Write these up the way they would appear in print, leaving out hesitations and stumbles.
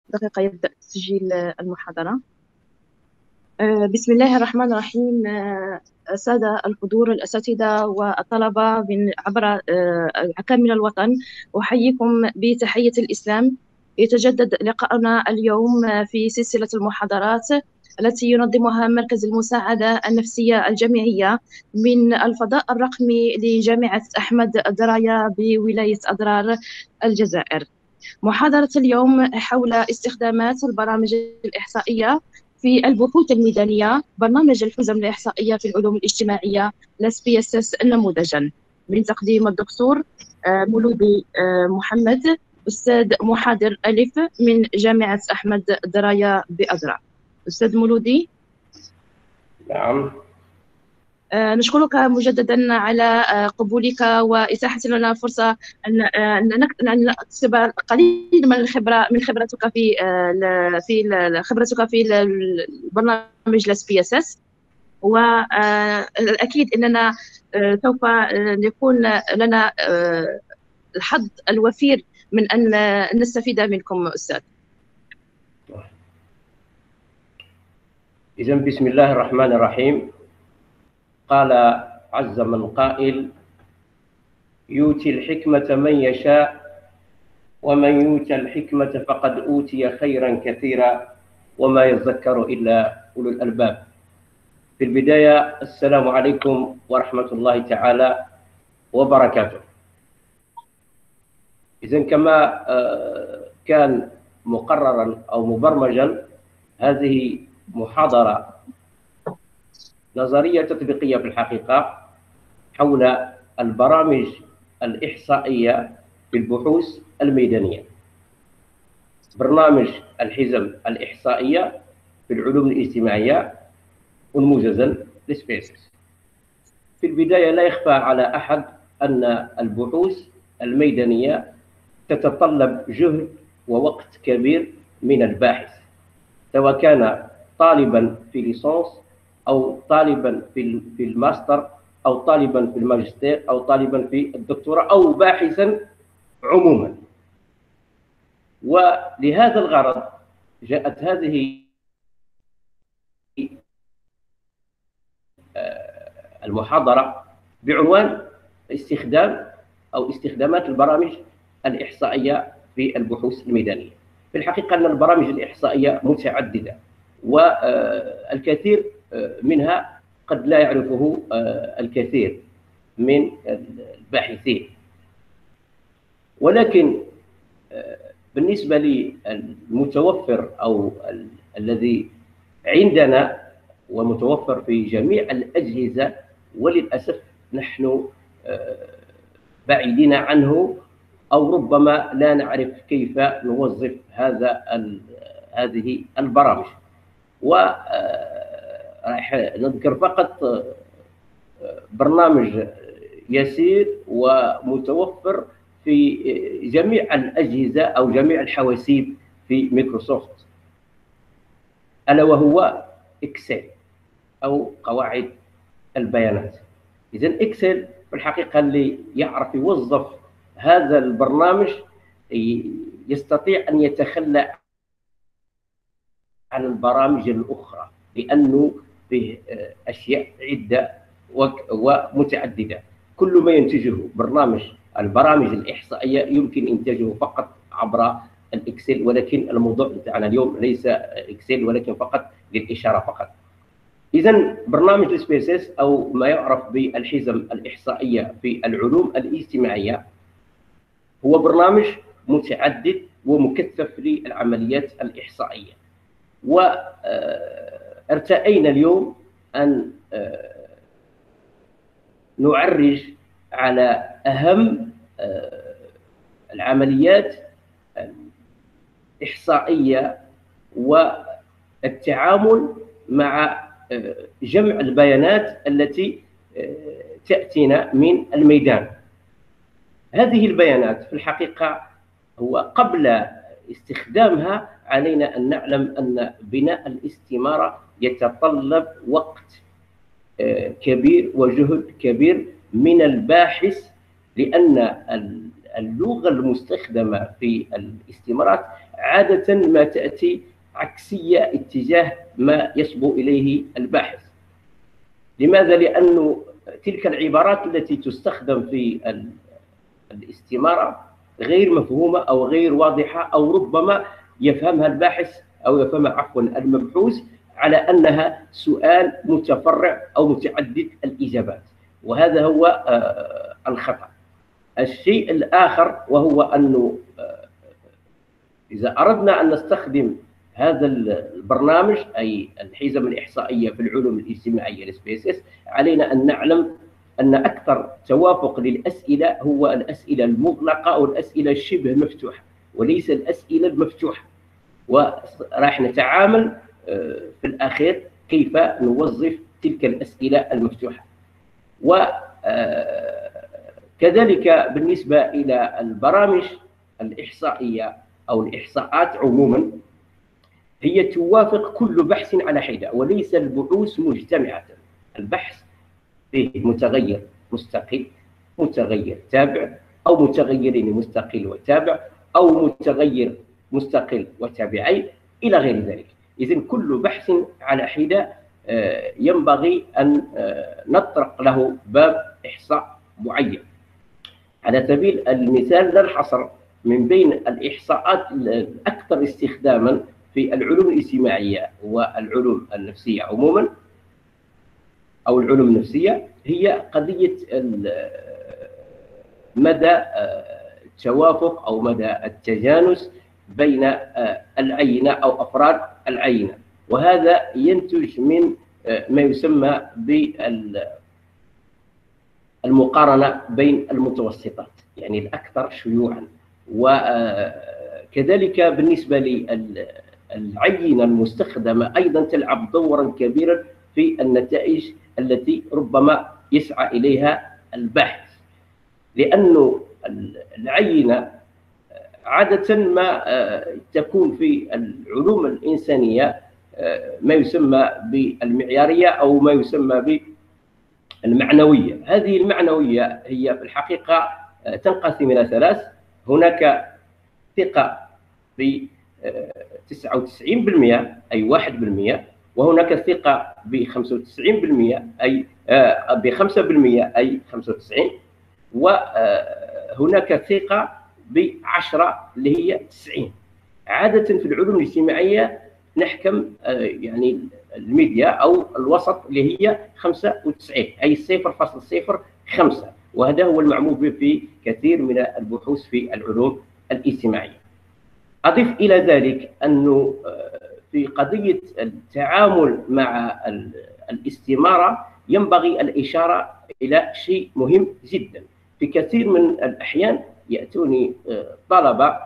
دقيقة يبدأ تسجيل المحاضرة. بسم الله الرحمن الرحيم. السادة الحضور، الأساتذة والطلبة من عبر كامل الوطن، أحييكم بتحية الإسلام. يتجدد لقاؤنا اليوم في سلسلة المحاضرات التي ينظمها مركز المساعدة النفسية الجامعية من الفضاء الرقمي لجامعة أحمد الدراية بولاية أضرار الجزائر. محاضرة اليوم حول استخدامات البرامج الإحصائية في البحوث الميدانية، برنامج الحزم الإحصائية في العلوم الاجتماعية (SPSS) نموذجا، من تقديم الدكتور مولودي محمد، أستاذ محاضر ألف من جامعة أحمد الدراية بأضرار. أستاذ مولودي. نعم. نشكرك مجددا على قبولك وإتاحة لنا فرصة أن نكتسب قليل من الخبرة من خبرتك في البرنامج SPSS. والأكيد أننا سوف يكون لنا الحظ الوفير من أن نستفيد منكم أستاذ. إذن بسم الله الرحمن الرحيم. قال عز من قائل: يؤتي الحكمة من يشاء ومن يؤت الحكمة فقد أوتي خيرا كثيرا وما يذكر إلا أولو الألباب. في البداية السلام عليكم ورحمة الله تعالى وبركاته. إذن كما كان مقررا أو مبرمجا، هذه محاضرة نظرية تطبيقية في الحقيقة حول البرامج الإحصائية في البحوث الميدانية، برنامج الحزم الإحصائية في العلوم الاجتماعية ونموذجا SPSS. في البداية لا يخفى على أحد أن البحوث الميدانية تتطلب جهد ووقت كبير من الباحث، سواء كان طالبا في ليسانس أو طالبا في الماستر أو طالبا في الماجستير أو طالبا في الدكتوراه أو باحثا عموما. ولهذا الغرض جاءت هذه المحاضرة بعنوان استخدامات البرامج الإحصائية في البحوث الميدانية. في الحقيقة أن البرامج الإحصائية متعددة، والكثير منها قد لا يعرفه الكثير من الباحثين، ولكن بالنسبة للمتوفر أو الذي عندنا ومتوفر في جميع الأجهزة، وللأسف نحن بعيدين عنه أو ربما لا نعرف كيف نوظف هذه البرامج. وراح نذكر فقط برنامج يسير ومتوفر في جميع الأجهزة أو جميع الحواسيب في مايكروسوفت، ألا وهو إكسل أو قواعد البيانات. إذن إكسل في الحقيقة اللي يعرف يوظف هذا البرنامج يستطيع أن يتخلى عن البرامج الأخرى، لأنه فيه أشياء عدة ومتعددة. كل ما ينتجه البرامج الإحصائية يمكن إنتاجه فقط عبر الإكسل، ولكن الموضوع بتاعنا اليوم ليس إكسل ولكن فقط للإشارة فقط. إذن برنامج SPSS أو ما يعرف بالحزم الإحصائية في العلوم الاجتماعية هو برنامج متعدد ومكثف للعمليات الإحصائية. وارتأينا اليوم أن نعرج على أهم العمليات الإحصائية والتعامل مع جمع البيانات التي تأتينا من الميدان. هذه البيانات في الحقيقة هو قبل استخدامها علينا أن نعلم أن بناء الاستمارة يتطلب وقت كبير وجهد كبير من الباحث، لأن اللغة المستخدمة في الاستمارات عادة ما تأتي عكسية اتجاه ما يصبو إليه الباحث. لماذا؟ لأن تلك العبارات التي تستخدم في الاستمارة غير مفهومة أو غير واضحة، أو ربما يفهمها الباحث أو يفهمها عفوا المبحوث على أنها سؤال متفرع أو متعدد الإجابات، وهذا هو الخطأ. الشيء الآخر وهو أنه إذا أردنا أن نستخدم هذا البرنامج أي الحزم الإحصائية في العلوم الاجتماعية SPSS، علينا أن نعلم أن أكثر توافق للأسئلة هو الأسئلة المغلقة أو الأسئلة الشبه مفتوحة، وليس الأسئلة المفتوحة. وراح نتعامل في الأخير كيف نوظف تلك الأسئلة المفتوحة. وكذلك بالنسبة إلى البرامج الإحصائية أو الإحصاءات عموما، هي توافق كل بحث على حدة وليس البحوث مجتمعة. البحث فيه متغير مستقل، متغير تابع، أو متغيرين مستقل وتابع، أو متغير مستقل وتابعين إلى غير ذلك. إذن كل بحث على حدة ينبغي أن نطرق له باب إحصاء معين. على سبيل المثال لا الحصر، من بين الإحصاءات الأكثر استخداما في العلوم الاجتماعية والعلوم النفسية عموما أو العلوم النفسية هي قضية مدى التوافق أو مدى التجانس بين العينة أو أفراد العينة، وهذا ينتج من ما يسمى بالمقارنة بين المتوسطات، يعني الأكثر شيوعا. وكذلك بالنسبة للعينة المستخدمة أيضا تلعب دورا كبيرا في النتائج التي ربما يسعى إليها الباحث، لأن العينة عادة ما تكون في العلوم الإنسانية ما يسمى بالمعيارية أو ما يسمى بالمعنوية. هذه المعنوية هي في الحقيقة تنقسم إلى ثلاث: هناك ثقة ب 99% أي 1%، وهناك ثقة ب 95% أي ب 5% أي 95%، وهناك ثقة ب10 اللي هي 90. عادة في العلوم الاجتماعية نحكم يعني الميديا أو الوسط اللي هي 95 أي 0.05، وهذا هو المعمول به في كثير من البحوث في العلوم الاجتماعية. أضيف إلى ذلك أنه في قضية التعامل مع الاستمارة ينبغي الإشارة إلى شيء مهم جدا. في كثير من الأحيان يأتوني طلبة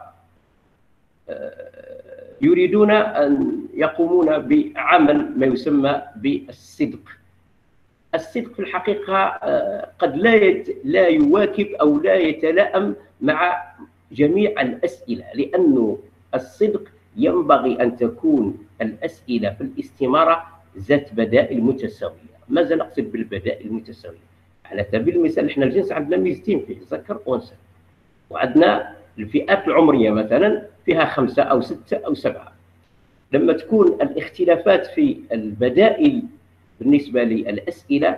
يريدون أن يقومون بعمل ما يسمى بالصدق. الصدق في الحقيقة قد لا يواكب أو لا يتلائم مع جميع الأسئلة، لأنه الصدق ينبغي أن تكون الأسئلة في الاستمارة ذات بدائل متساوية. ماذا نقصد بالبدائل المتساوية؟ على سبيل المثال احنا الجنس عندنا ميزتين فيه، ذكر وأنثى، وعندنا الفئات العمرية مثلا فيها 5 أو 6 أو 7. لما تكون الاختلافات في البدائل بالنسبة للأسئلة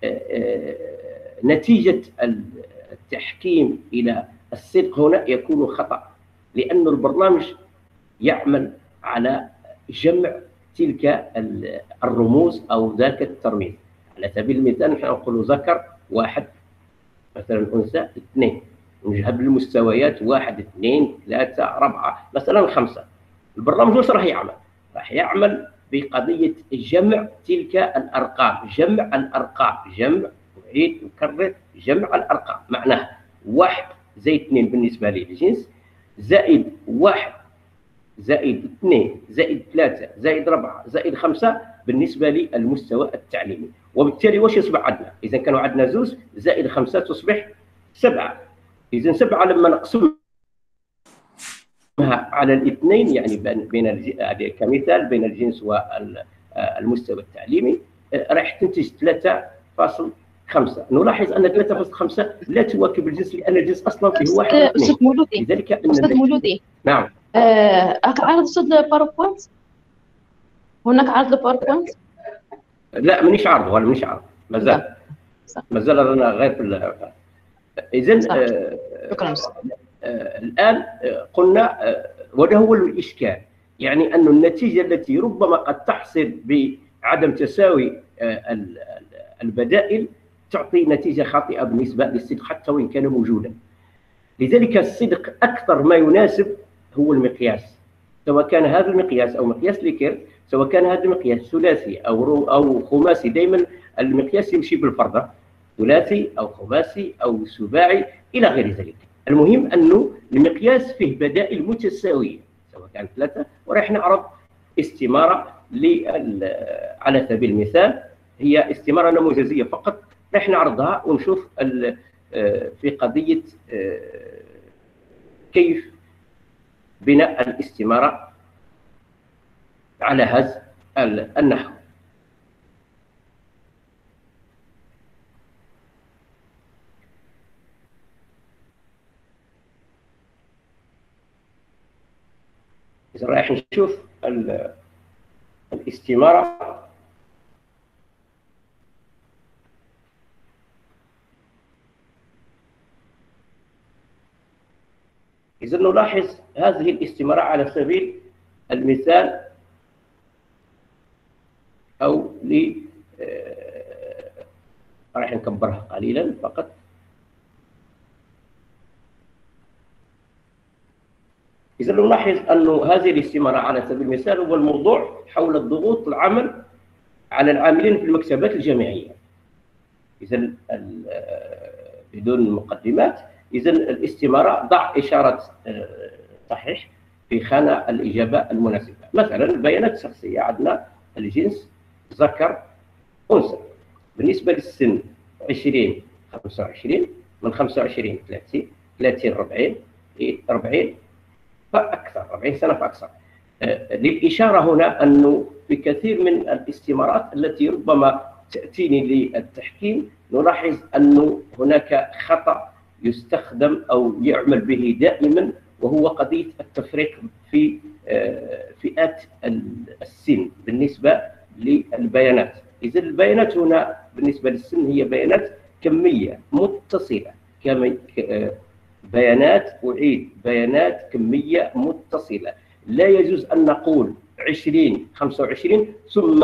نتيجة التحكيم إلى الصدق هنا يكون خطأ، لأن البرنامج يعمل على جمع تلك الرموز أو ذاك الترميز. على سبيل المثال نحن نقول ذكر 1، مثلا أنثى 2، نجهب المستويات 1 2 3 4 مثلا 5. البرنامج واش راح يعمل؟ راح يعمل بقضية جمع تلك الأرقام، جمع الأرقام، جمع وعيد وكرر جمع الأرقام. معناه 1 زائد 2 بالنسبة للجنس، زائد 1 زائد 2 زائد 3 زائد 4 زائد 5 بالنسبة للمستوى التعليمي. وبالتالي واش يصبح عندنا؟ إذا كانوا عندنا 2 زائد 5 تصبح 7. إذا 7 لما نقسمها على الاثنين، يعني بين كمثال بين الجنس والمستوى التعليمي، راح تنتج 3.5. 5. نلاحظ ان 3.5 لا تواكب الجنس، لان الجنس اصلا فيه 1 و 2. أستاذ مولودي، لذلك أستاذ مولودي، نعم. عرض أستاذ الباوربوينت؟ هناك عرض الباوربوينت؟ لا مانيش عارض، ولا مانيش عارض، مازال رانا غير في اذا شكرا. الان قلنا وهذا هو الاشكال، يعني أن النتيجة التي ربما قد تحصل بعدم تساوي البدائل تعطي نتيجة خاطئة بالنسبة للصدق حتى وإن كان موجودا. لذلك الصدق أكثر ما يناسب هو المقياس، سواء كان هذا المقياس أو مقياس ليكيرت، سواء كان هذا المقياس ثلاثي أو خماسي. دائما المقياس يمشي بالفردة، ثلاثي أو خماسي أو سباعي إلى غير ذلك. المهم أنه المقياس فيه بدائل متساوية سواء كان 3. وراح نعرض استمارة على سبيل المثال، هي استمارة نموذجية فقط، راح نعرضها ونشوف في قضية كيف بناء الاستمارة على هذا النحو. إذا رايح نشوف الاستمارة إذا نلاحظ هذه الاستمارة على سبيل المثال أو راح نكبرها قليلا فقط. إذا نلاحظ أن هذه الاستمارة على سبيل المثال هو الموضوع حول الضغوط العمل على العاملين في المكتبات الجامعية. إذا بدون مقدمات، إذا الاستمارة ضع إشارة صحيح في خانة الإجابة المناسبة. مثلا البيانات الشخصية عندنا الجنس ذكر أنثى، بالنسبة للسن 20 25، من 25 30 30 40 فأكثر، 40 سنة فأكثر. للإشارة هنا أنه في كثير من الاستمارات التي ربما تأتيني للتحكيم نلاحظ أنه هناك خطأ يستخدم أو يعمل به دائما، وهو قضية التفريق في فئات السن بالنسبة للبيانات. إذا البيانات هنا بالنسبة للسن هي بيانات كمية متصلة، بيانات بيانات كمية متصلة. لا يجوز أن نقول 20 25 ثم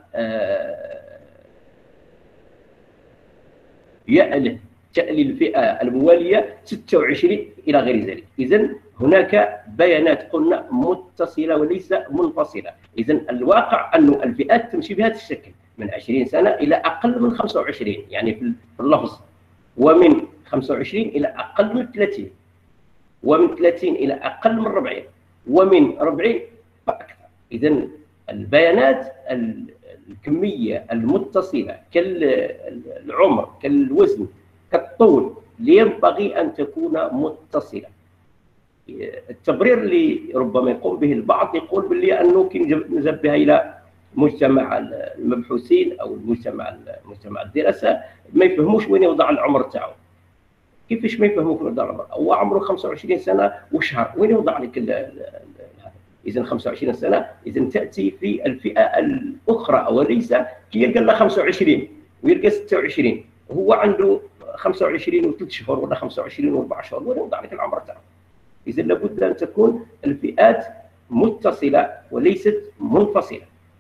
تأتي الفئة الموالية 26 إلى غير ذلك. إذا هناك بيانات قلنا متصلة وليس منفصلة. إذا الواقع أن الفئات تمشي بهذا الشكل، من 20 سنة إلى أقل من 25 يعني في اللفظ، ومن 25 إلى أقل من 30، ومن 30 إلى أقل من 40، ومن 40 فأكثر. إذا البيانات الكمية المتصلة كالعمر كالوزن كالطول ينبغي أن تكون متصلة. التبرير اللي ربما يقوم به البعض يقول باللي أنه كي نجبها إلى مجتمع المبحوثين أو مجتمع الدراسة ما يفهموش وين يوضع العمر تاعو. كيفاش ما يفهموك وين يوضع العمر؟ هو عمره 25 سنة وشهر، وين يوضع لك هذا؟ إذا 25 سنة إذا تأتي في الفئة الأخرى أو ليس كي يلقى لها 25 ويلقى 26 وهو عنده 25 و3 شهور ولا 25 و4 شهور، وين يوضع لك العمر تاعو؟ إذا لابد أن تكون الفئات متصلة وليست منفصلة.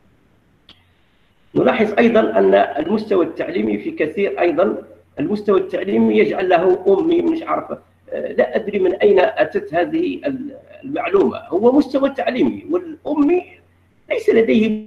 نلاحظ أيضا أن المستوى التعليمي في كثير، أيضا المستوى التعليمي يجعل له أمي مش عارفة، لا أدري من أين أتت هذه المعلومة. هو مستوى تعليمي والأمي ليس لديه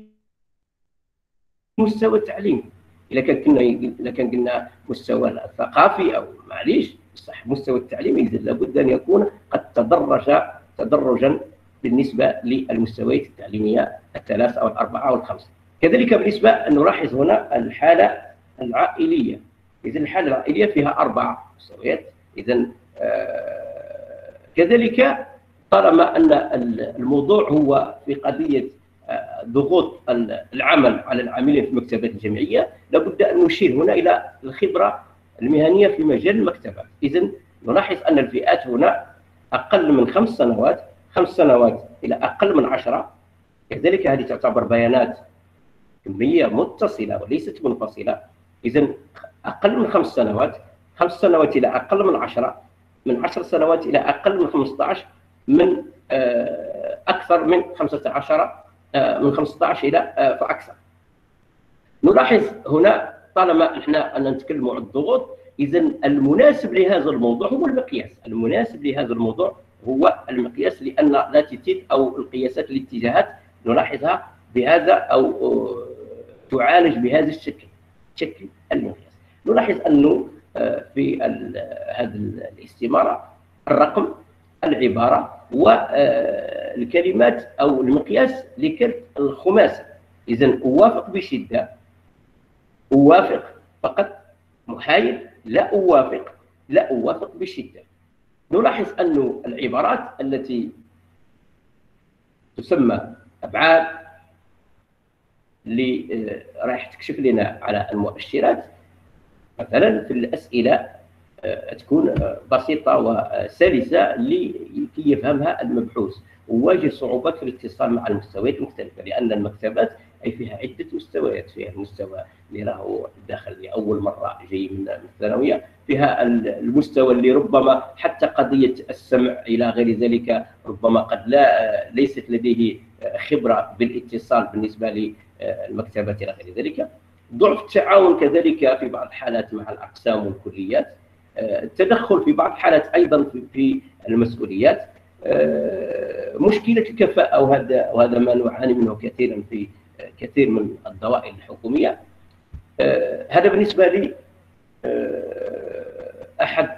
مستوى تعليمي. إذا كان قلنا مستوى الثقافي أو معليش صح، مستوى التعليمي إذا لابد أن يكون قد تدرجا بالنسبة للمستويات التعليمية الثلاث أو الأربعة أو الخمسة. كذلك بالنسبة نلاحظ هنا الحالة العائلية. إذا الحالة العائلية فيها 4 مستويات. إذا كذلك طالما أن الموضوع هو في قضية ضغوط العمل على العاملين في المكتبات الجامعيه، لابد ان نشير هنا الى الخبره المهنيه في مجال المكتبات. اذا نلاحظ ان الفئات هنا اقل من 5 سنوات، 5 سنوات الى اقل من 10. كذلك هذه تعتبر بيانات كميه متصله وليست منفصله. اذا اقل من 5 سنوات، 5 سنوات الى اقل من 10، من 10 سنوات الى اقل من 15، من اكثر من 15، من 15 الى فاكثر. نلاحظ هنا طالما احنا نتكلم عن الضغوط، اذا المناسب لهذا الموضوع هو المقياس، المناسب لهذا الموضوع هو المقياس، لان لاتيتيد او القياسات الاتجاهات نلاحظها بهذا او تعالج بهذا الشكل، شكل المقياس. نلاحظ انه في هذه الاستماره الرقم، العباره والكلمات او المقياس لكرت الخماسه. اذا اوافق بشده، اوافق فقط، محايد لا اوافق، لا اوافق بشده. نلاحظ انه العبارات التي تسمى ابعاد اللي راح تكشف لنا على المؤشرات، مثلا في الاسئله تكون بسيطه وسلسه لكي يفهمها المبحوث، وواجه صعوبات في الاتصال مع المستويات المختلفه، لان المكتبات اي فيها عده مستويات. فيها المستوى اللي راهو داخل لاول مره جاي من الثانويه، فيها المستوى اللي ربما حتى قضيه السمع الى غير ذلك ربما قد ليست لديه خبره بالاتصال بالنسبه للمكتبات الى غير ذلك. ضعف التعاون كذلك في بعض الحالات مع الاقسام والكليات، التدخل في بعض الحالات ايضا في المسؤوليات، مشكله الكفاءه، وهذا ما نعاني منه كثيرا في كثير من الدوائر الحكوميه. هذا بالنسبه لي احد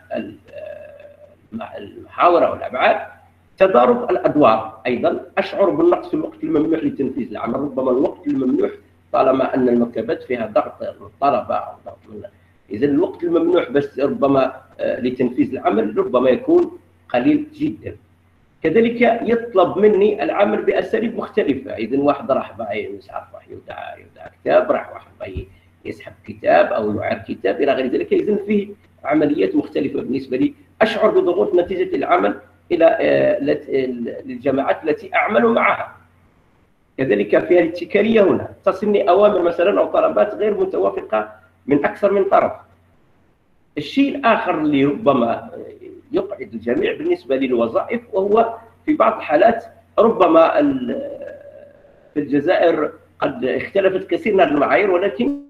المحاور والابعاد. تضارب الادوار ايضا، اشعر بالنقص في الوقت الممنوح لتنفيذ العمل. ربما الوقت الممنوح طالما ان المكتبات فيها ضغط من الطلبه او ضغط من، اذا الوقت الممنوح بس ربما لتنفيذ العمل ربما يكون قليل جدا. كذلك يطلب مني العمل باساليب مختلفه. اذا واحد راح مش عارف راح يودع كتاب، راح واحد يسحب كتاب او يعار كتاب الى غير ذلك. اذا فيه عمليات مختلفه بالنسبه لي. اشعر بضغوط نتيجه العمل الى الجماعات التي اعمل معها. كذلك فيها الاتكاليه، هنا تصلني اوامر مثلا او طلبات غير متوافقه من اكثر من طرف. الشيء الاخر اللي ربما يقعد الجميع بالنسبه للوظائف، وهو في بعض الحالات ربما في الجزائر قد اختلفت كثير من المعايير، ولكن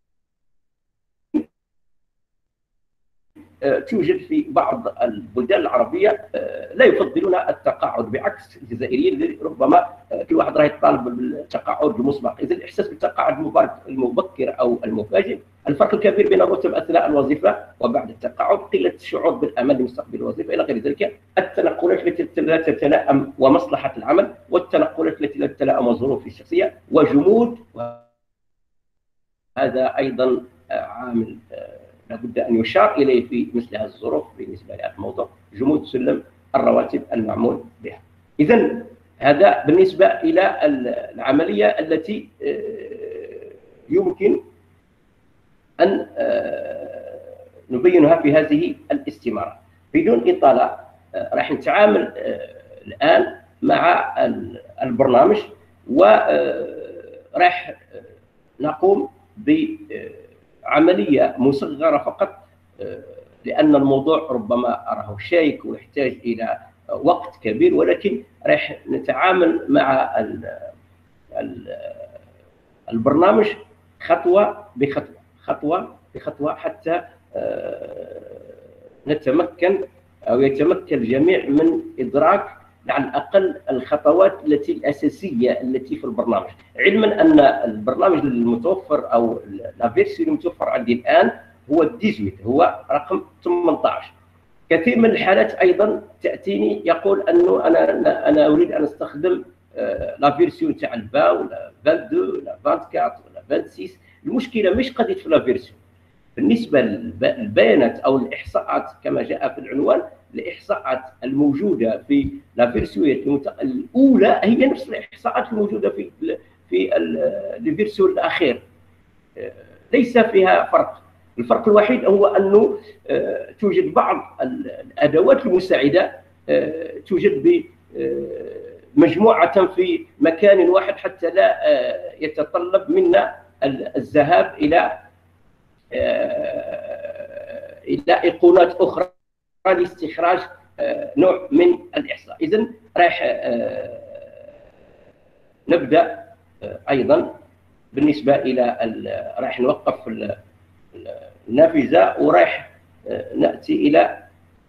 توجد في بعض البلدان العربيه لا يفضلون التقاعد، بعكس الجزائريين اللي ربما كل واحد راه يطالب بالتقاعد المسبق. اذا الاحساس بالتقاعد المبكر او المفاجئ، الفرق الكبير بين الرتب اثناء الوظيفه وبعد التقاعد، قله الشعور بالامان لمستقبل الوظيفه الى غير ذلك، التنقلات التي لا تتلائم ومصلحه العمل، والتنقلات التي لا تتلائم وظروفه الشخصيه، وجمود. هذا ايضا عامل لابد ان يشار اليه في مثل هذه الظروف بالنسبه لهذا الموضوع، جمود سلم الرواتب المعمول بها. اذا هذا بالنسبه الى العمليه التي يمكن ان نبينها في هذه الاستماره. بدون اطاله راح نتعامل الان مع البرنامج، وراح نقوم بعمليه مصغره فقط، لان الموضوع ربما راهو شائك ويحتاج الى وقت كبير، ولكن راح نتعامل مع البرنامج خطوه بخطوه، خطوه بخطوه، حتى نتمكن او يتمكن الجميع من ادراك على الاقل الخطوات الاساسيه التي في البرنامج، علما ان البرنامج المتوفر او لا فيرسيون المتوفر عندي الان هو 18، هو رقم 18. كثير من الحالات ايضا تاتيني يقول انه انا اريد ان استخدم لا فيرسيون تاع البا ولا 22 ولا 24 ولا 26. المشكله مش قضيه في لا فيرسيون، بالنسبه للبيانات او الاحصاءات كما جاء في العنوان، الاحصاءات الموجوده في لا فيرسيون الاولى هي نفس الاحصاءات الموجوده في لفيرسو الأخير ليس فيها فرق. الفرق الوحيد هو أنه توجد بعض الأدوات المساعدة توجد بمجموعة في مكان واحد حتى لا يتطلب منا الذهاب إلى أيقونات أخرى لاستخراج نوع من الإحصاء. إذن راح نبدأ أيضا بالنسبة إلى راح نوقف النافذة وراح نأتي إلى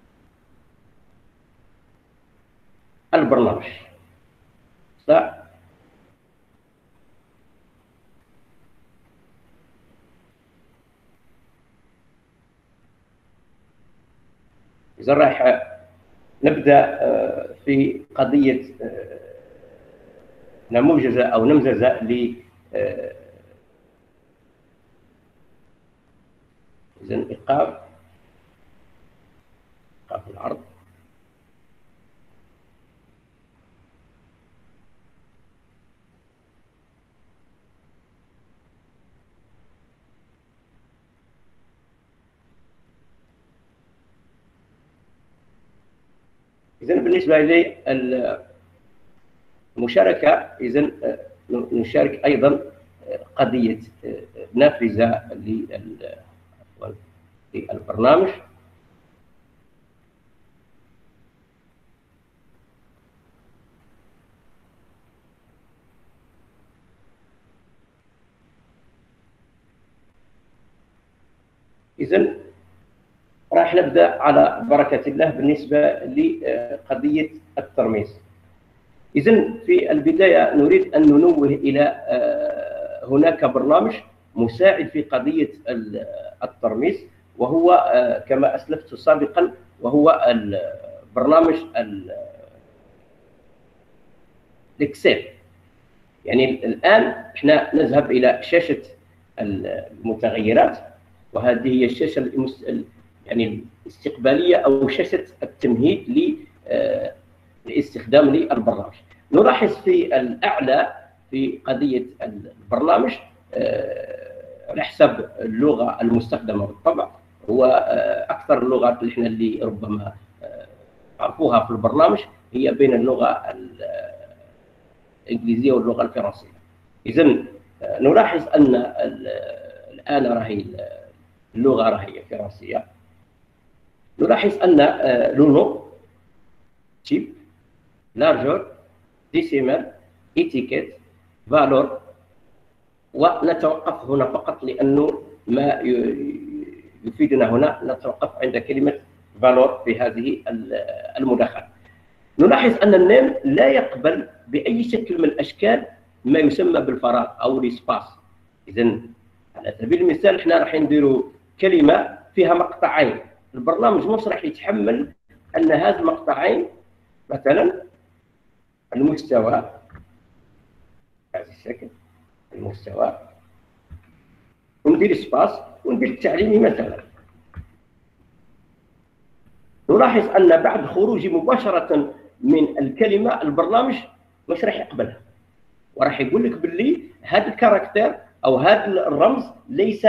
البرنامج. صح؟ إذا راح نبدأ في قضية نموذج أو نمذجة ل إذن إيقاف العرض. إذن بالنسبة لي المشاركة، إذن نشارك أيضا قضية نافذة للبرنامج. إذن راح نبدأ على بركة الله بالنسبة لقضية الترميز. إذن في البداية نريد أن ننوه إلى هناك برنامج مساعد في قضية الترميز، وهو كما أسلفت سابقا وهو البرنامج الإكسل. يعني الآن احنا نذهب إلى شاشة المتغيرات، وهذه هي الشاشة يعني الاستقبالية أو شاشة التمهيد لاستخدام البرنامج. نلاحظ في الأعلى في قضية البرنامج على حسب اللغة المستخدمة بالطبع، هو أكثر اللغات اللي ربما عرفوها في البرنامج هي بين اللغة الإنجليزية واللغة الفرنسية. إذن نلاحظ أن الآن راهي اللغة راهي فرنسية. نلاحظ أن لونو، تيب، لارجور، ديسيمال، إتيكيت، فالور، ونتوقف هنا فقط لأنه ما يفيدنا هنا نتوقف عند كلمة فالور في هذه المداخلة. نلاحظ أن النيم لا يقبل بأي شكل من الأشكال ما يسمى بالفراغ أو الإسباس. إذن على سبيل المثال احنا راح نديروا كلمة فيها مقطعين، البرنامج مش راح يتحمل أن هذا المقطعين مثلا المستوى بهذا الشكل، المستوى، وندير سباس وندير التعليمي مثلا. نلاحظ أن بعد خروجي مباشرة من الكلمة البرنامج مش راح يقبلها، وراح يقول لك باللي هذا الكاركتير أو هذا الرمز ليس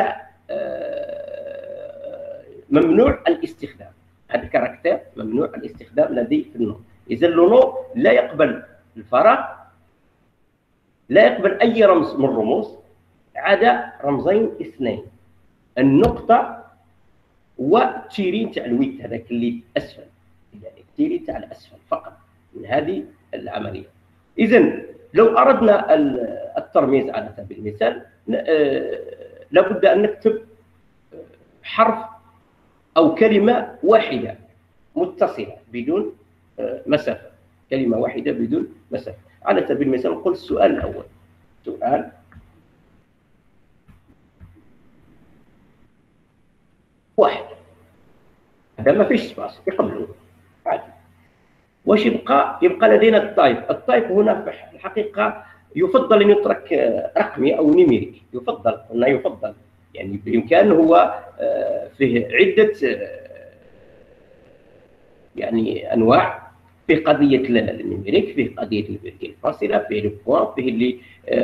ممنوع الاستخدام. هذا الكاركتير ممنوع الاستخدام لدي في النوم. إذا لونو لا يقبل الفراغ، لا يقبل أي رمز من الرموز عدا رمزين اثنين، النقطة والتيرين تاع الويت هذاك اللي أسفل، يعني التيرين تاع الأسفل فقط من هذه العملية. إذن لو أردنا الترميز على سبيل المثال لابد أن نكتب حرف أو كلمة واحدة متصلة بدون مسافة، كلمة واحدة بدون مسافة. على سبيل المثال نقول السؤال الأول، سؤال واحد، هذا ما فيش سباس يقبلون عادي. واش يبقى؟ يبقى لدينا التايب. التايب هنا في الحقيقة يفضل أن يترك رقمي أو نيميريك، يفضل أنه يفضل، يعني بإمكانه هو فيه عدة يعني أنواع فيه قضيه النيميريك، فيه قضيه الفيرتي الفاصله، فيه لو بوان، فيه اللي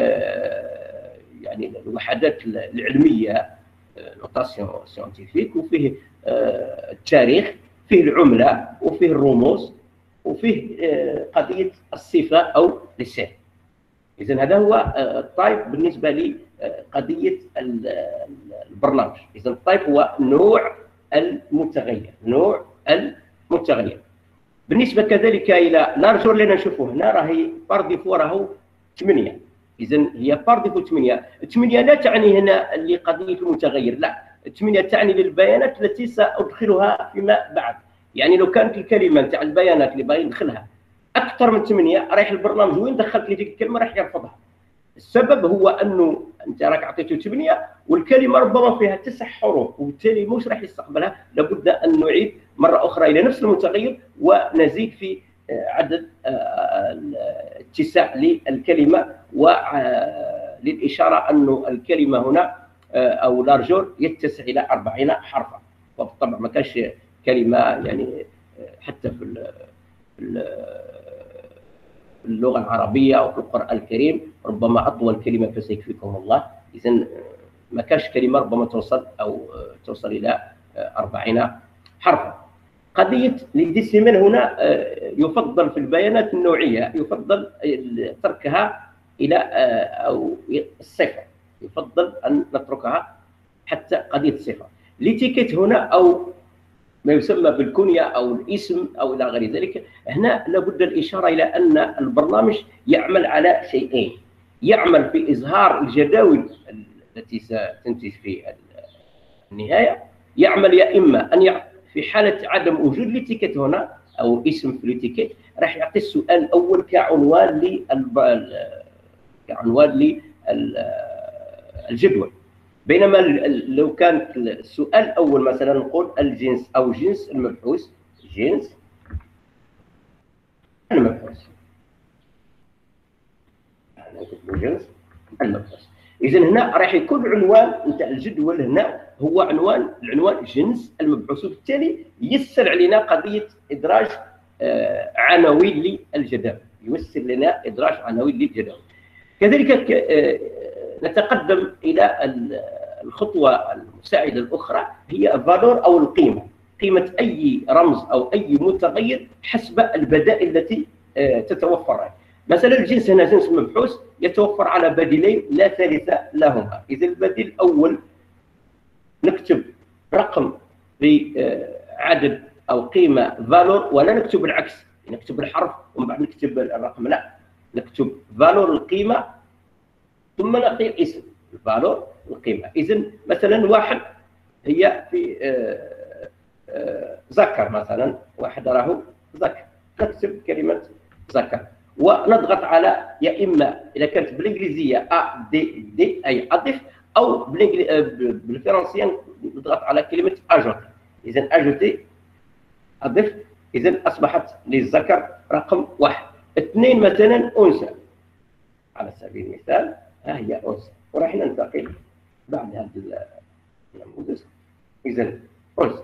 يعني الوحدات العلميه نوتاسيون سيونتيفيك، وفيه التاريخ، فيه العمله، وفيه الرموز، وفيه قضيه الصفه او لسان. اذا هذا هو التايب بالنسبه لي قضيه البرنامج. اذا التايب هو نوع المتغير، نوع المتغير. بالنسبه كذلك الى لارجور اللي نشوفوه هنا راهي بار ديفو راهو 8. اذا هي بار ديفو 8. 8 لا تعني هنا اللي قضيه المتغير، لا، 8 تعني للبيانات التي سادخلها فيما بعد. يعني لو كانت الكلمه نتاع البيانات اللي باغي ندخلها اكثر من 8 رايح البرنامج وين دخلت لي ديك الكلمه راح يرفضها. السبب هو انه انت راك عطيته 8 والكلمه ربما فيها 9 حروف، وبالتالي مش راح يستقبلها. لابد ان نعيد مره اخرى الى نفس المتغير ونزيد في عدد اتساع للكلمه، وللاشاره انه الكلمه هنا او لارجور يتسع الى 40 حرفا. وبالطبع ما كانش كلمه يعني حتى في اللغه العربيه او في القران الكريم ربما اطول كلمه فسيكفيكم الله. اذا ما كاش كلمه ربما توصل الى 40 حرفا. قضيه ليديسيمال هنا يفضل في البيانات النوعيه يفضل تركها الى او الصفر، يفضل ان نتركها حتى قضيه الصفر. ليتيكيت هنا او ما يسمى بالكنيه او الاسم او الى غير ذلك، هنا لابد الاشاره الى ان البرنامج يعمل على شيئين. يعمل في اظهار الجداول التي ستنتج في النهايه، يعمل يا اما ان في حاله عدم وجود ليتيكيت هنا او اسم في ليتيكيت راح يعطي السؤال الاول كعنوان للجدول. بينما لو كان السؤال الاول مثلا نقول الجنس او جنس المبحوث، جنس المبحوث، نكتب جنس المبحوث. اذا هنا راح يكون العنوان نتاع الجدول هنا هو العنوان جنس المبحوث، وبالتالي يسر علينا قضيه ادراج عناوين للجداول، يسر لنا ادراج عناوين للجداول. كذلك نتقدم الى الخطوه المساعده الاخرى هي فالور او القيمه، قيمه اي رمز او اي متغير حسب البدائل التي تتوفر. مثلا الجنس هنا جنس مبحوث يتوفر على بديلين لا ثالث لهما. اذا البديل الاول نكتب رقم بعدد او قيمه فالور، ولا نكتب العكس، نكتب الحرف ومن بعد نكتب الرقم، لا، نكتب فالور القيمه ثم نعطي الاسم الفالور القيمه. اذا مثلا واحد هي في ذكر، مثلا واحد راهو ذكر، نكتب كلمه ذكر ونضغط على يا اما اذا كانت بالانجليزيه دي اي اضف، او بالفرنسيه نضغط على كلمه اجوتي. اذا اجوتي اضف، اذا اصبحت للذكر رقم 1. 2 مثلا انثى على سبيل المثال، ها هي انثى، وراح ننتقل بعد هذا النموذج. اذا انثى،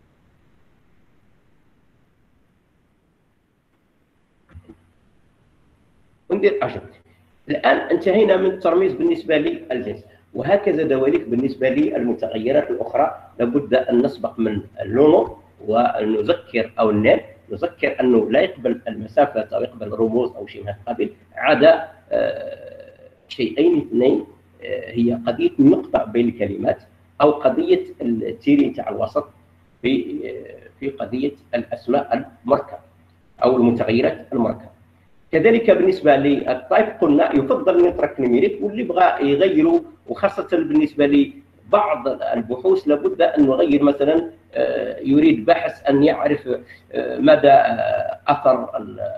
وندير اجوتي. الان انتهينا من الترميز بالنسبه للجنس، وهكذا دواليك بالنسبه للمتغيرات الاخرى. لابد ان نسبق من اللونو ونذكر او النام، نذكر انه لا يقبل المسافه او يقبل الرموز او شيء من هذا القبيل، عدا شيئين اثنين، هي قضيه النقطه بين الكلمات او قضيه التيري تاع الوسط في قضيه الاسماء المركبه او المتغيرات المركبه. كذلك بالنسبه للتايب قلنا يفضل ان يترك نيميريك، واللي بغى يغيره وخاصه بالنسبه لبعض البحوث لابد ان نغير. مثلا يريد باحث ان يعرف مدى اثر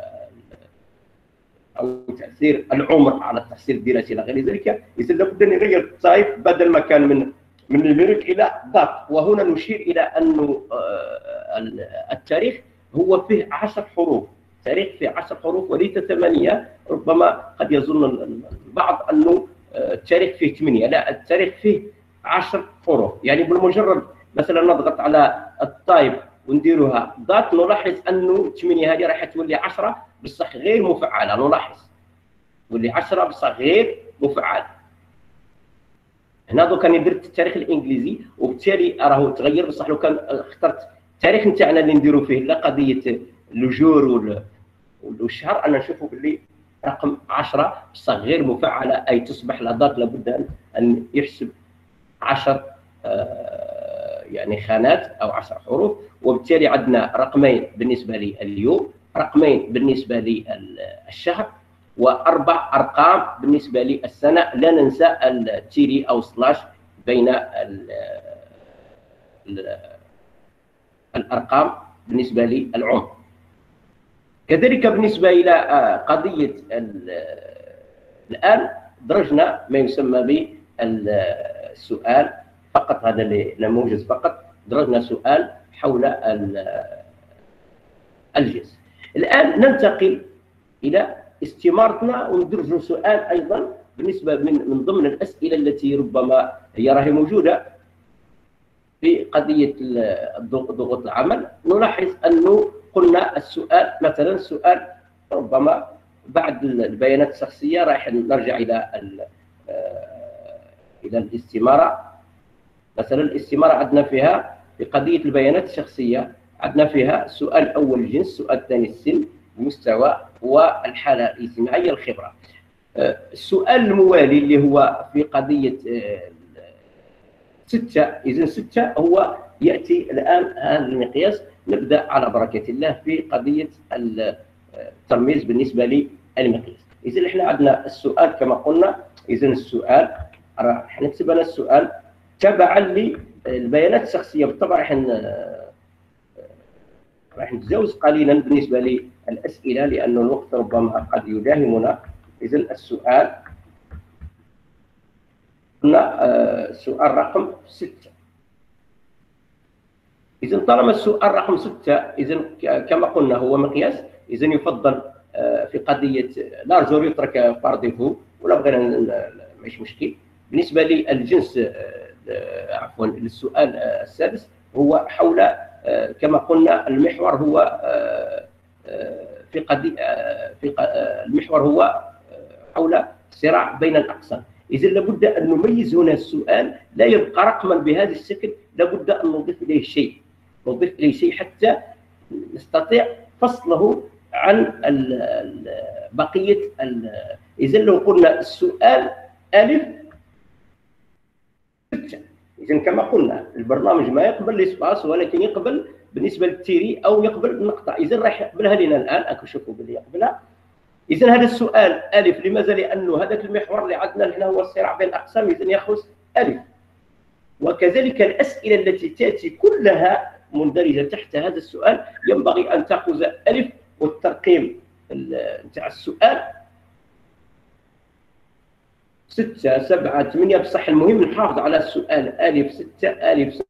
او تاثير العمر على التحصيل الدراسي الى غير ذلك، اذا لابد ان يغير التايب بدل ما كان من نيميريك الى دات. وهنا نشير الى انه التاريخ هو فيه 10 حروف، تاريخ فيه 10 حروف وليس 8. ربما قد يظن البعض انه التاريخ فيه 8، لا، التاريخ فيه 10 حروف. يعني بالمجرد مثلا نضغط على التايب ونديروها ضغط، نلاحظ انه 8 هذه راح تولي 10 بصح غير مفعله. نلاحظ تولي 10 بصح غير مفعله. هنا دوكا درت التاريخ الانجليزي وبالتالي راهو تغير، بصح لو كان اخترت التاريخ نتاعنا اللي نديرو فيه لا قضيه الجور والشهر، انا نشوفوا باللي رقم 10 بصح غير مفعله، اي تصبح لا ضغط لابد ان يحسب 10 يعني خانات او 10 حروف. وبالتالي عندنا رقمين بالنسبه لي اليوم، رقمين بالنسبه لي الشهر، واربع ارقام بالنسبه لي السنه. لا ننسى التيري او سلاش بين الارقام بالنسبه لي العمر. كذلك بالنسبه الى قضيه الان درجنا ما يسمى بالسؤال فقط، هذا نموذج فقط، درجنا سؤال حول الجنس. الان ننتقل الى استمارتنا وندرجوا سؤال ايضا بالنسبه من ضمن الاسئله التي ربما هي راهي موجوده في قضيه ضغوط العمل. نلاحظ انه قلنا السؤال مثلا سؤال ربما بعد البيانات الشخصيه راح نرجع الى الاستماره. مثلا الاستماره عندنا فيها في قضيه البيانات الشخصيه عندنا فيها السؤال الاول الجنس، السؤال الثاني السن، المستوى، والحاله الاجتماعيه، الخبره. السؤال الموالي اللي هو في قضيه 6، اذا 6 هو ياتي الان هذا المقياس. نبدا على بركه الله في قضيه الترميز بالنسبه للمقياس. اذا احنا عندنا السؤال كما قلنا، اذا السؤال راح نكتب انا السؤال تبعا للبيانات الشخصيه. بالطبع راح نتجاوز قليلا بالنسبه للاسئله لان الوقت ربما قد يداهمنا. اذا السؤال قلنا سؤال رقم 6. اذا طالما السؤال رقم 6 اذا كما قلنا هو مقياس، اذا يفضل في قضيه لارجور يترك بارديفو ولا بغينا ماشي مشكل. بالنسبه للجنس عفوا للسؤال السادس هو حول كما قلنا المحور هو في قضيه المحور هو حول صراع بين الاقسام. اذا لابد ان نميز هنا السؤال لا يبقى رقما بهذا الشكل، لابد ان نضيف اليه شيء، نضيف اليه شيء حتى نستطيع فصله عن بقيه اذا لو قلنا السؤال الف 6، اذا كما قلنا البرنامج ما يقبل الاسباس ولكن يقبل بالنسبه للتيري او يقبل النقطه، اذا راح يقبلها لنا الان اكشفوا باللي يقبلها. اذا هذا السؤال الف لماذا؟ لانه هذاك المحور اللي عندنا هنا هو الصراع بين الاقسام، اذا ياخذ الف. وكذلك الاسئله التي تاتي كلها مندرجه تحت هذا السؤال ينبغي ان تاخذ الف، والترقيم نتاع السؤال 6 7 8. بصح المهم نحافظ على السؤال الف 6 الف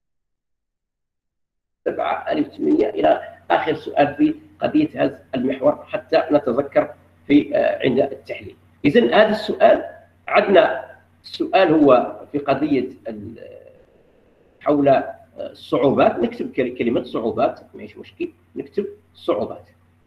7 الف 8 الى اخر سؤال في قضيه هذا المحور حتى نتذكر في عند التحليل. اذا هذا السؤال عندنا السؤال هو في قضيه حول الصعوبات. نكتب كلمه صعوبات ماشي مشكل، نكتب صعوبات.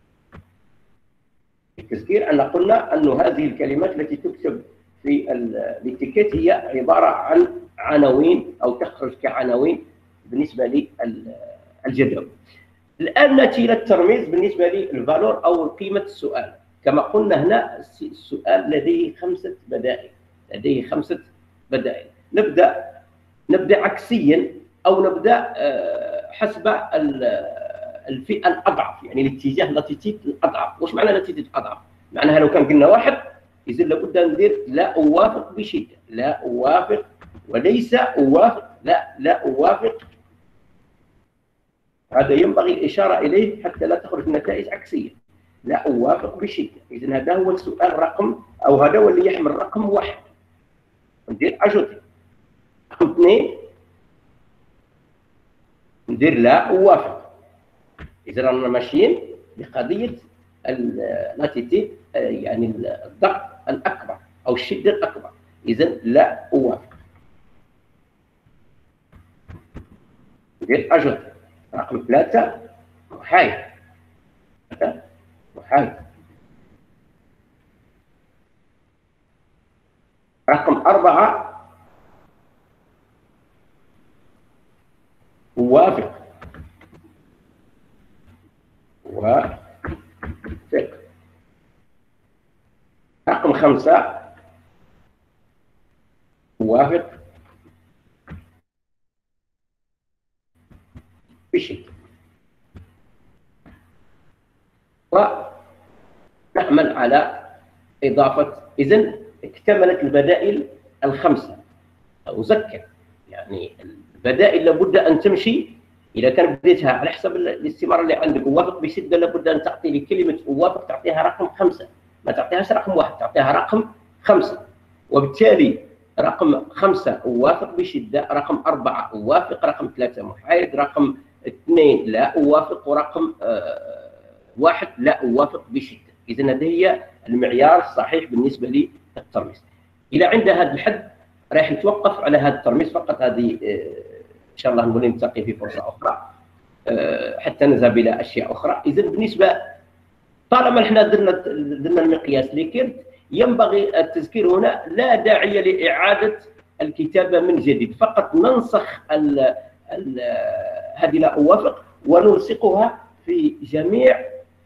التذكير ان قلنا انه هذه الكلمات التي تكتب في الاتيكيت هي عباره عن عناوين او تخرج كعناوين بالنسبه للجدول. الان ناتي الى الترميز بالنسبه للفالور او قيمه السؤال. كما قلنا هنا السؤال لديه 5 بدائل، لديه 5 بدائل. نبدا عكسيا او نبدا حسب الفئه الاضعف، يعني الاتجاه لاتيتيد الاضعف. واش معنى لاتيتيد الاضعف؟ معناها لو كان قلنا 1 اذا لابد ندير لا اوافق بشده، لا اوافق، وليس اوافق، لا اوافق. هذا ينبغي الاشاره اليه حتى لا تخرج نتائج عكسيه. لا اوافق بشده. اذا هذا هو السؤال رقم او هذا هو اللي يحمل رقم 1. ندير اجوتي. رقم 2 ندير لا اوافق. اذا رانا ماشيين بقضيه لاتيتيد يعني الضغط الاكبر او الشده الاكبر. اذا لا اوافق. ندير اجوتي. رقم 3 محايد. محايد. رقم 4 وافق. رقم 5 وافق بشدة. ونعمل على إضافة، إذن اكتملت البدائل الخمسة. أذكر يعني البدائل لابد أن تمشي. إذا كان بديتها على حسب الاستمارة اللي عندك أوافق بشدة، لابد أن تعطي لكلمة أوافق تعطيها رقم 5، ما تعطيهاش رقم 1، تعطيها رقم 5. وبالتالي رقم 5 أوافق بشدة، رقم 4 أوافق، رقم 3 محايد، رقم 2 لا أوافق، ورقم 1 لا أوافق بشدة. إذن هذا هي المعيار الصحيح بالنسبة للترميز. إلى عند هذا الحد راح نتوقف على هذا الترميز فقط. هذه إن شاء الله نولي نلتقي في فرصة أخرى حتى نذهب إلى أشياء أخرى. إذن بالنسبة طالما احنا درنا المقياس ليكيرت، ينبغي التذكير هنا لا داعي لإعادة الكتابة من جديد، فقط ننسخ هذه لا أوافق ونلصقها في جميع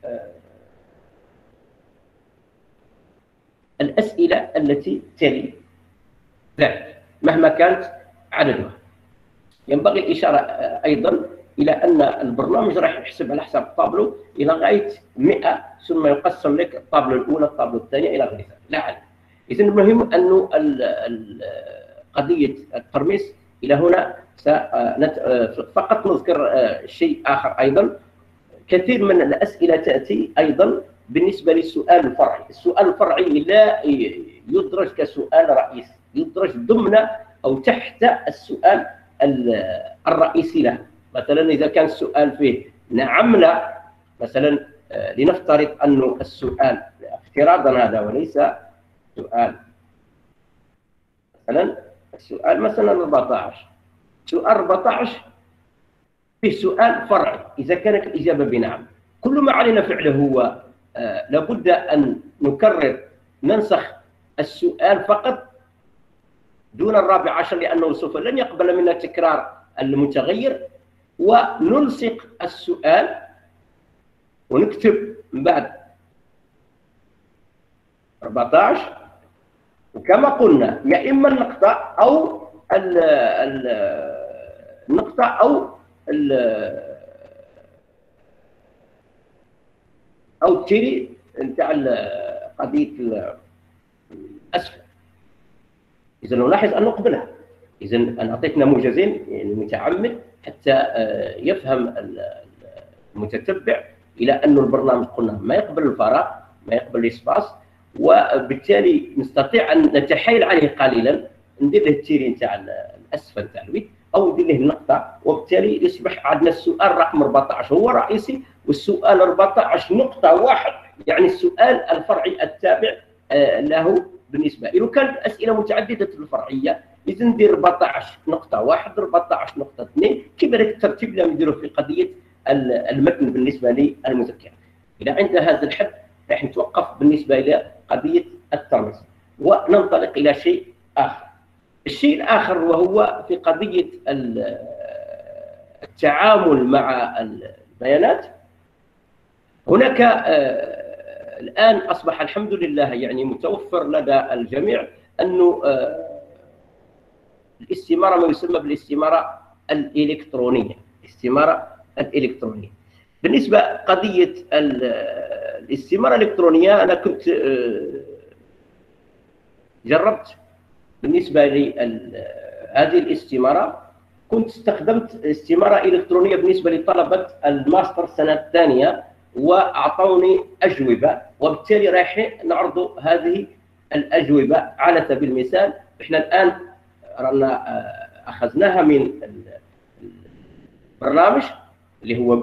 الأسئلة التي تلي ذلك مهما كانت عددها. ينبغي الإشارة أيضا إلى أن البرنامج راح يحسب على حساب الطابلو إلى غاية 100، ثم يقسم لك الطابلو الأولى الطابلو الثانية إلى غير ذلك. لا علم. إذن المهم أنه قضية الترميز إلى هنا فقط نذكر شيء آخر أيضا. كثير من الأسئلة تأتي أيضا بالنسبة للسؤال الفرعي. السؤال الفرعي لا يدرج كسؤال رئيسي، يدرج ضمن أو تحت السؤال الرئيسي له. مثلا إذا كان السؤال فيه نعم لا، مثلا لنفترض أنه السؤال افتراضا هذا وليس سؤال، مثلا السؤال مثلا 14، سؤال 14 فيه سؤال فرعي. إذا كانت الإجابة بنعم، كل ما علينا فعله هو لابد أن نكرر، ننسخ السؤال فقط دون 14، لأنه سوف لن يقبل منا تكرار المتغير، ونلصق السؤال ونكتب من بعد 14، وكما قلنا يا إما النقطة أو النقطة أو التيري نتاع قضية الأسفل. إذا نلاحظ أن نقبلها. إذا أنا أعطيت نموذجين يعني متعمد حتى يفهم المتتبع إلى أن البرنامج قلنا ما يقبل الفراغ، ما يقبل الإسباس، وبالتالي نستطيع أن نتحايل عليه قليلا، ندير له التيري نتاع الأسفل نتاع الويت أو ندير له النقطة، وبالتالي يصبح عندنا السؤال رقم 14 هو رئيسي، والسؤال 14 نقطة 1 يعني السؤال الفرعي التابع له بالنسبة له. كانت أسئلة متعددة الفرعية إذا ندير 14 نقطة 1 14 نقطة 2 كيف ذاك الترتيب اللي نديروه في قضية المتن بالنسبة للمذكرة. إلى عند هذا الحد راح نتوقف بالنسبة إلى قضية الترميز وننطلق إلى شيء آخر. الشيء الآخر وهو في قضية التعامل مع البيانات. هناك الآن أصبح الحمد لله يعني متوفر لدى الجميع أنه الاستمارة ما يسمى بالاستمارة الإلكترونية. الاستمارة الإلكترونية بالنسبة قضية الاستمارة الإلكترونية، أنا كنت جربت بالنسبة لهذه الاستمارة، كنت استخدمت استمارة إلكترونية بالنسبة لطلبة الماستر السنة الثانية وأعطوني أجوبة، وبالتالي رايح نعرض هذه الأجوبة. على سبيل المثال إحنا الآن رانا أخذناها من البرنامج اللي هو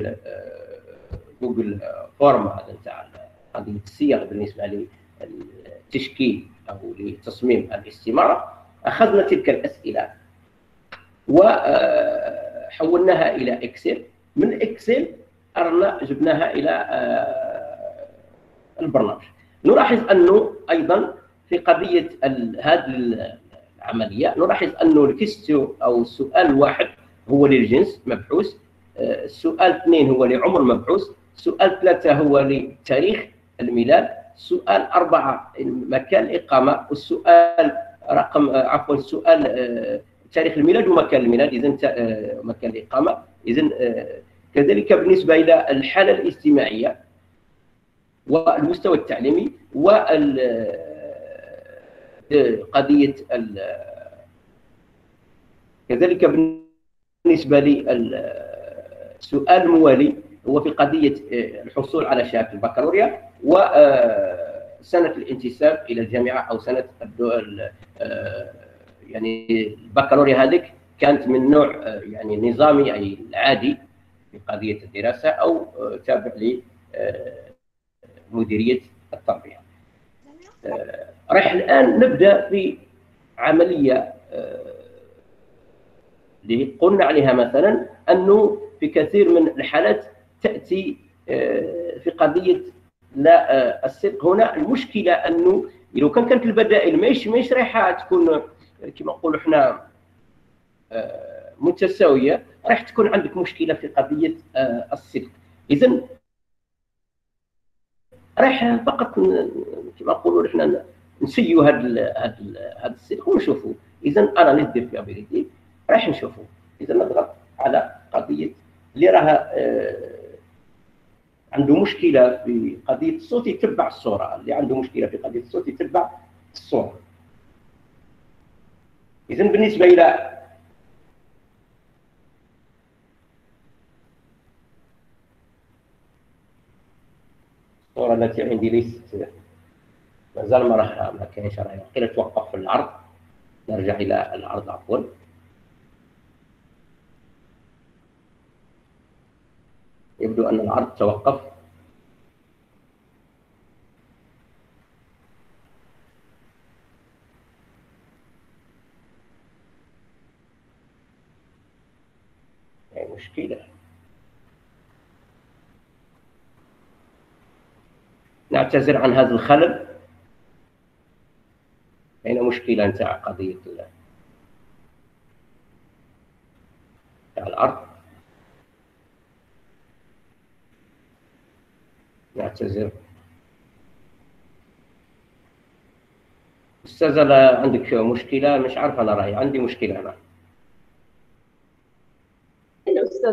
جوجل فورم، هذا نتاع قضية الصيغ بالنسبة للتشكيل أو لتصميم الاستمارة. أخذنا تلك الأسئلة حولناها الى اكسل، من اكسل رانا جبناها الى البرنامج. نلاحظ انه ايضا في قضيه هذه العمليه نلاحظ انه الكيستيو او السؤال الواحد هو للجنس مبحوث، السؤال 2 هو لعمر مبحوث، سؤال 3 هو لتاريخ الميلاد، سؤال 4 مكان الإقامة، والسؤال رقم عفوا السؤال تاريخ الميلاد ومكان الميلاد، إذن مكان الإقامة. إذن كذلك بالنسبة إلى الحالة الاجتماعية والمستوى التعليمي وقضية كذلك بالنسبة للسؤال الموالي هو في قضية الحصول على شهادة البكالوريا وسنة الانتساب إلى الجامعة أو سنة يعني البكالوريا هذيك كانت من نوع يعني نظامي أي العادي في قضية الدراسة أو تابع لمديرية التربية. راح الآن نبدأ في عملية اللي قلنا عليها مثلا أنه في كثير من الحالات تأتي في قضية لا الصدق. هنا المشكلة أنه لو كانت البدائل مش رايحة تكون كما نقولوا احنا متساوية، راح تكون عندك مشكلة في قضية الصدق. إذن راح فقط كما نقولوا احنا نسيو هذا الصدق ونشوفوا. إذن أنا ندير في أبيليتي راح نشوفوا. إذا نضغط على قضية اللي راها عنده مشكلة في قضية الصوت يتبع الصورة، اللي عنده مشكلة في قضية الصوت يتبع الصورة. إذا بالنسبة إلى الصورة التي عندي ليست مازال ما كاينش، راهي قيل توقف في العرض. نرجع إلى العرض عفوا. يبدو أن العرض توقف. يعني مشكلة. نعتذر عن هذا الخلل. هنا مشكلة نتاع قضية العرض. نعتذر. أستاذة لا عندك مشكلة؟ مش عارف أنا، راهي عندي مشكلة أنا. الأستاذ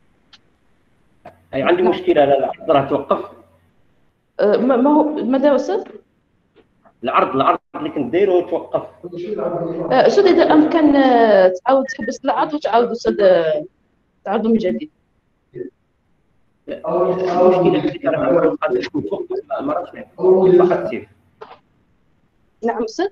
أي عندي مشكلة. لا العرض راه توقف. ما هو ماذا يا أستاذ؟ العرض اللي كنت دايره توقف. أستاذ إذا أمكن تعاود تحبس العرض وتعاود أستاذ تعاودوا من جديد. المشكلة اللي راه قادر توقف ما راهش فقط سيف. نعم أستاذ.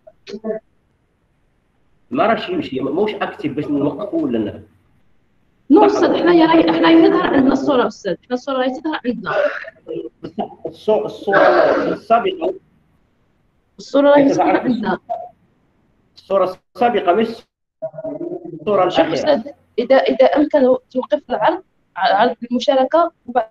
ما راهش يمشي، موش اكتيف باش نوقفوا ولا لا. نو أستاذ، حنايا تظهر عندنا الصورة أستاذ، حنا الصورة راهي تظهر عندنا. الصورة السابقة. الصورة راهي تظهر عندنا. الصورة السابقة مش الصورة شوف الأخيرة. أستاذ، إذا أمكن توقف العرض، عرض المشاركة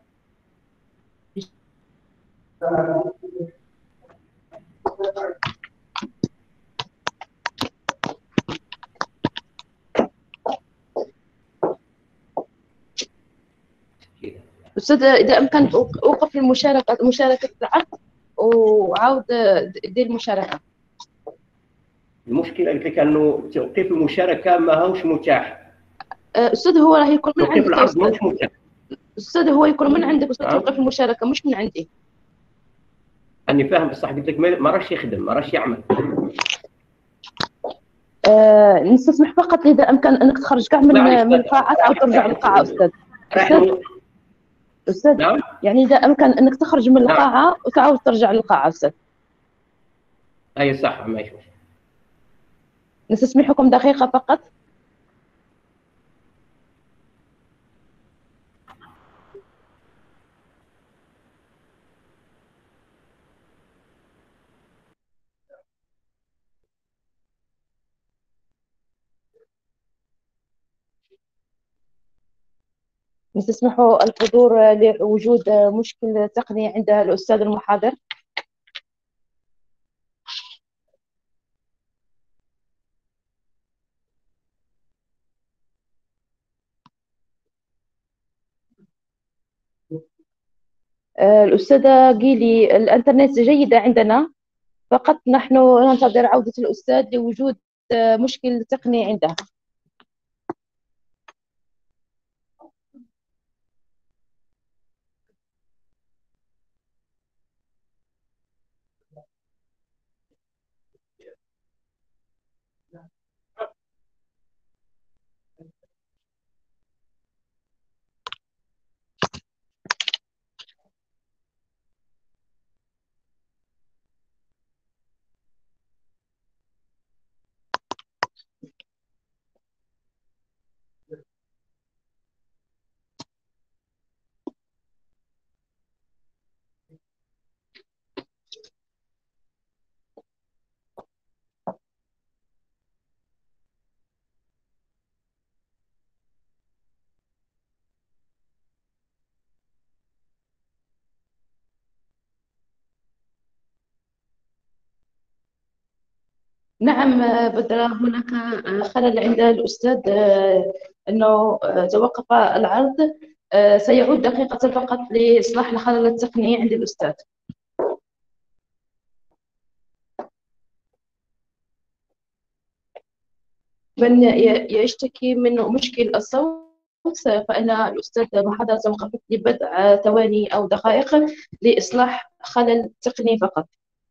أستاذ إذا أمكن أوقف مشاركة العرض وعاود دير المشاركة. المشكلة قلت لك أنه توقيف المشاركة ما هوش متاح. أستاذ هو راه يكون من عندك. توقيف العرض ماهوش متاح. أستاذ هو يكون من عندك أستاذ، توقيف المشاركة مش من عندي. أني فاهم بصح قلت لك ما راهش يخدم، ما راهش يعمل. نستسمح فقط إذا أمكن أنك تخرج كاع من القاعة تعاود ترجع للقاعة أستاذ. أستاذ نعم. يعني إذا أمكن أنك تخرج من القاعة وتعاود ترجع للقاعة أستاذ. أي صح، ماشي. نستسمحكم دقيقة فقط. نستسمح الحضور لوجود مشكل تقني عند الأستاذ المحاضر. الأستاذة قيلي، الإنترنت جيدة عندنا، فقط نحن ننتظر عودة الأستاذ لوجود مشكل تقني عنده. نعم، بدر هناك خلل عند الأستاذ، أنه توقف العرض. سيعود دقيقة فقط لإصلاح الخلل التقني عند الأستاذ. من يشتكي من مشكل الصوت فإن الأستاذ محاضرة توقفت لبضع ثواني أو دقائق لإصلاح خلل تقني فقط.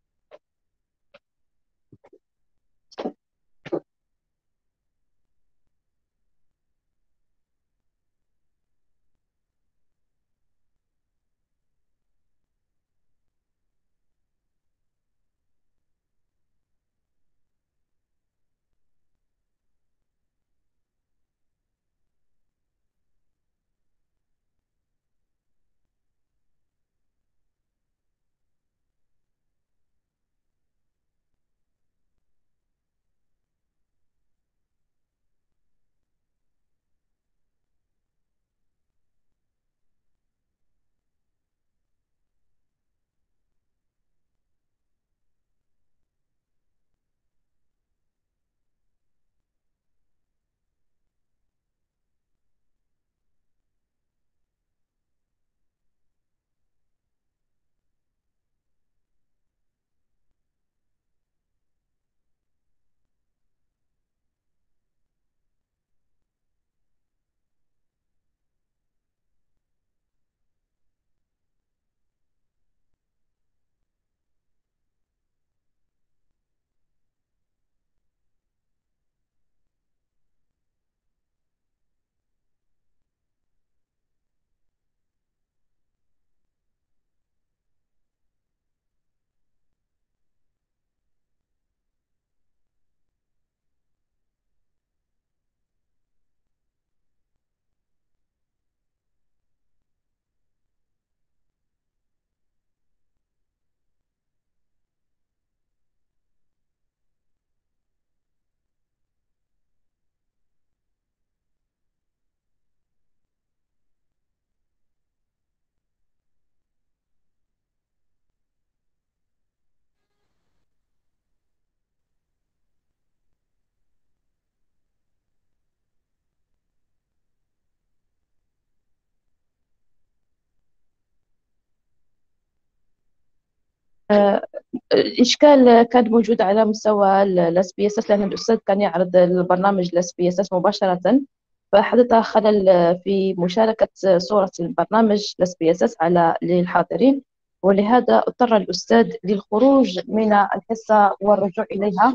الإشكال كان موجود على مستوى الاس بي اس اس، لأن الأستاذ كان يعرض البرنامج الاس بي اس اس مباشرة، فحدث خلل في مشاركة صورة البرنامج الاس بي اس اس على للحاضرين، ولهذا اضطر الأستاذ للخروج من الحصة والرجوع إليها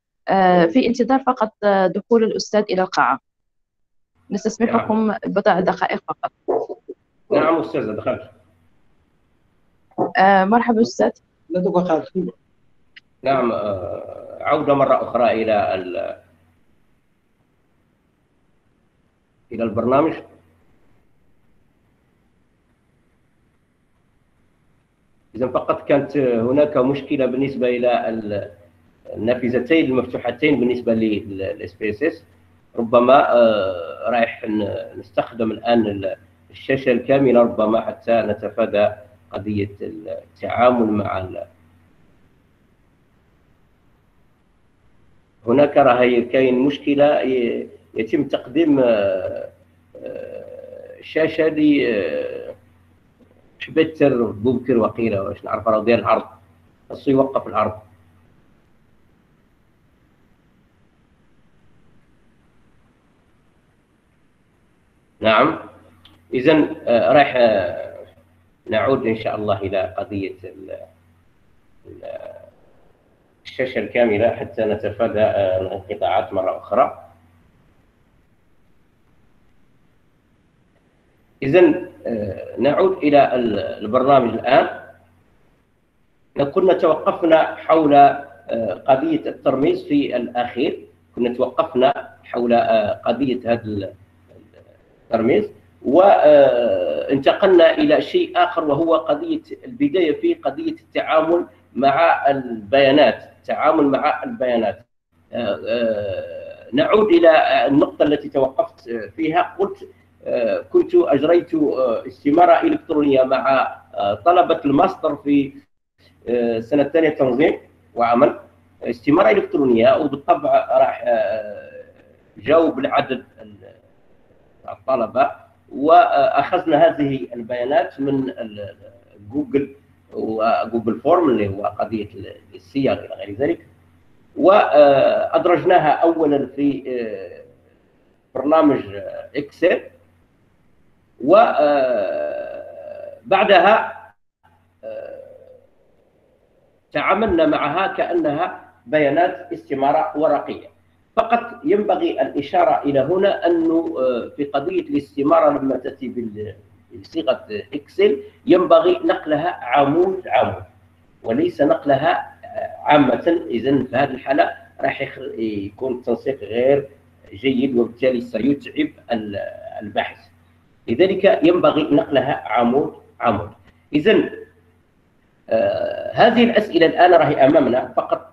في انتظار فقط دخول الأستاذ إلى القاعة. نستسمحكم بضع دقائق فقط. نعم أستاذ، دخلت. مرحبا أستاذ. لا تبقى. نعم، عودة مرة أخرى إلى البرنامج. إذا فقط كانت هناك مشكلة بالنسبة إلى النافذتين المفتوحتين بالنسبة للاس بي اس اس. ربما رايح نستخدم الآن الشاشة الكاملة ربما حتى نتفادى قضية التعامل مع هناك راه كاين مشكلة يتم تقديم شاشة حبتر بوبكر وقيله واش نعرف راه ديال العرض، خاصو يوقف العرض. نعم، إذا راح نعود إن شاء الله إلى قضية الشاشة الكاملة حتى نتفادى الانقطاعات مرة أخرى. إذا نعود إلى البرنامج الآن. كنا توقفنا حول قضية الترميز في الأخير، كنا توقفنا حول قضية هذا الترميز، وانتقلنا إلى شيء آخر وهو قضية البداية في قضية التعامل مع البيانات. التعامل مع البيانات، نعود إلى النقطة التي توقفت فيها. قلت كنت أجريت استمارة إلكترونية مع طلبة الماستر في سنة ثانية تنظيم وعمل، استمارة إلكترونية، وبالطبع راح جاوب العدد الطلبة، وأخذنا هذه البيانات من جوجل وجوجل فورم اللي هو قضية الصيغ إلى غير ذلك، وأدرجناها أولا في برنامج إكسل، وبعدها تعاملنا معها كأنها بيانات استمارة ورقية. فقط ينبغي الإشارة إلى هنا أنه في قضية الاستمارة لما تأتي بصيغة إكسل ينبغي نقلها عمود عمود وليس نقلها عامة. إذن في هذه الحالة راح يكون التنسيق غير جيد، وبالتالي سيتعب الباحث. لذلك ينبغي نقلها عمود عمود. إذن هذه الأسئلة الآن راهي أمامنا فقط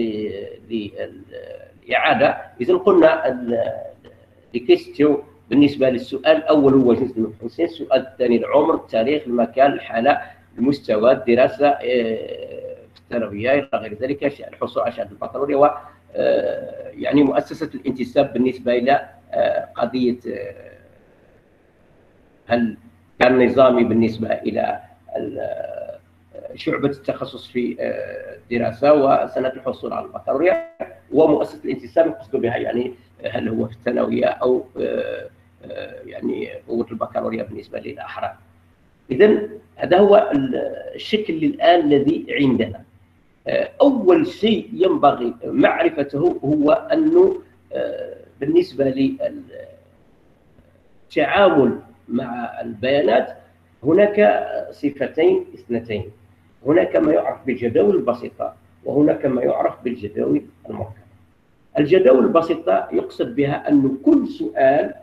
للإعادة. إذن قلنا الكيستيو بالنسبة للسؤال الأول هو جنس المبحوثين، السؤال الثاني العمر، التاريخ، المكان، الحالة، المستوى، الدراسة في الثانوية إلى غير ذلك، الحصول على شهادة البكالوريا، و يعني مؤسسة الانتساب بالنسبة إلى قضية هل كان نظامي بالنسبة إلى شعبة التخصص في الدراسة وسنة الحصول على البكالوريا، ومؤسسة الانتساب نقصد بها يعني هل هو في الثانوية أو يعني قوة البكالوريا بالنسبة للأحرار. إذن هذا هو الشكل الآن الذي عندنا. أول شيء ينبغي معرفته هو أنه بالنسبة للتعامل مع البيانات هناك صفتين اثنتين، هناك ما يعرف بالجداول البسيطة وهناك ما يعرف بالجداول المركبة. الجداول البسيطة يقصد بها أن كل سؤال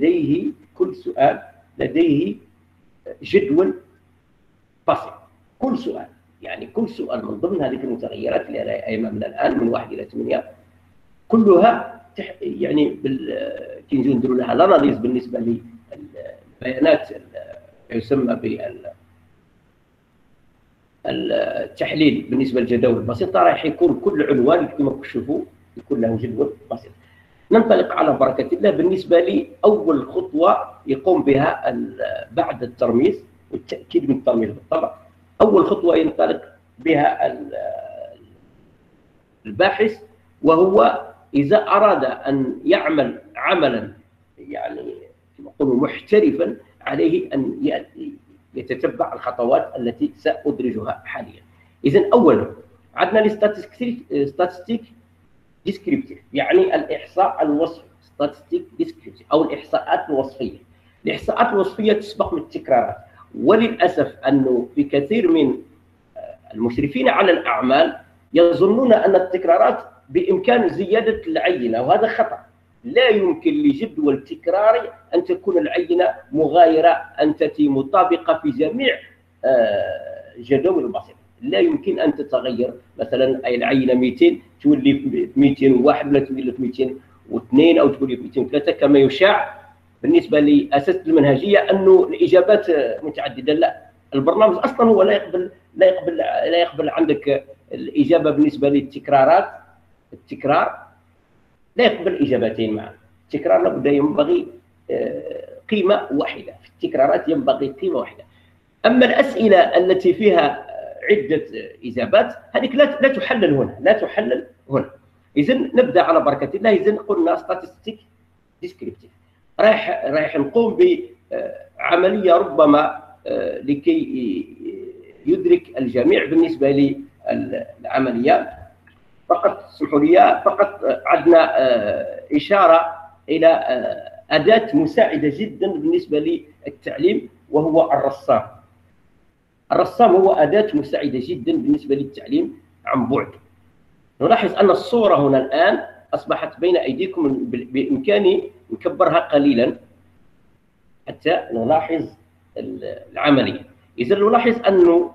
لديه جدول بسيط. كل سؤال يعني كل سؤال من ضمن هذه المتغيرات اللي أمامنا الآن من 1 إلى 8 كلها يعني كي نجيو نديروا لها الاناليز بالنسبة للبيانات يسمى بالتحليل. بالنسبة للجداول البسيطة راح يكون كل عنوان كما تشوفوا يكون له جدول بسيط. ننطلق على بركة الله. بالنسبة لي أول خطوة يقوم بها بعد الترميز والتأكيد من الترميز بالطبع، أول خطوة ينطلق بها الباحث، وهو إذا أراد أن يعمل عملا يعني نقول محترفا عليه أن يتتبع الخطوات التي سأدرجها حاليا. إذن أولا عندنا الستاتستيك ديسكريبتيف، يعني الإحصاء الوصفي، ستاتستيك ديسكريبتيف أو الإحصاءات الوصفية. الإحصاءات الوصفية تسبق من التكرارات، وللأسف أنه في كثير من المشرفين على الأعمال يظنون أن التكرارات بإمكان زيادة العينة، وهذا خطأ. لا يمكن لجدول تكراري أن تكون العينة مغايرة أن تأتي مطابقة في جميع جداول البسيطة. لا يمكن أن تتغير، مثلا أي العينة 200 تولي 201 ولا تولي 202 أو تولي 203 كما يشاع بالنسبه لاساس المنهجيه انه الاجابات متعدده. لا، البرنامج اصلا هو لا يقبل عندك الاجابه بالنسبه للتكرارات. التكرار لا يقبل اجابتين معا. التكرار لابد ينبغي قيمه واحده، في التكرارات ينبغي قيمه واحده. اما الاسئله التي فيها عده اجابات هذيك لا تحلل هنا، لا تحلل هنا. اذا نبدا على بركه الله. اذا قلنا ستاتستيك ديسكريبتيف، رايح نقوم بعمليه ربما لكي يدرك الجميع بالنسبه للعمليه. فقط اسمحوا لي، فقط عندنا اشاره الى اداه مساعده جدا بالنسبه للتعليم، وهو الرسام. الرسام هو اداه مساعده جدا بالنسبه للتعليم عن بعد. نلاحظ ان الصوره هنا الان اصبحت بين ايديكم، بامكاني نكبرها قليلا حتى نلاحظ العمليه. اذا نلاحظ انه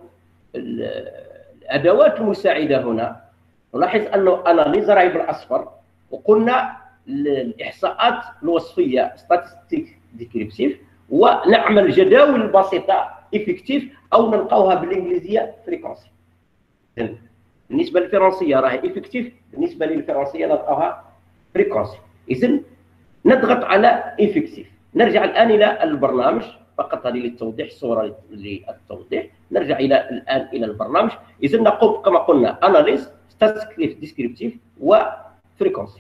الادوات المساعده هنا، نلاحظ انه اناليز راهي بالاصفر، وقلنا الاحصاءات الوصفيه ستاتستيك ديسكريبتيف، ونعمل جداول بسيطه افكتيف او نلقاوها بالانجليزيه فريكونسي. بالنسبه للفرنسيه راهي افكتيف، بالنسبه للفرنسيه نلقاوها فريكونسي. اذا نضغط على افكتيف. نرجع الان الى البرنامج، فقط هذه للتوضيح، صوره للتوضيح. نرجع الان الى البرنامج. اذا نقوم كما قلنا اناليز ستاتستيك ديسكريبتيف وفريكونسي،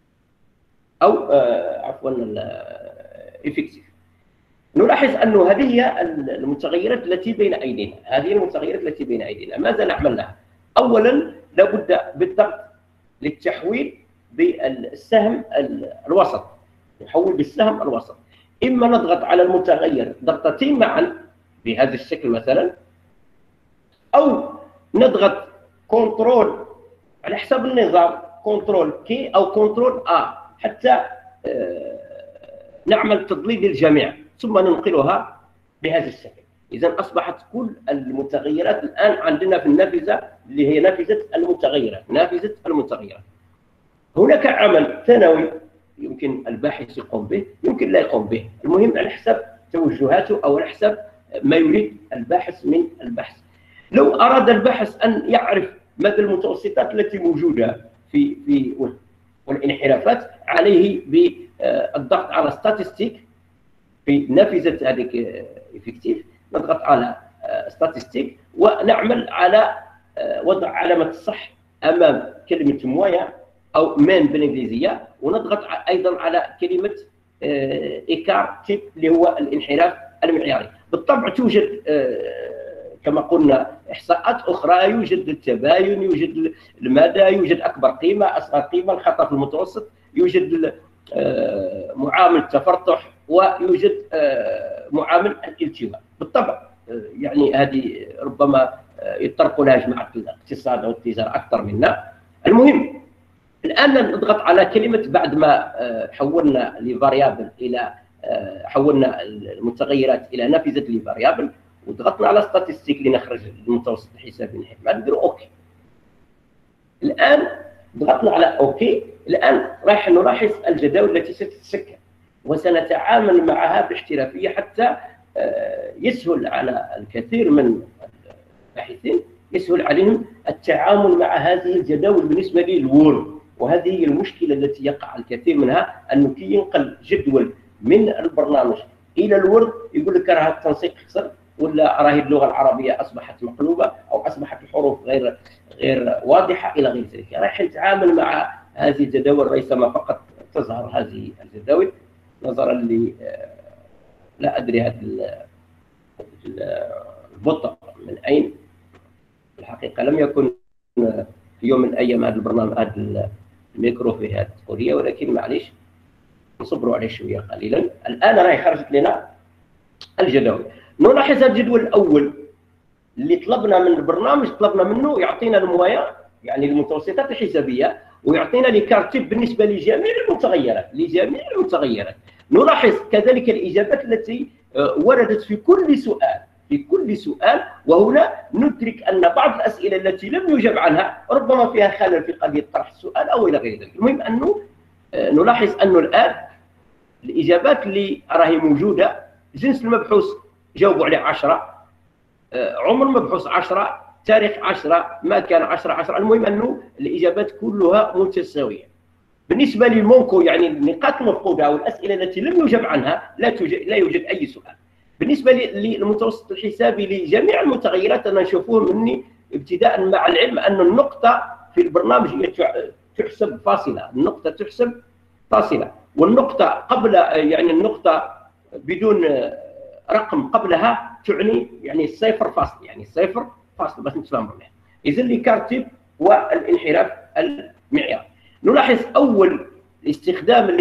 او عفوا افكتيف. نلاحظ انه هذه هي المتغيرات التي بين ايدينا. هذه المتغيرات التي بين ايدينا ماذا نعمل لها؟ اولا لابد بالضغط للتحويل بالسهم الوسط، نحول بالسهم الوسط. اما نضغط على المتغير ضغطتين معا بهذا الشكل مثلا، او نضغط كنترول على حسب النظام، كنترول كي او كنترول حتى نعمل تضليل للجميع، ثم ننقلها بهذا الشكل. اذا اصبحت كل المتغيرات الان عندنا في النافذه اللي هي نافذه المتغيرات. نافذه المتغيرات. هناك عمل ثانوي يمكن الباحث يقوم به، يمكن لا يقوم به، المهم على حسب توجهاته او على حسب ما يريد الباحث من البحث. لو اراد الباحث ان يعرف مدى المتوسطات التي موجوده في والانحرافات، عليه بالضغط على ستاتستيك في نافذه هذيك افكتيف. نضغط على ستاتستيك ونعمل على وضع علامه الصح امام كلمه مويا او مان بالانجليزيه، ونضغط ايضا على كلمه ايكار تيب اللي هو الانحراف المعياري. بالطبع توجد كما قلنا احصاءات اخرى، يوجد التباين، يوجد المدى، يوجد اكبر قيمه، اصغر قيمه، الخطا في المتوسط، يوجد معامل التفرطح، ويوجد معامل الالتواء. بالطبع يعني هذه ربما يطرق لها جماعه الاقتصاد او التجاره اكثر منا. المهم الان نضغط على كلمه بعد ما حولنا لفاريابل الى حولنا المتغيرات الى نافذه لفاريابل، وضغطنا على ستاتستيك لنخرج المتوسط الحسابي النهائي. نديروا اوكي. الان ضغطنا على اوكي. الان راح نلاحظ الجداول التي ستتشكل، وسنتعامل معها باحترافيه حتى يسهل على الكثير من الباحثين، يسهل عليهم التعامل مع هذه الجداول بالنسبه للوورد. وهذه هي المشكله التي يقع الكثير منها، انه كي ينقل جدول من البرنامج الى الوورد يقول لك راه التنسيق خسر، ولا راهي اللغه العربيه اصبحت مقلوبه، او اصبحت الحروف غير واضحه الى غير ذلك. راح نتعامل مع هذه الجداول ريثما فقط تظهر هذه الجداول، نظرا ل لا ادري هذا البطء من اين. الحقيقه لم يكن في يوم من الايام هذا البرنامج هذا الميكرو فيه هذه التقنيه، ولكن معليش نصبروا عليه شويه قليلا. الان راهي خرجت لنا الجداول. نلاحظ الجدول الاول اللي طلبنا من البرنامج، طلبنا منه يعطينا الموايا يعني المتوسطات الحسابيه، ويعطينا لي كارتيب بالنسبه لجميع المتغيرات. نلاحظ كذلك الاجابات التي وردت في كل سؤال، وهنا ندرك ان بعض الاسئله التي لم يجب عنها ربما فيها خلل في قضيه طرح السؤال او الى غير ذلك. المهم انه نلاحظ انه الان الاجابات اللي راهي موجوده، جنس المبحوث جاوبوا عليه 10، عمر المبحوث 10، تاريخ 10، مكان 10. المهم انه الاجابات كلها متساويه. بالنسبه للمونكو يعني النقاط المفقوده او الاسئله التي لم يجب عنها لا يوجد اي سؤال. بالنسبه للمتوسط الحسابي لجميع المتغيرات انا نشوفوه مني ابتداء، مع العلم ان النقطه في البرنامج هي تحسب فاصله، النقطه تحسب فاصله، والنقطه قبل يعني النقطه بدون رقم قبلها تعني يعني صفر فاصل، يعني صفر فاصل باش نتفاهموا معاه. اذا الكارتيب والانحراف المعياري. نلاحظ اول استخدام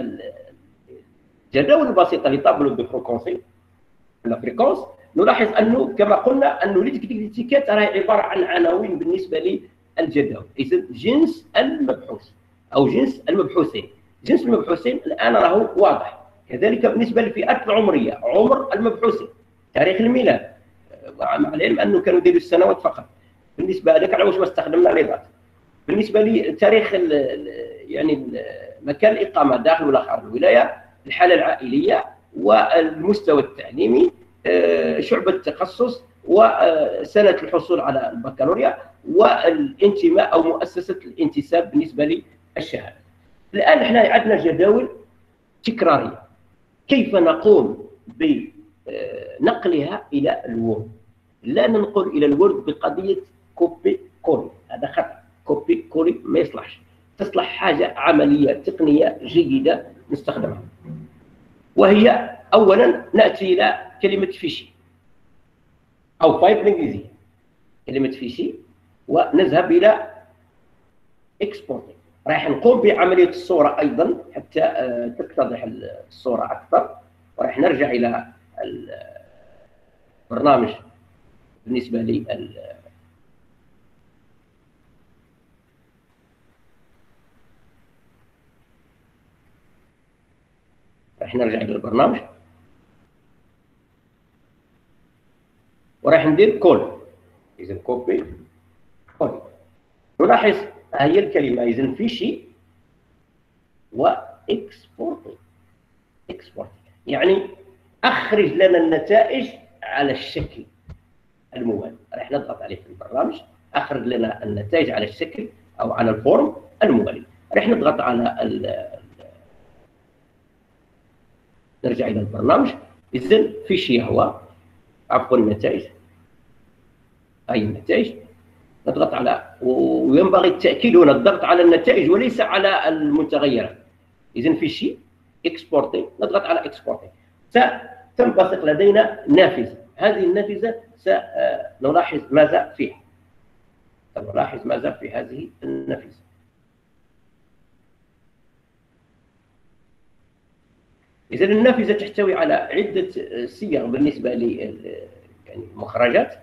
للجداول البسيطه لطابلو دو فريكونسي لا فريكونس، نلاحظ انه كما قلنا انه ليتيكيت راهي عباره عن عناوين بالنسبه للجداول. اذا جنس المبحوث او جنس المبحوثين، جنس المبحوثين الان راهو واضح. كذلك بالنسبه للفئات العمريه، عمر المبحوثين، تاريخ الميلاد، مع العلم انه كانوا يديروا السنوات فقط. بالنسبه هذاك علاش ما استخدمنا ليضات. بالنسبه لتاريخ يعني مكان الاقامه داخل ولا خارج الولايه، الحاله العائليه، والمستوى التعليمي، شعبه التخصص، وسنه الحصول على البكالوريا، والانتماء او مؤسسه الانتساب بالنسبه للشهاده. الان احنا عندنا جداول تكراريه، كيف نقوم بنقلها الى الوورد؟ لا ننقل الى الوورد بقضيه كوبي كولي، هذا خطا. كوبي كولي ما يصلحش، تصلح حاجه عمليه تقنيه جيده نستخدمها، وهي اولا ناتي الى كلمه فيشي او فايل بالانجليزيه، كلمه فيشي، ونذهب الى اكسبورت. راح نقوم بعمليه الصوره ايضا حتى تتضح الصوره اكثر، وراح نرجع الى البرنامج بالنسبه لي راح نرجع الى البرنامج وراح ندير كول. اذا كوبي كول، نلاحظ هي الكلمه اذا فيشي واكسبورت. اكسبورت يعني اخرج لنا النتائج على الشكل الموالي. راح نضغط عليه في البرنامج، اخرج لنا النتائج على الشكل او على الفورم الموالي. راح نضغط على نرجع الى البرنامج. اذا فيشي هو عفوا النتائج، هاي النتائج. نضغط على، وينبغي التاكيد هنا الضغط على النتائج وليس على المتغيرات. اذا فيشي اكسبورتي، نضغط على اكسبورتي. ستنبثق لدينا نافذه، هذه النافذه سنلاحظ ماذا فيها. سنلاحظ ماذا في هذه النافذه. اذا النافذه تحتوي على عده صيغ بالنسبه ل يعني المخرجات.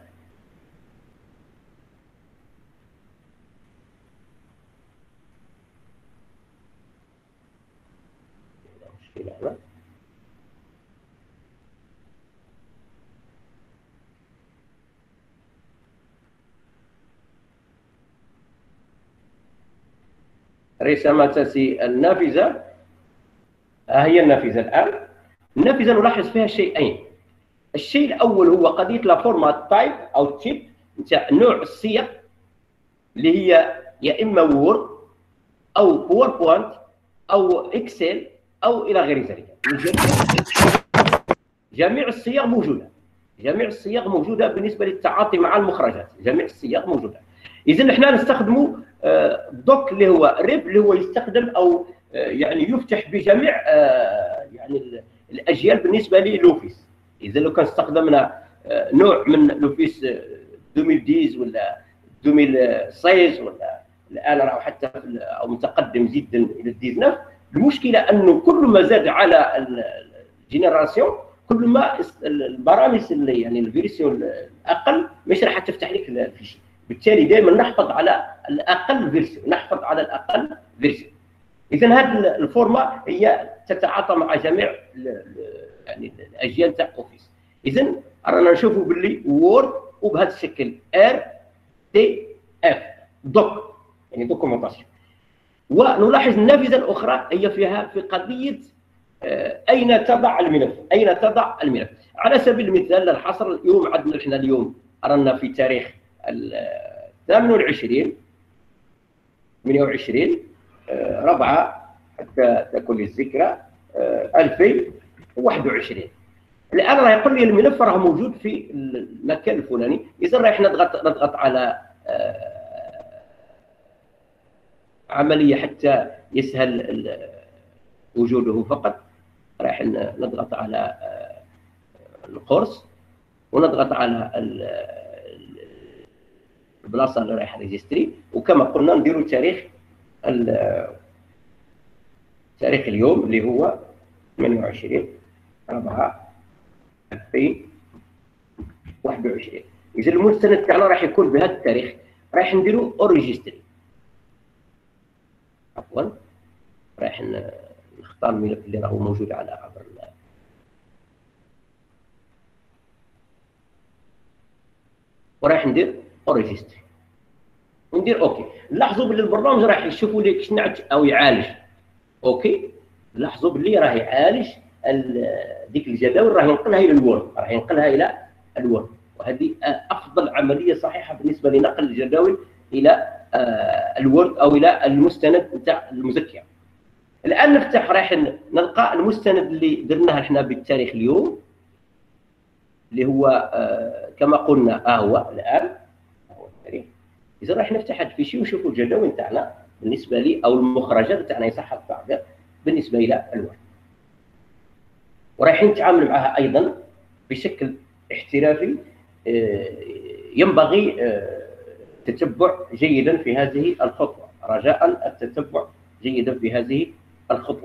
رسمت النافذه، هي النافذه الان. النافذه نلاحظ فيها شيئين. الشيء الاول هو قضيه لا فورمات تايب او تيب نتاع نوع الصيغ، اللي هي يا اما وورد او باوربوينت او اكسل او الى غير ذلك. جميع الصيغ موجوده، جميع الصيغ موجوده بالنسبه للتعاطي مع المخرجات، جميع الصيغ موجوده. اذا احنا نستخدموا دوك اللي هو ريب، اللي هو يستخدم او يعني يفتح بجميع يعني الاجيال بالنسبه للوفيس. اذا لو كان استخدمنا نوع من لوفيس 2010 ولا 2016 ولا الان راه حتى او متقدم جدا الى 19، المشكله انه كل ما زاد على الجينيراسيون كل ما البرامج اللي يعني الفيرسيون الاقل مش راح تفتح لك الفيشي. بالتالي دائما نحفظ على الاقل فيرسيون، نحفظ على الاقل فيرسيون. اذا هذه الفورمه هي تتعاطى مع جميع يعني الاجيال تاع اوفيس. اذا رانا نشوفوا باللي وورد وبهذا الشكل ار تي اف دوك يعني دوكيومونطاسيون. ونلاحظ النافذه الاخرى هي فيها في قضيه أين تضع الملف؟ أين تضع الملف؟ على سبيل المثال للحصر، اليوم عندنا احنا اليوم رانا في تاريخ 28 4 حتى تكون الذكرى 2021. الان راه يقول لي الملف راه موجود في المكان الفلاني. اذا راح نضغط على عمليه حتى يسهل وجوده فقط. راح نضغط على القرص ونضغط على البلاصه اللي رايح ريجستري، وكما قلنا نديروا تاريخ اليوم اللي هو 28/4/2021. اذا المستند تاعنا راح يكون بهذا التاريخ، راح نديروا اوريجستري. عفوا، راح نختار الملف اللي راهو موجود على عبر وراح ندير اوريجستري وندير اوكي. لاحظوا باللي البرنامج راح يشوفوا لي شنعت او يعالج. اوكي، لاحظوا باللي راه يعالج ديك الجداول، راه ينقلها الى الوورد، وهذه افضل عمليه صحيحه بالنسبه لنقل الجداول الى الوورد او الى المستند نتاع المذكره. الان نفتح، راح نلقى المستند اللي درناه احنا بالتاريخ اليوم، اللي هو كما قلنا هو الان هو التاريخ. اذا راح نفتح هذا الفيشي ونشوفوا الجداول تاعنا بالنسبه لي، او المخرجات تاعنا يصح التعبير، بالنسبه الى الوورد. ورايحين نتعامل معها ايضا بشكل احترافي. ينبغي التتبع جيدا في هذه الخطوه، رجاء التتبع جيدا في هذه الخطوه.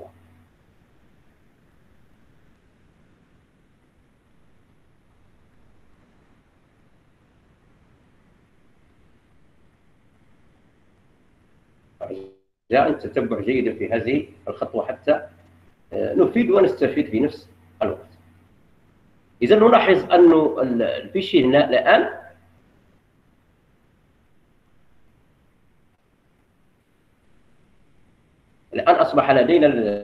رجاء التتبع جيدا في هذه الخطوه حتى نفيد ونستفيد في نفس الوقت. إذا نلاحظ أنه الفيشي هنا الآن أصبح لدينا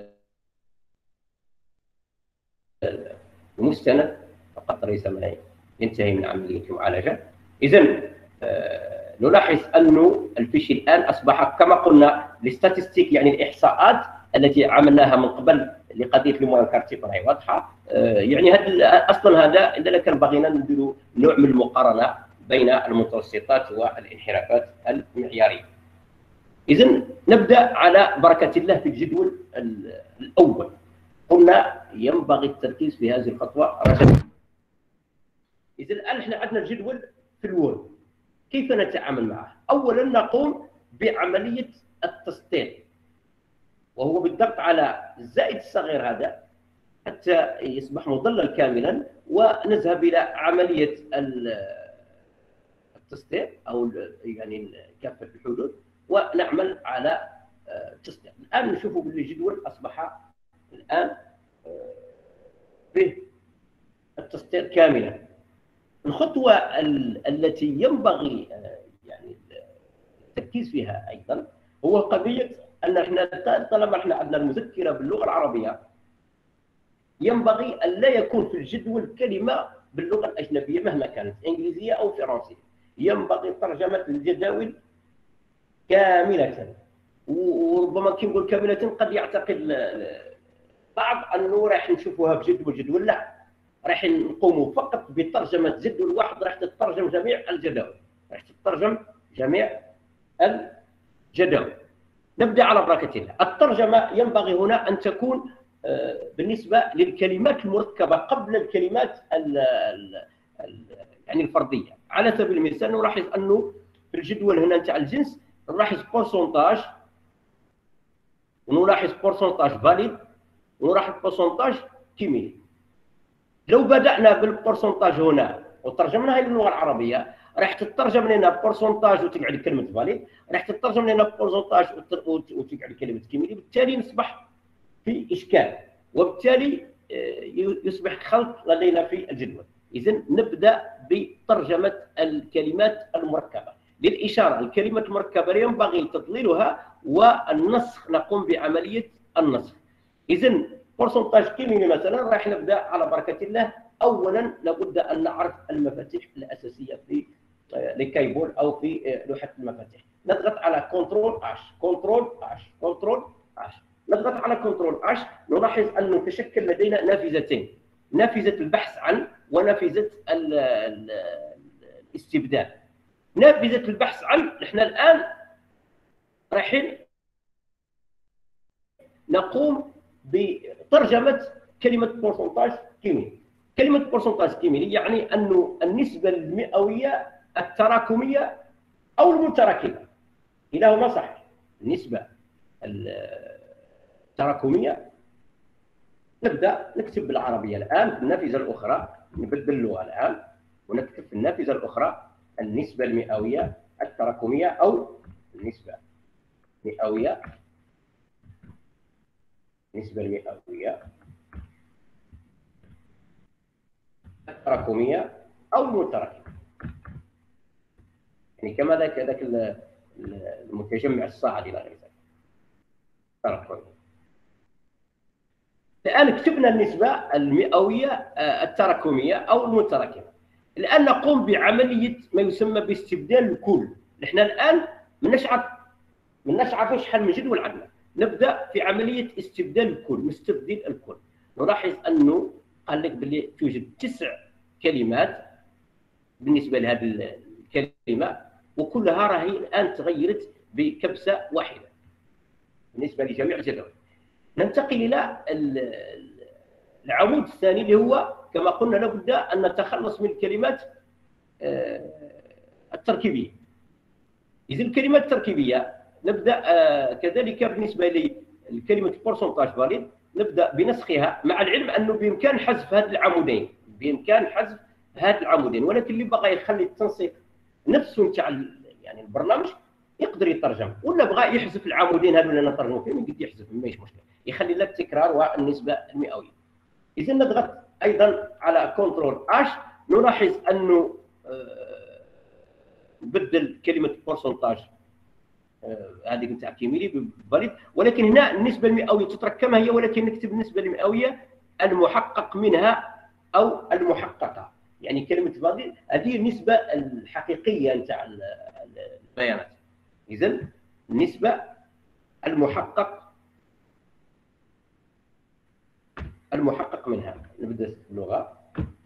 المستند فقط، ليس ما ينتهي من عملية المعالجة. إذا نلاحظ أنه الفيشي الآن أصبح كما قلنا الاستاتستيك، يعني الإحصاءات التي عملناها من قبل لقضيه الموان كارتيب راهي واضحه. يعني اصلا هذا اذا كان بغينا نديروا نوع من المقارنه بين المتوسطات والانحرافات المعياريه. اذا نبدا على بركه الله في الجدول الاول. قلنا ينبغي التركيز في هذه الخطوه رجاء. اذا الان احنا عندنا الجدول في الوورد، كيف نتعامل معه؟ اولا نقوم بعمليه التسطير، وهو بالضغط على الزائد الصغير هذا حتى يصبح مظلل كاملا، ونذهب الى عمليه التسطير او يعني كافه الحدود، ونعمل على التسطير. الان نشوفوا باللي الجدول اصبح الان به التسطير كاملا. الخطوه التي ينبغي يعني التركيز فيها ايضا هو قضيه ان احنا طالما احنا عندنا المذكره باللغه العربيه، ينبغي ان لا يكون في الجدول كلمه باللغه الاجنبيه مهما كانت، انجليزيه او فرنسيه. ينبغي ترجمه الجداول كامله. وربما كي نقول كامله قد يعتقد بعض انه راح نشوفوها بجدول، لا، راح نقوموا فقط بترجمه جدول واحد، راح تترجم جميع الجداول، نبدا على بركه الله. الترجمه ينبغي هنا ان تكون بالنسبه للكلمات المركبه قبل الكلمات يعني الفرديه. على سبيل المثال نلاحظ انه في الجدول هنا نتاع الجنس نلاحظ بورسونتاج، ونلاحظ بورسونتاج فاليد، ونلاحظ بورسونتاج كيميلي. لو بدانا بالبورسونتاج هنا وترجمناها الى اللغه العربيه، راح تترجم لنا بورسونتاج وتقعد كلمه فاليد، راح تترجم لنا بورسونتاج وتقعد كلمه كيميلي. بالتالي نصبح في اشكال، وبالتالي يصبح خلط لدينا في الجدول. اذا نبدا بترجمه الكلمات المركبه. للاشاره، الكلمه المركبه ينبغي تضليلها والنسخ، نقوم بعمليه النسخ. اذا بورسنتاج كيميائي مثلا راح نبدا على بركه الله. اولا لابد ان نعرف المفاتيح الاساسيه في الكيبورد او في لوحه المفاتيح. نضغط على كنترول اش، كنترول اش، كنترول اش. نضغط على كنترول اش، نلاحظ انه تشكل لدينا نافذتين، نافذه البحث عن ونافذه الاستبدال. نافذه البحث عن، نحن الان رايحين نقوم بترجمه كلمه بورسنتاج كيميائي. كلمه بورسنتاج كيميائي يعني انه النسبه المئويه التراكميه او المتراكمه، كلاهما صح. النسبه التراكميه نبدا نكتب بالعربيه الان. في النافذه الاخرى نبدل اللغه الان ونكتب في النافذه الاخرى النسبه المئويه التراكميه او النسبه المئويه، النسبه المئويه التراكميه او المتراكمه، يعني كما ذاك المتجمع الصاعد الى غير ذلك التراكمي. الان كتبنا النسبه المئويه التراكميه او المتراكمه. الان نقوم بعمليه ما يسمى باستبدال الكل. نحن الان ما نعرف شحال من جدول عندنا. نبدا في عمليه استبدال الكل، نستبدل الكل. نلاحظ انه قال لك باللي توجد 9 كلمات بالنسبه لهذه الكلمه، وكلها راهي الان تغيرت بكبسه واحده بالنسبه لجميع الجداول. ننتقل الى العمود الثاني اللي هو كما قلنا لابد ان نتخلص من الكلمات التركيبيه. اذا الكلمات التركيبيه نبدا كذلك بالنسبه لكلمه بورسنتاج فاليد نبدا بنسخها، مع العلم انه بامكان حذف هذه العمودين، بامكان حذف هذه العمودين، ولكن اللي بغى يخلي التنسيق نفسه نتاع يعني البرنامج يقدر يترجم، ولا بغى يحذف العمودين هذو اللي انا نترجموا فيهم يقدر يحذفهم، ماشي مشكل، يخلي لك التكرار والنسبه المئويه. اذا نضغط ايضا على كنترول اش، نلاحظ انه نبدل كلمه بورسنتاج هذيك نتاع كيميلي فاليد، ولكن هنا النسبه المئويه تتركمها هي، ولكن نكتب النسبه المئويه المحقق منها او المحققه، يعني كلمه فاليد هذه النسبه الحقيقيه نتاع البيانات. اذا النسبه المحقق منها. نبدا اللغه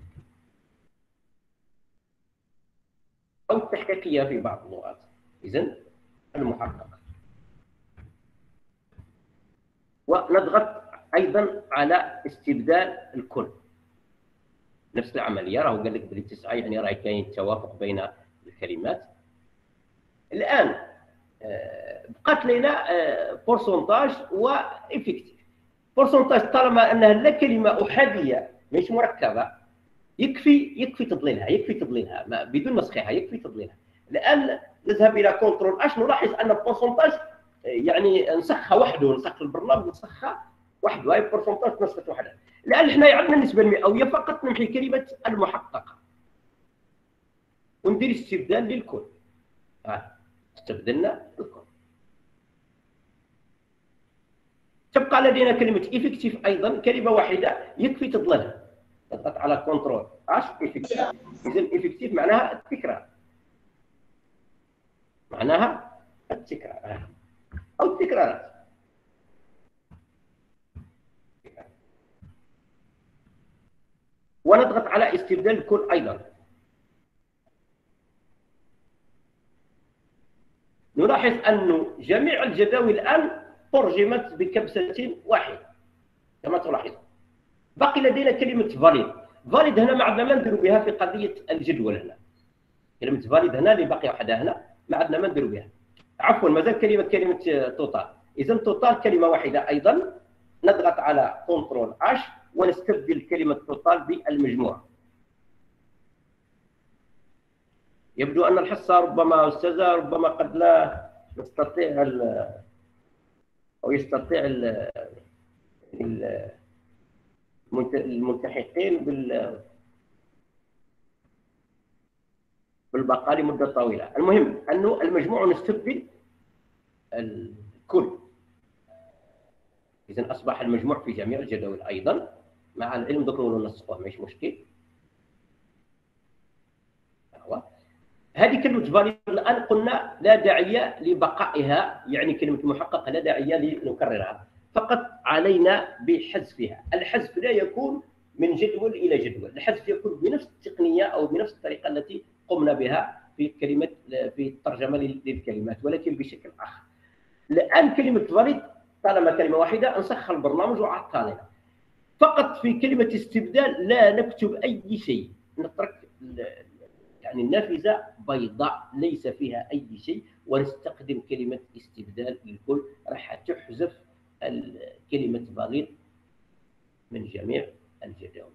او التحقيقيه في بعض اللغات. اذا المحقق، ونضغط ايضا على استبدال الكل. نفس العمليه، راهو قال لك بلي 9 يعني راه كاين توافق بين الكلمات. الان بقات لنا بورسنتاج وافكتيف. بورسنتاج طالما انها لا كلمه احاديه مش مركبه يكفي تضليلها بدون نسخها، يكفي تضليلها. الان نذهب الى كنترول اش، نلاحظ ان البورسنتاج يعني نسخها وحده، نسخ البرنامج نسخها وحده، هاي البورسنتاج نسخت وحدها. الان احنا عندنا النسبه المئويه فقط، نمحي كلمه المحققه وندير استبدال للكل. استبدلنا الكل. تبقى لدينا كلمه افكتيف ايضا، كلمه واحده يكفي تضللها. نضغط على كنترول اش افكتيف. اذا افكتيف معناها التكرار، معناها التكرار او التكرارات. ونضغط على استبدال الكل ايضا. نلاحظ انه جميع الجداول الان ترجمت بكبسه واحده كما تلاحظ. باقي لدينا كلمه فاليد. فاليد هنا ما عندنا ما نديروا بها في قضيه الجدول. هنا كلمه فاليد هنا اللي باقيه وحدها، هنا ما عندنا ما نديروا بها. عفوا مازال كلمه توتال. اذا توتال كلمه واحده ايضا. نضغط على كنترول اش ونستبدل كلمه توتال بالمجموع. يبدو ان الحصه ربما استاذه ربما قد لا نستطيع او يستطيع الملتحقين بالبقاء لمده طويله. المهم انه المجموع نستبدل الكل. اذا اصبح المجموع في جميع الجداول ايضا. مع العلم دوك نقولوا نسقوه ماشي مشكل. هذه كلمة فاليد الآن قلنا لا داعي لبقائها، يعني كلمة محقق لا داعي لنكررها، فقط علينا بحذفها. الحذف لا يكون من جدول إلى جدول، الحذف يكون بنفس التقنية أو بنفس الطريقة التي قمنا بها في كلمة في الترجمة للكلمات، ولكن بشكل آخر. الآن كلمة فاليد طالما كلمة واحدة نسخر البرنامج وعطلنا. فقط في كلمة استبدال لا نكتب أي شيء، نترك يعني النافذة بيضاء ليس فيها أي شيء، ونستخدم كلمة استبدال للكل. راح تحذف كلمة فاليد من جميع الجداول.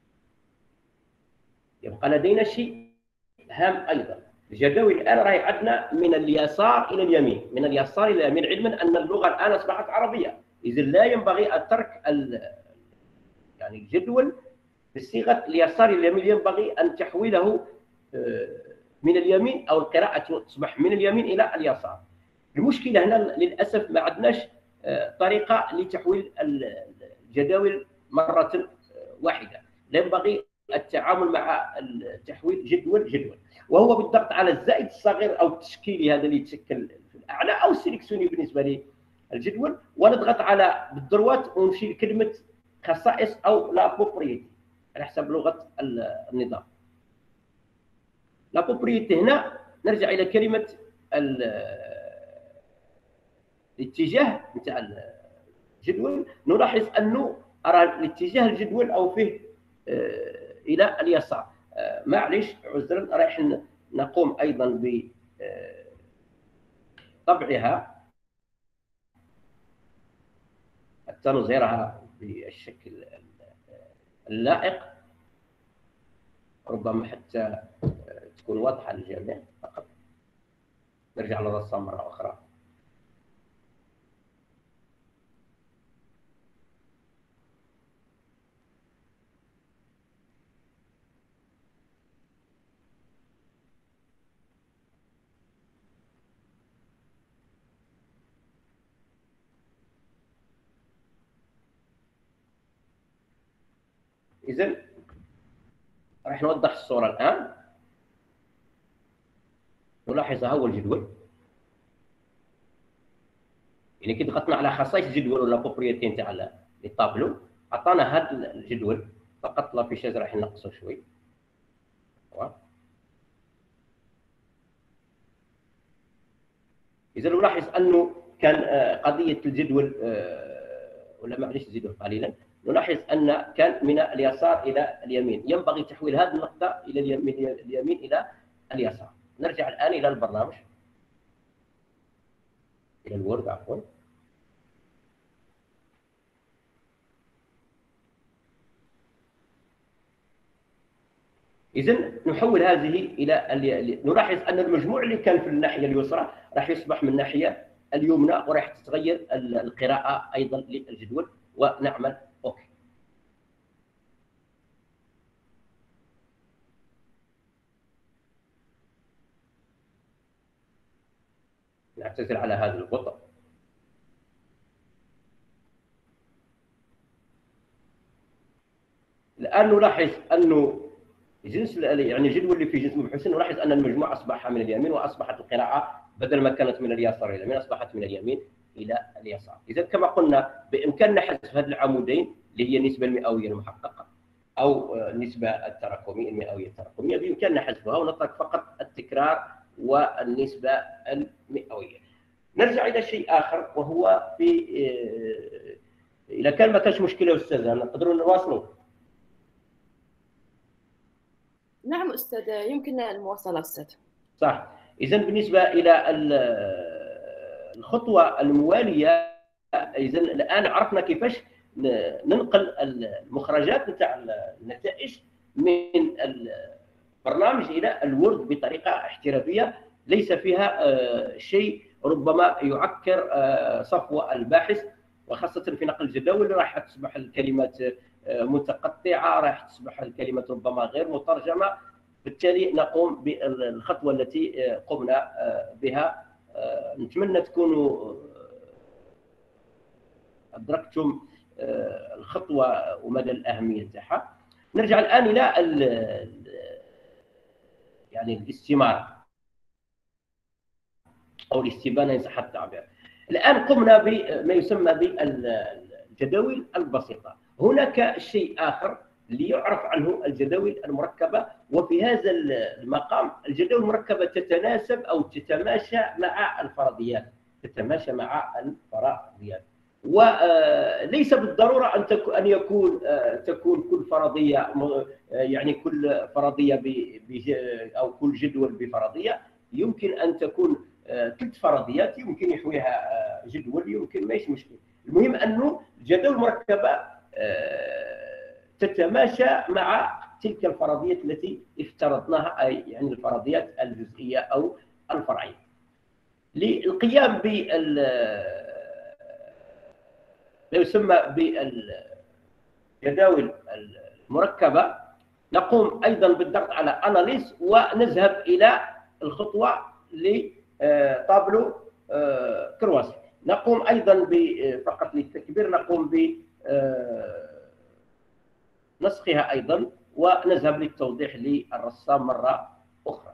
يبقى لدينا شيء هام أيضا، الجداول الآن راهي عندنا من اليسار إلى اليمين، من اليسار إلى اليمين، علما أن اللغة الآن أصبحت عربية، إذا لا ينبغي الترك يعني الجدول بصيغة اليسار إلى اليمين، ينبغي أن تحويله من اليمين أو القراءة تصبح من اليمين إلى اليسار. المشكلة هنا للأسف ما عندناش طريقة لتحويل الجداول مرة واحدة، ينبغي التعامل مع تحويل جدول، وهو بالضغط على الزائد الصغير أو التشكيلي هذا اللي يتشكل في الأعلى، أو السيليكسيوني بالنسبة للجدول، ونضغط على بالدروات ونمشي لكلمة خصائص أو لا بروبريتي على حسب لغة النظام. لا بروبريتي هنا نرجع الى كلمه الاتجاه نتاع الجدول، نلاحظ انه ارى الاتجاه الجدول او فيه الى اليسار. معليش عذرا، راح نقوم ايضا بطبعها حتى نظهرها بالشكل اللائق، ربما حتى تكون واضحة للجميع. فقط نرجع للرسام مرة أخرى. إذن راح نوضح الصورة الآن. نلاحظ ها هو الجدول، يعني كي ضغطنا على خصائص الجدول ولا بروبريتي نتاع الطابلو عطانا هذا الجدول فقط. لا فيشاج راح نقصه شوي. إذا نلاحظ أنه كان قضية الجدول ولا معليش نزيدوه قليلا، نلاحظ أن كان من اليسار إلى اليمين، ينبغي تحويل هذه النقطة إلى اليمين إلى اليسار. نرجع الآن إلى البرنامج، إلى الوورد عفوا. إذن نحول هذه إلى نلاحظ أن المجموع اللي كان في الناحية اليسرى راح يصبح من الناحية اليمنى، وراح تتغير القراءة أيضا للجدول، ونعمل أوكي. نعتذر على هذا البطء. الآن نلاحظ أنه جنس يعني الجدول اللي في جنس مبحوث، نلاحظ أن المجموع أصبح من اليمين، وأصبحت القراءة بدل ما كانت من اليسار إلى اليمين أصبحت من اليمين إلى اليسار. إذا كما قلنا بإمكاننا حذف هذه العمودين اللي هي النسبة المئوية المحققة أو النسبة التراكمية المئوية التراكمية، بإمكاننا حذفها ونترك فقط التكرار والنسبة المئوية. نرجع إلى شيء آخر، وهو في إذا كان ما كانش مشكلة أستاذ نقدروا نواصلوا. نعم أستاذ، يمكننا المواصلة أستاذ. صح. إذا بالنسبة إلى الخطوة الموالية، إذا الآن عرفنا كيفاش ننقل المخرجات نتاع النتائج من البرنامج إلى الوورد بطريقة احترافية ليس فيها شيء ربما يعكر صفو الباحث، وخاصة في نقل الجداول راح تصبح الكلمات متقطعة، راح تصبح الكلمات ربما غير مترجمة. بالتالي نقوم بالخطوة التي قمنا بها. نتمنى تكونوا أدركتم الخطوة ومدى الأهمية تاعها. نرجع الآن إلى يعني الاستمارة أو الاستبانة إن صح التعبير. الآن قمنا بما يسمى بالجداول البسيطة. هناك شيء آخر ليعرف عنه الجداول المركبة، وفي هذا المقام الجداول المركبة تتناسب أو تتماشى مع الفرضيات، تتماشى مع الفرضيات، وليس بالضرورة أن يكون تكون كل فرضية يعني كل فرضية أو كل جدول بفرضية. يمكن أن تكون 3 فرضيات يمكن يحويها جدول، يمكن ماشي مشكل. المهم أنه الجداول المركبة تتماشى مع تلك الفرضيات التي افترضناها، أي يعني الفرضيات الجزئية أو الفرعية. للقيام ما يسمى بالجداول المركبة نقوم أيضا بالضغط على أناليز ونذهب إلى الخطوة لطابلو كرواسي. نقوم أيضا فقط للتكبير نقوم بنسخها أيضا ونذهب للتوضيح للرسام مرة أخرى.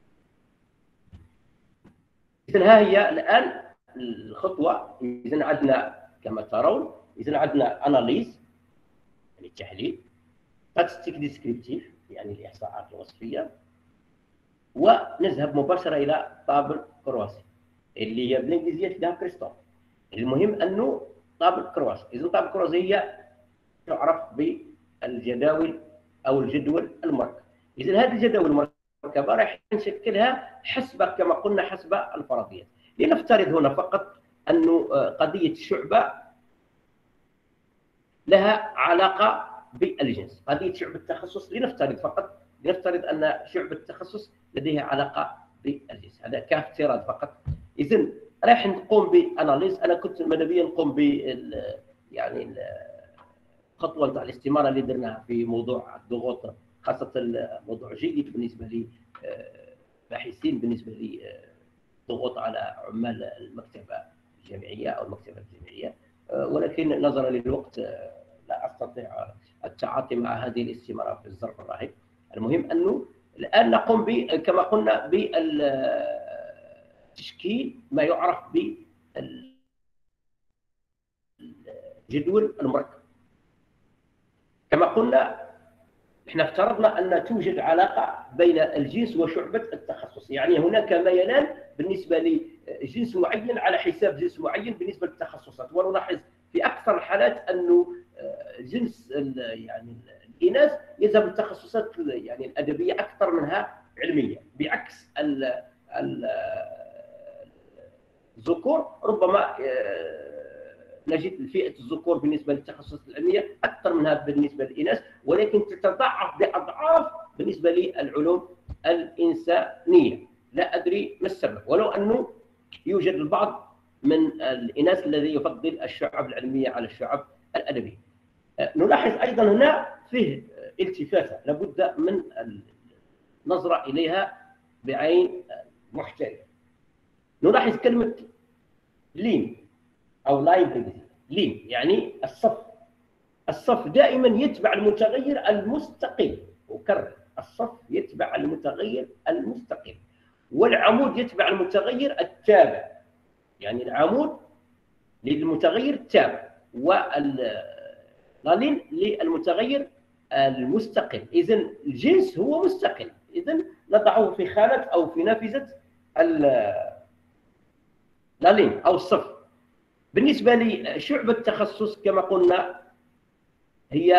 إذن ها هي الآن الخطوة. إذن عندنا كما ترون، إذن عندنا أناليز يعني التحليل، ستاتستيك ديسكريبتيف يعني الإحصاءات الوصفية، ونذهب مباشرة إلى طابل كرواسي اللي هي بالإنجليزية تلها كريستال. المهم أنه طابل كرواسي. إذن طابل كرواسي هي تعرف بالجداول أو الجدول المركب. إذن هذه الجداول المركبة راح نشكلها حسب كما قلنا حسب الفرضيات. لنفترض هنا فقط أنه قضية الشعبة لها علاقة بالجنس. قضية شعبة التخصص لنفترض أن شعبة التخصص لديها علاقة بالجنس. هذا كافتراض فقط. إذن راح نقوم بأناليز. أنا كنت مدبيا نقوم يعني الخطوة نتاع الاستمارة اللي درناها في موضوع الضغوط، خاصة موضوع جيد بالنسبة للباحثين، بالنسبة للضغوط على عمال المكتبة الجامعية أو المكتبة الجامعية، ولكن نظرا للوقت لا أستطيع التعاطي مع هذه الاستمارة في الظرف الراهن. المهم أنه الآن نقوم كما قلنا بالتشكيل ما يعرف بالجدول المركب. كما قلنا احنا افترضنا أن توجد علاقة بين الجنس وشعبة التخصص، يعني هناك ميلان بالنسبة لجنس معين على حساب جنس معين بالنسبة للتخصصات. ونلاحظ في أكثر الحالات أنه جنس يعني الإناث يذهب التخصصات يعني الأدبية أكثر منها علمية، بعكس الذكور ربما نجد فئة الذكور بالنسبة للتخصصات العلمية أكثر منها بالنسبة للإناث، ولكن تتضاعف بأضعاف بالنسبة للعلوم الإنسانية. لا أدري ما السبب، ولو أنه يوجد البعض من الإناث الذي يفضل الشعب العلمية على الشعب الأدبية. نلاحظ أيضا هنا فيه التفاتة لابد من النظرة إليها بعين محترفة. نلاحظ كلمة لين أو لاين بالإنجليزي. لين يعني الصف دائما يتبع المتغير المستقيم. أكرر، الصف يتبع المتغير المستقيم، والعمود يتبع المتغير التابع. يعني العمود للمتغير التابع واللين للمتغير المستقل. إذن الجنس هو مستقل، إذن نضعه في خانة أو في نافذة اللين أو الصف. بالنسبة لشعبة التخصص كما قلنا هي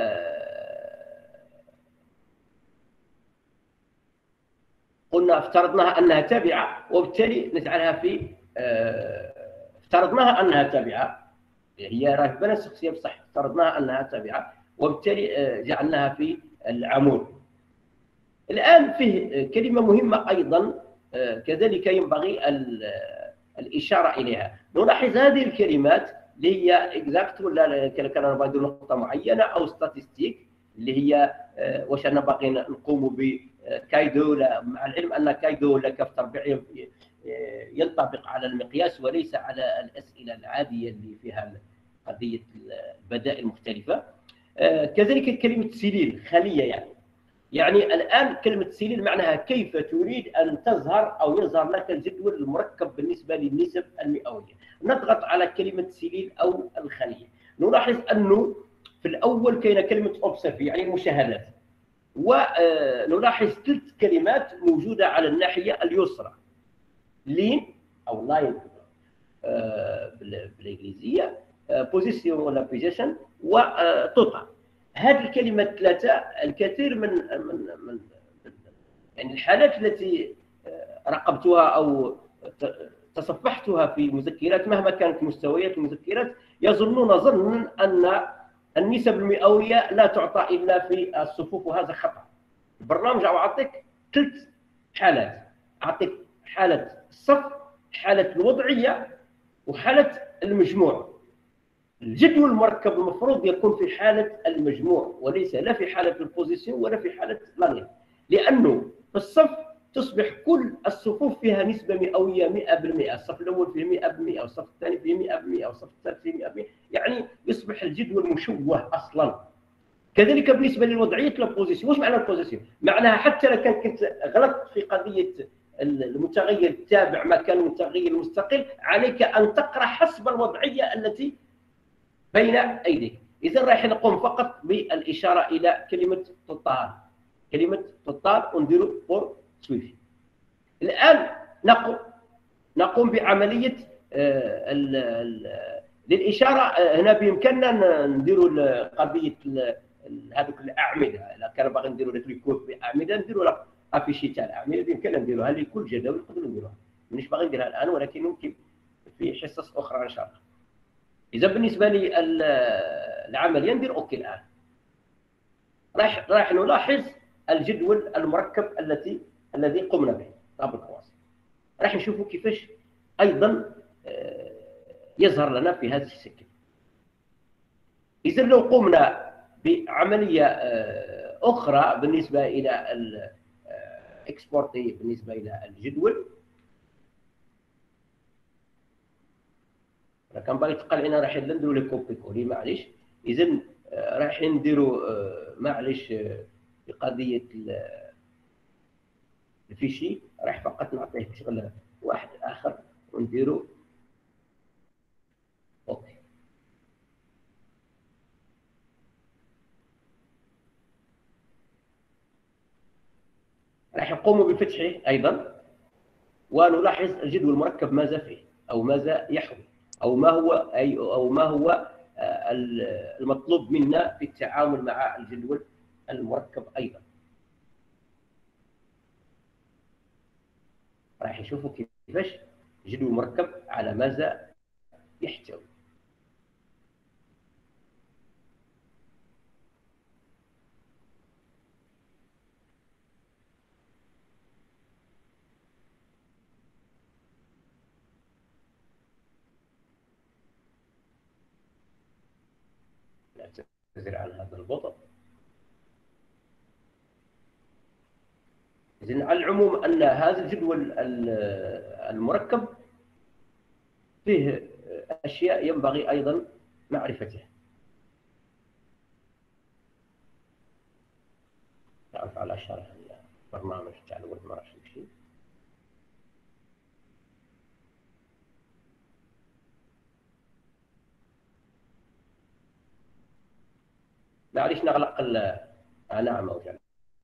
قلنا افترضناها أنها تابعة، وبالتالي نجعلها في افترضناها أنها تابعة، هي راهبة شخصية بصح افترضناها أنها تابعة، وبالتالي جعلناها في العمود. الآن فيه كلمة مهمة أيضا كذلك ينبغي الإشارة إليها. نلاحظ هذه الكلمات اللي هي exact ولا كان نبغي نقطة معينة أو statistic اللي هي واش أنا باغي نقوم بكايدو، مع العلم أن كايدو ولا كاف تربيع ينطبق على المقياس وليس على الأسئلة العادية اللي فيها قضيه البدائل المختلفه. كذلك كلمه سيلين خليه، يعني الان كلمه سيلين معناها كيف تريد ان تظهر او يظهر لك الجدول المركب بالنسبه للنسب المئويه. نضغط على كلمه سيلين او الخليه، نلاحظ انه في الاول كاينه كلمه اوبسيرف يعني المشاهدات، ونلاحظ 3 كلمات موجوده على الناحيه اليسرى، لين او لاين بالانجليزيه، بوزيسيون ولا بوزيشن، وتوتال. هذه الكلمات الثلاثه الكثير من يعني الحالات التي راقبتها او تصفحتها في المذكرات مهما كانت مستويات المذكرات يظنون ظنا ان النسب المئويه لا تعطى الا في الصفوف، وهذا خطا. البرنامج اعطيك 3 حالات، اعطيك حاله الصف، حاله الوضعيه، وحاله المجموع. الجدول المركب المفروض يكون في حاله المجموع وليس لا في حاله البوزيسيون ولا في حاله لانين، لانه في الصف تصبح كل الصفوف فيها نسبه مئويه 100%، الصف الاول فيه 100%، والصف الثاني فيه 100%، والصف الثالث فيه 100%، يعني يصبح الجدول مشوه اصلا. كذلك بالنسبه للوضعيه البوزيسيون. واش معنى البوزيسيون؟ معناها حتى لو كنت غلطت في قضيه المتغير التابع مكان المتغير المستقل، عليك ان تقرا حسب الوضعيه التي بين ايديك. اذا راح نقوم فقط بالاشاره الى كلمه توتال، كلمه توتال ونديروا فور سويفي. الان نقوم بعمليه للاشاره. هنا بامكاننا نديروا قضيه هذوك الاعمده، اذا كان باغي نديروا ريكود باعمده نديروا افيشي تاع الاعمده، بامكاننا نديروها لكل جدول نقدروا نديروها. مانيش باغي نديرها الان، ولكن ممكن في حصص اخرى ان شاء الله. اذا بالنسبه لي العمليه ندير اوكي. الان راح نلاحظ الجدول المركب الذي قمنا به قبل التواصل. راح نشوفوا كيفاش ايضا يظهر لنا في هذا الشكل. اذا لو قمنا بعمليه اخرى بالنسبه الى الاكسبورتي، بالنسبه الى الجدول، كان باغي يتقال علينا راح نديروا لي كوبي كولي، معليش. اذا راح نديروا معليش بقضيه الفيشي، راح فقط نعطيه شغل واحد اخر ونديروا اوكي. راح نقوم بفتحه ايضا ونلاحظ الجدول المركب ماذا فيه او ماذا يحوي او ما هو المطلوب منا في التعامل مع الجدول المركب. ايضا راح نشوفوا كيفاش الجدول المركب على ماذا يحتوي. نعتذر عن هذا البطء. إذن على العموم أن هذا الجدول المركب فيه أشياء ينبغي أيضا معرفتها. تعرف على شرح البرنامج تاع الويب ماركتينغ. معليش نغلق نعم موجود.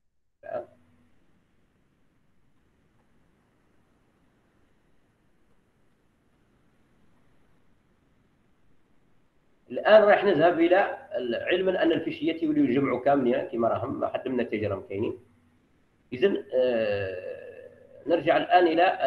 الان راح نذهب الى علما ان الفيشيات يوليو يجمعوا كاملين كما راهم حتى من النتائج راهم كاينين. اذا نرجع الان الى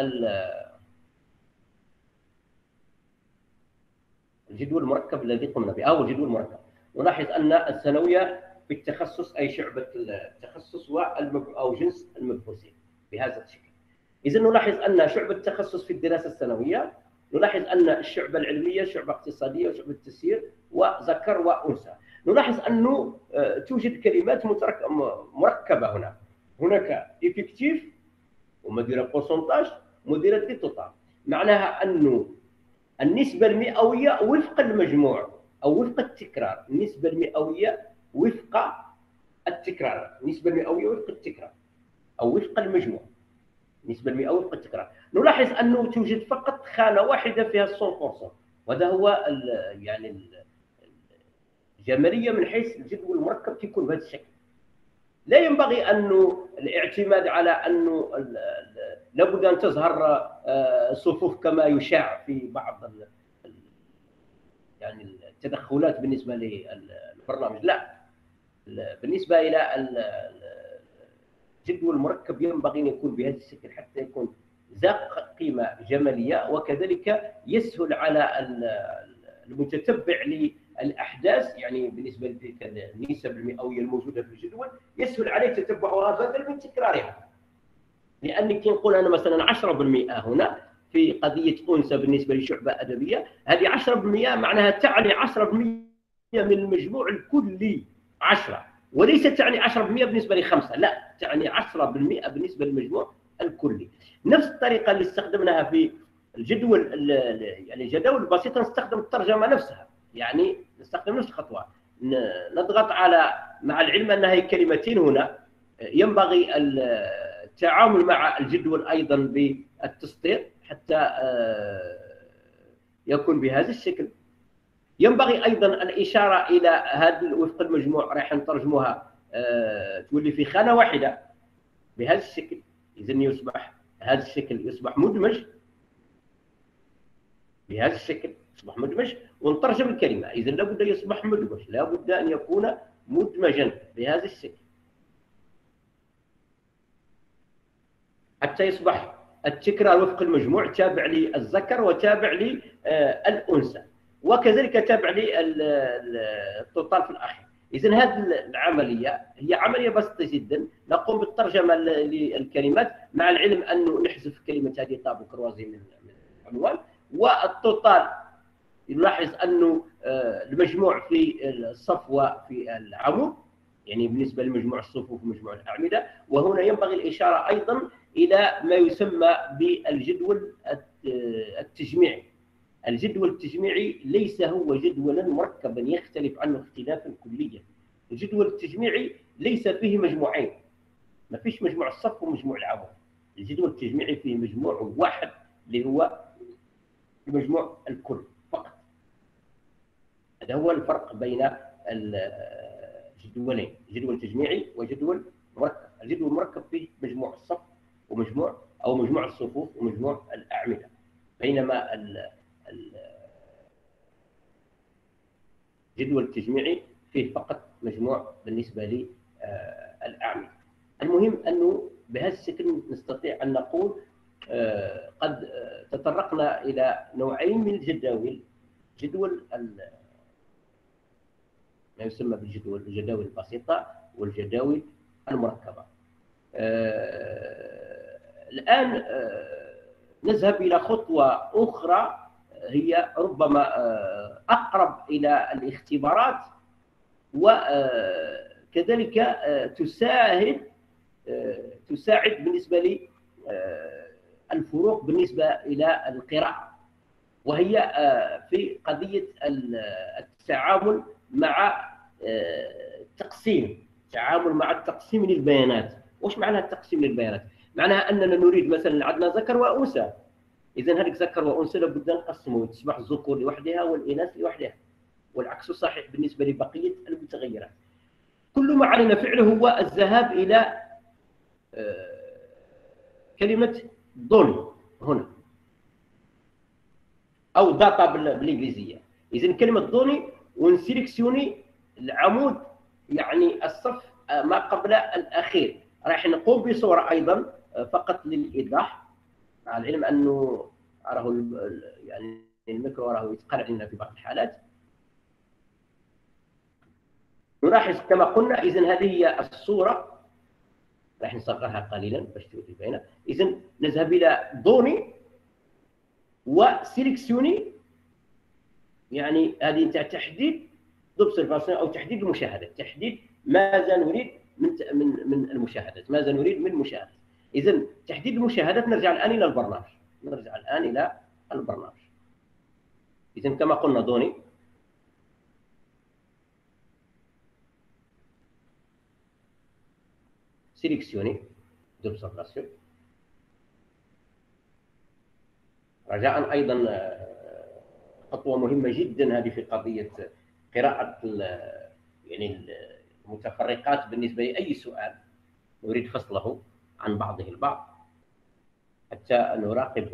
الجدول المركب الذي قمنا به، او الجدول المركب. نلاحظ ان الثانويه في التخصص اي شعبه التخصص او جنس المبحوثين بهذا الشكل. اذا نلاحظ ان شعبه التخصص في الدراسه الثانويه، نلاحظ ان الشعبه العلميه، شعبه اقتصاديه، وشعبه التسيير، وذكر وانثى. نلاحظ انه توجد كلمات مركبه هنا. هناك افكتيف ومديره بورسونتاج ومديره توتال. معناها انه النسبه المئويه وفق المجموع، او وفق التكرار، النسبه المئويه وفق التكرار، النسبه المئويه وفق التكرار او وفق المجموع، النسبه المئويه وفق التكرار. نلاحظ انه توجد فقط خانه واحده فيها 100%، وهذا هو يعني الجماليه من حيث الجدول المركب كيكون بهذا الشكل. لا ينبغي انه الاعتماد على انه لابد ان تظهر صفوف كما يشاع في بعض يعني التدخلات بالنسبه للبرنامج. لا، بالنسبه الى الجدول المركب ينبغي ان يكون بهذا الشكل حتى يكون ذا قيمه جماليه، وكذلك يسهل على المتتبع للاحداث، يعني بالنسبه لتلك النسب المئويه الموجوده في الجدول يسهل عليه تتبعها بدلا من تكرارها. لاني كي نقول انا مثلا 10% هنا في قضيه انثى بالنسبه لشعبه ادبيه، هذه 10% معناها تعني 10% من المجموع الكلي 10، وليس تعني 10% بالنسبه لخمسه، لا، تعني 10% بالنسبه للمجموع الكلي. نفس الطريقه اللي استخدمناها في الجدول، يعني الجداول البسيطه نستخدم الترجمه نفسها، يعني نستخدم نفس الخطوات، نضغط على، مع العلم ان هي كلمتين هنا، ينبغي التعامل مع الجدول ايضا بالتسطير حتى يكون بهذا الشكل. ينبغي ايضا الاشاره الى هذا وفق المجموع، راح نترجموها تولي في خانه واحده بهذا الشكل. اذا يصبح هذا الشكل يصبح مدمج بهذا الشكل، يصبح مدمج ونترجم الكلمه. اذا لابد يصبح مدمج، لابد ان يكون مدمجا بهذا الشكل حتى يصبح التكرار وفق المجموع تابع للذكر وتابع للانثى، وكذلك تابع للتوتال في الاخير. اذا هذه العمليه هي عمليه بسيطه جدا، نقوم بالترجمه للكلمات، مع العلم انه نحذف كلمه هذه طابو كروازي من العنوان، والتوتال نلاحظ انه المجموع في الصف وفي العمود، يعني بالنسبه لمجموع الصفوف ومجموع الاعمده. وهنا ينبغي الاشاره ايضا الى ما يسمى بالجدول التجميعي. الجدول التجميعي ليس هو جدولا مركبا يختلف عنه اختلافا كليا. الجدول التجميعي ليس فيه مجموعين، ما فيش مجموع الصف ومجموع العمود. الجدول التجميعي فيه مجموع واحد اللي هو مجموع الكل فقط. هذا هو الفرق بين الجدولين، جدول تجميعي وجدول مركب. الجدول المركب فيه مجموع الصف ومجموع او مجموع الصفوف ومجموع الاعمده، بينما الجدول التجميعي فيه فقط مجموع بالنسبه للاعمده. المهم انه بهذا الشكل نستطيع ان نقول قد تطرقنا الى نوعين من الجداول، جدول ما يسمى الجداول البسيطه والجداول المركبه. الآن نذهب إلى خطوة أخرى هي ربما أقرب إلى الاختبارات، وكذلك تساعد بالنسبة لي الفروق بالنسبة إلى القراءة، وهي في قضية التعامل مع التعامل مع التقسيم للبيانات. واش معنى التقسيم للبيانات؟ معناها اننا نريد مثلا عندنا ذكر وانثى، اذا هذيك ذكر وانثى لابد نقسمه، تصبح الذكور لوحدها والاناث لوحدها، والعكس صحيح بالنسبه لبقيه المتغيرات. كل ما علينا فعله هو الذهاب الى كلمه دوني هنا او داتا بالانجليزيه. اذا كلمه دوني ونسيليكسيوني العمود، يعني الصف ما قبل الاخير. راح نقوم بصوره ايضا فقط للايضاح، مع العلم انه راه يعني الميكرو راه يتقرع لنا في بعض الحالات. نلاحظ كما قلنا، اذا هذه هي الصوره، راح نصغرها قليلا باش تولي باينه. اذا نذهب الى دوني وسيليكسيوني، يعني هذه نتاع تحديد دوبسيرفاسيون او تحديد المشاهدات، تحديد ماذا نريد من المشاهدات، ماذا نريد من المشاهدات. اذا تحديد المشاهدات، نرجع الان الى البرنامج، اذا كما قلنا دوني سيليكسيوني دوبسرفاسيون. رجاء ايضا خطوه مهمه جدا هذه في قضيه قراءه يعني المتفرقات بالنسبه لاي سؤال نريد فصله عن بعضه البعض حتى نراقب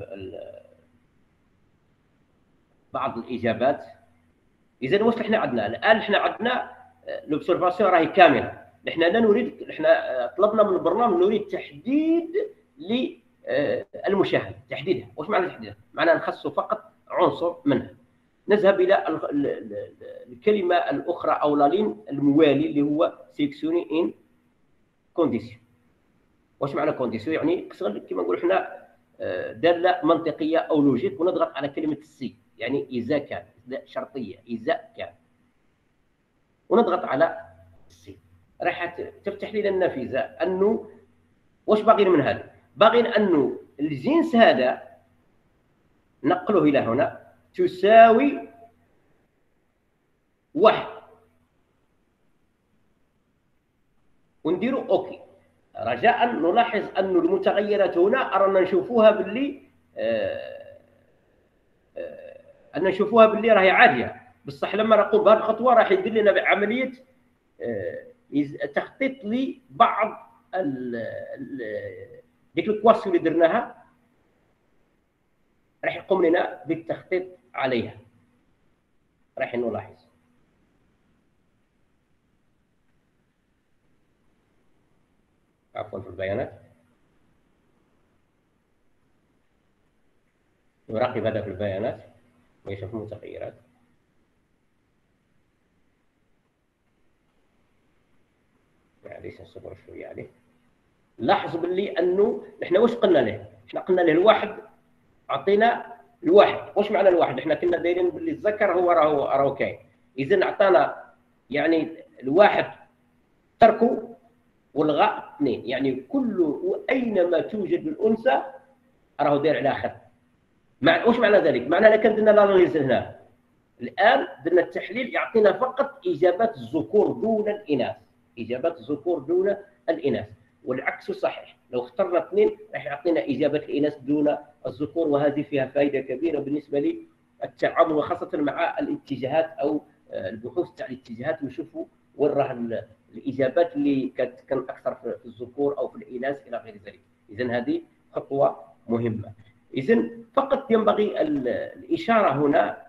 بعض الاجابات. اذا واش احنا عندنا الان؟ احنا عندنا لوبسيرفاسيون راهي كامله. احنا لا نريد، احنا طلبنا من البرنامج نريد تحديد للمشاهد، تحديدها. واش معنى تحديدها؟ معنى نخصص فقط عنصر منها. نذهب الى الكلمه الاخرى او لالين الموالي اللي هو سيليكسيوني ان كونديسيون. واش معنى كونديسيون؟ يعني كما نقولوا احنا داله منطقيه او لوجيك، ونضغط على كلمه السي يعني اذا كان، شرطيه اذا كان، ونضغط على السي راح تفتح لنا النافذه انه واش باغيين من هذا؟ باغيين انه الجنس هذا نقله الى هنا تساوي 1 ونديروا اوكي. رجاء نلاحظ أن المتغيرات هنا رانا نشوفوها باللي نشوفوها باللي راهي عاديه، بصح لما نقوم بهذه الخطوه راح يدير لنا بعمليه تخطيط لبعض ديك الكواسيون اللي درناها، راح يقوم لنا بالتخطيط عليها. راح نلاحظ عفوا في البيانات، نراقب هذا في البيانات ويشوف المتغيرات. معليش نصبر شويه عليه. لاحظوا باللي انه احنا واش قلنا له؟ احنا قلنا له الواحد، عطينا الواحد. واش معنى الواحد؟ احنا كنا دايرين باللي الذكر هو راهو كاين. اذا عطانا يعني الواحد تركوا والغاء 2، يعني كل اينما توجد الانثى راهو داير على خط. واش معنى ذلك؟ معنى كان درنا لاناليز هنا الان درنا التحليل يعطينا فقط اجابات الذكور دون الاناث، اجابات الذكور دون الاناث، والعكس صحيح. لو اخترنا 2 راح يعطينا اجابات الاناث دون الذكور، وهذه فيها فائده كبيره بالنسبه للتعامل وخاصه مع الاتجاهات او البحوث تاع الاتجاهات، نشوفوا وين راه الاجابات اللي كان اكثر في الذكور او في الاناث الى غير ذلك. اذا هذه خطوه مهمه. اذا فقط ينبغي الاشاره هنا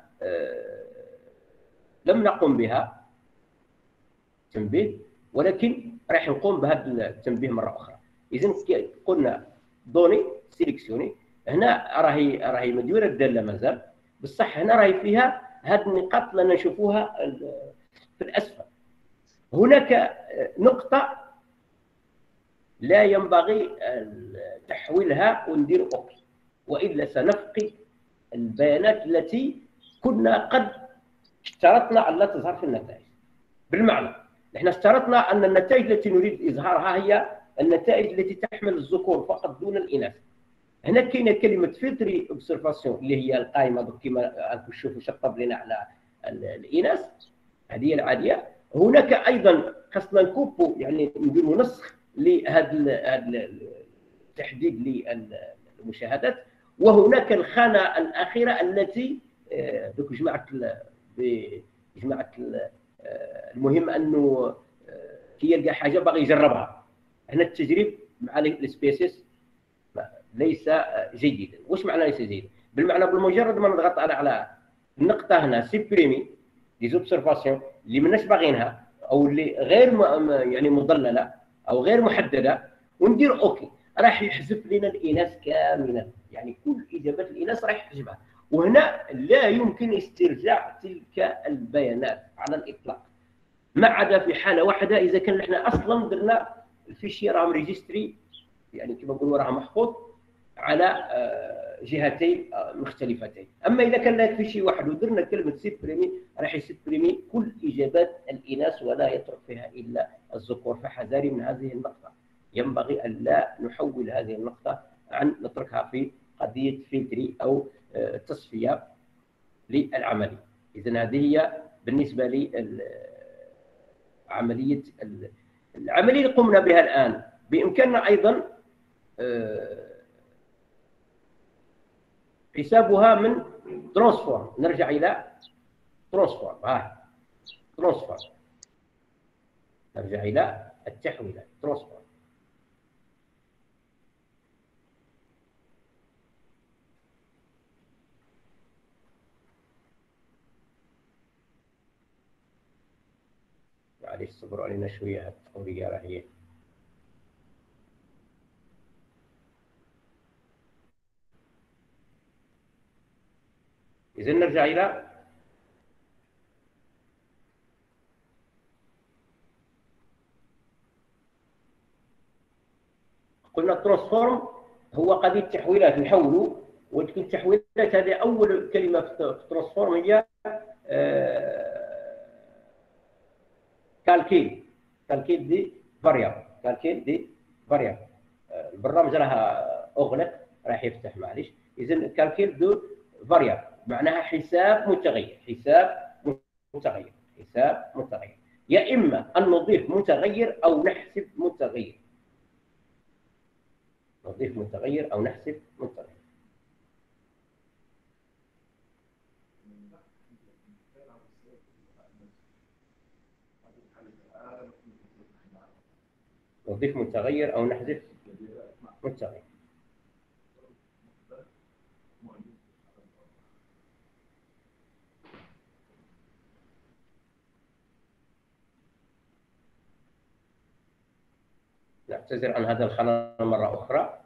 لم نقم بها تنبيه، ولكن راح نقوم بهذا التنبيه مره اخرى. اذا قلنا دوني سيليكسيوني، هنا راهي مديوره الداله مازال، بصح هنا راهي فيها هذه النقاط اللي نشوفوها في الاسفل. هناك نقطه لا ينبغي تحويلها وندير اوكي، والا سنفقد البيانات التي كنا قد اشترطنا ان لا تظهر في النتائج. بالمعنى نحن اشترطنا ان النتائج التي نريد اظهارها هي النتائج التي تحمل الذكور فقط دون الاناث. هنا كاينه كلمه فيلتري اوبسرفاسيون اللي هي القائمه كما راكم تشوفوا شطب لنا على الاناث، هذه العاديه. هناك ايضا خاصنا نكوبو يعني نديروا نسخ لهذا التحديد للمشاهدات. وهناك الخانه الاخيره التي دوك جمعت المهم انه كي يلقى حاجه باغي يجربها. هنا التجريب مع السبيسيس ليس جيدا. واش معنى ليس جيدا؟ بالمعنى بمجرد ما نضغط على النقطه هنا سيبريمي دي زوبسيرفاسيون اللي ماناش باغينها او اللي غير يعني مضلله او غير محدده وندير اوكي، راح يحذف لنا الاناث كاملا، يعني كل اجابات الاناث راح يحذفها. وهنا لا يمكن استرجاع تلك البيانات على الاطلاق، ما عدا في حاله واحده اذا كان احنا اصلا درنا الفيشي راه ريجستري، يعني كما نقولوا راه محفوظ على جهتين مختلفتين. اما اذا كان لك فيشي واحد ودرنا كلمه سيبريمي راح يسبريمي كل اجابات الاناث ولا يترك فيها الا الذكور. فحذاري من هذه النقطه، ينبغي ان لا نحول هذه النقطه عن نتركها في قضيه فلتري او تصفيه للعمليه. اذا هذه هي بالنسبه لي العمليه اللي قمنا بها الان بإمكاننا أيضا حسابها من ترانسفورم. نرجع إلى ترانسفورم. ترانسفورم، نرجع إلى التحويلات. ترانسفورم. معليش صبروا علينا شوية، هاد التقنية راهي إذا نرجع إلى قلنا ترانسفورم هو قضية تحويلات، نحولوا. ولكن التحويلات هذه أول كلمة في ترانسفورم هي كالكيل. كالكيل دي فاريابل. كالكيل دي فاريابل. البرنامج راه أغلق، راح يفتح معليش. إذا كالكيل دو فاريابل معناها حساب متغير. حساب متغير. حساب متغير. يا إما أن نضيف متغير أو نحسب متغير. نضيف متغير أو نحسب متغير. نضيف متغير أو نحذف متغير. نعتذر عن هذا الخلل مرة أخرى.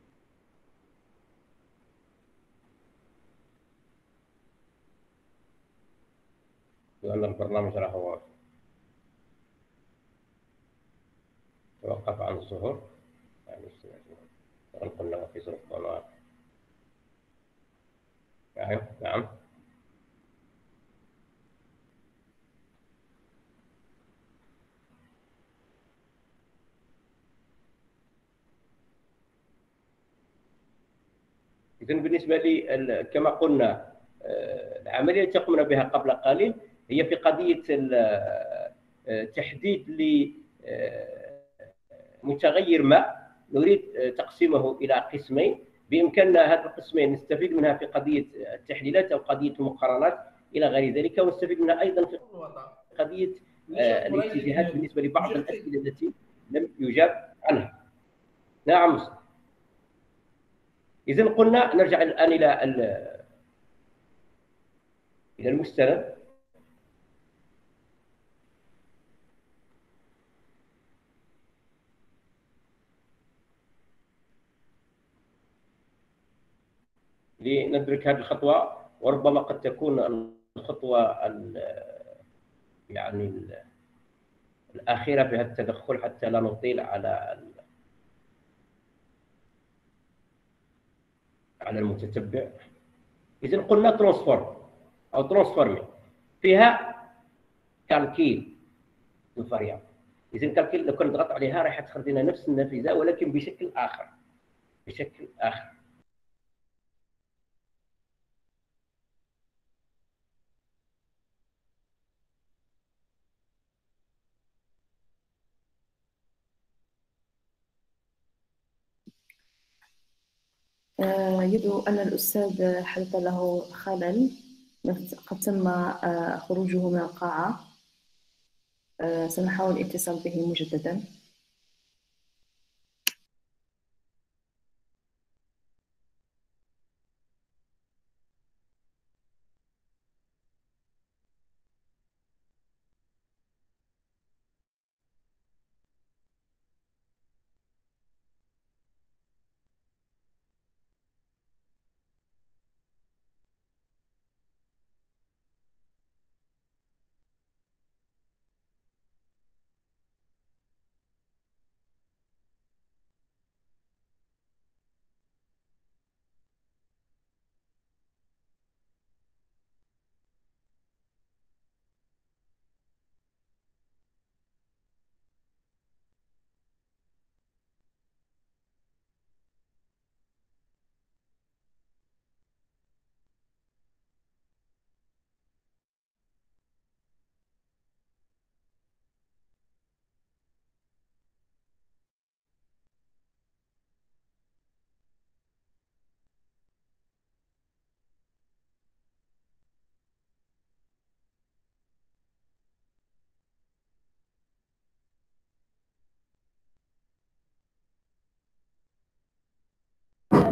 لأن البرنامج راهو توقف عن الظهور. يعني قلنا في ظروف طوارئ. نعم. إذن بالنسبة لي كما قلنا العملية التي قمنا بها قبل قليل هي في قضية تحديد لمتغير ما نريد تقسيمه إلى قسمين. بإمكاننا هذه القسمين نستفيد منها في قضية التحليلات أو قضية المقارنات إلى غير ذلك، ونستفيد منها أيضا في قضية الاتجاهات بالنسبة لبعض الأسئلة التي لم يجاب عنها. نعم. إذن قلنا نرجع الآن إلى المستند. لندرك هذه الخطوة، وربما قد تكون الخطوة يعني الأخيرة في هذا التدخل حتى لا نطيل على المتتبع. إذن قلنا ترانسفورم أو ترانسفورمي فيها كالكيل الفاريابل. إذن كالكيل لو كنا نضغط عليها راح تخرج لنا نفس النافذة ولكن بشكل آخر. بشكل آخر. يبدو أن الأستاذ حدث له خلل، قد تم خروجه من القاعة. سنحاول الاتصال به مجددا.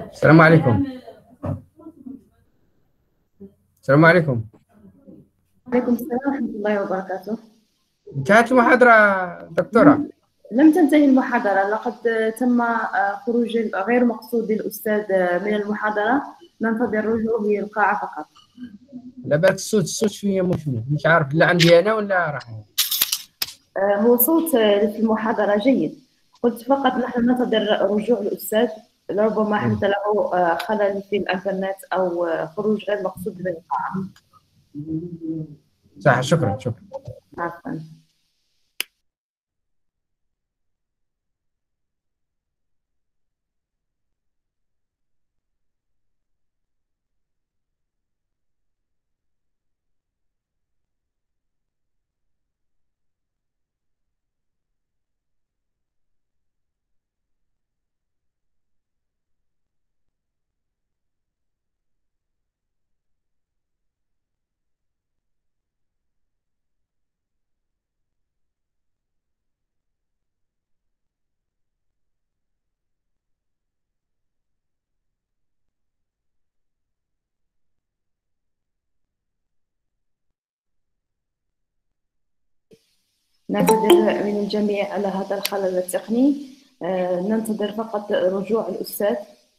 السلام عليكم. السلام عليكم. عليكم السلام ورحمة الله وبركاته. انتهت المحاضرة دكتورة؟ لم تنتهي المحاضرة، لقد تم خروج غير مقصود للأستاذ من المحاضرة، ننتظر رجوعه للقاعة فقط. لا بالك الصوت فيا مش عارف، لا عندي أنا ولا راح. هو صوت في المحاضرة جيد، قلت فقط نحن ننتظر رجوع الأستاذ، لربما حدث له خلل في الإنترنت أو خروج غير مقصود من القاعة. صح، شكرا. عفوا. نعتذر من الجميع على هذا الخلل التقني، ننتظر فقط رجوع الأستاذ.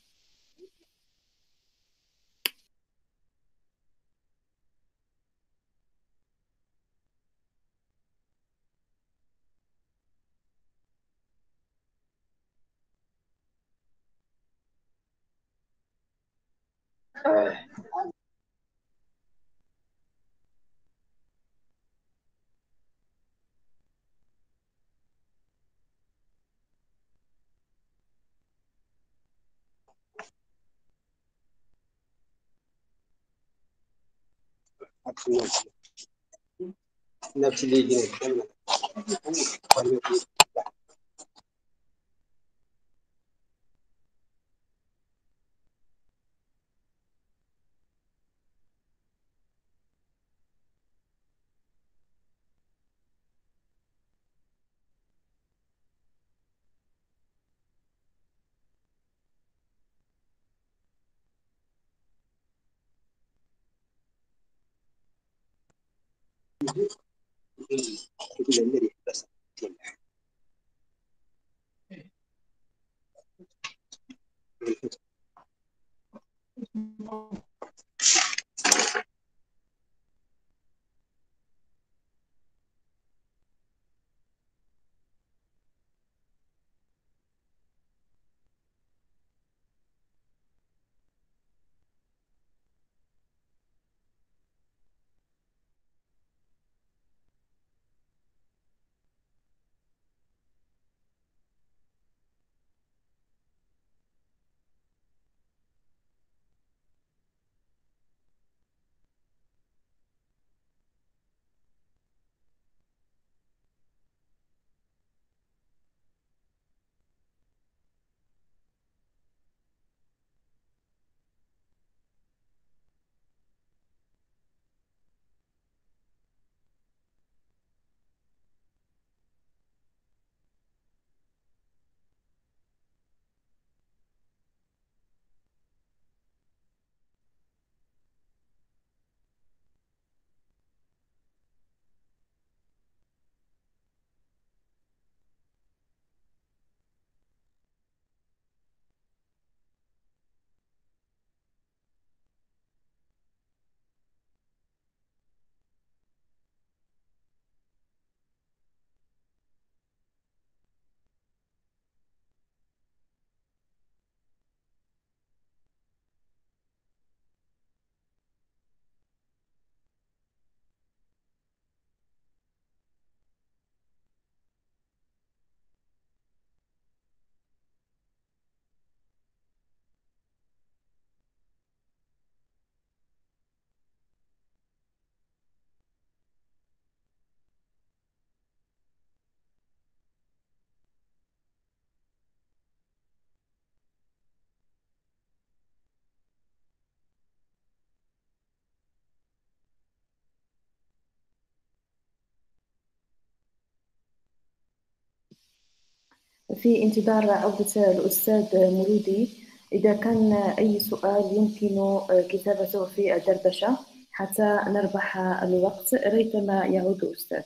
نفس اللي يجي. في انتظار عودة الأستاذ مولودي، إذا كان أي سؤال يمكن كتابته في الدردشة حتى نربح الوقت ريثما يعود أستاذ.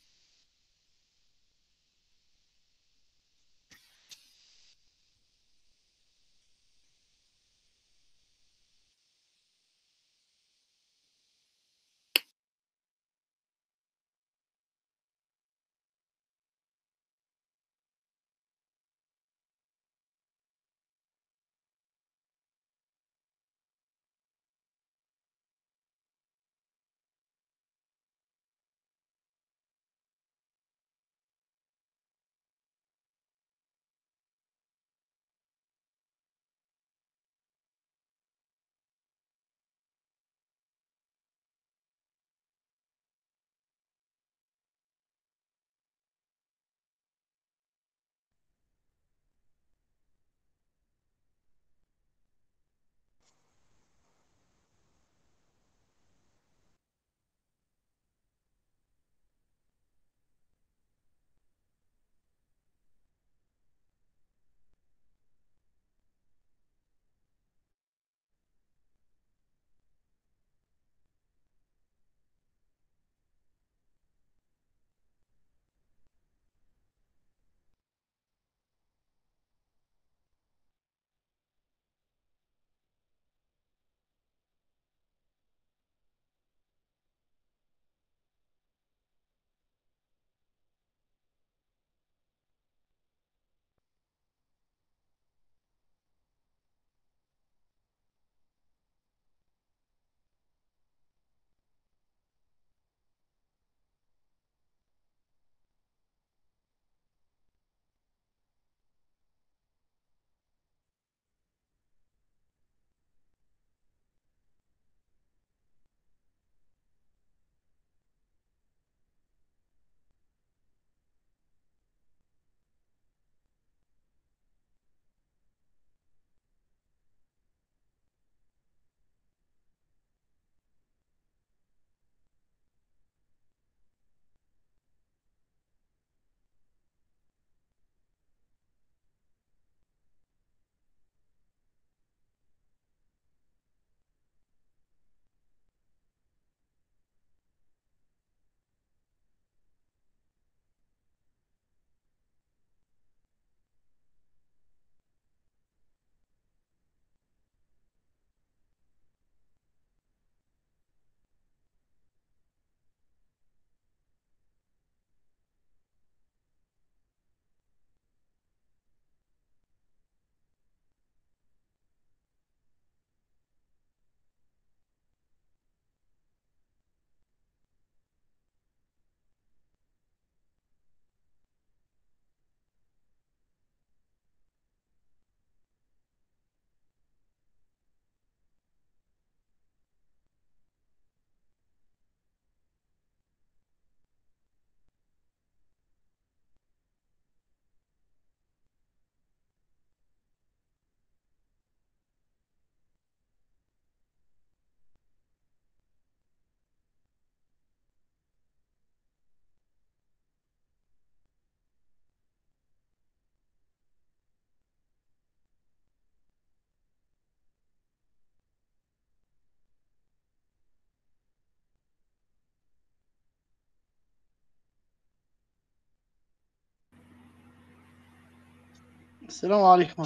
السلام عليكم.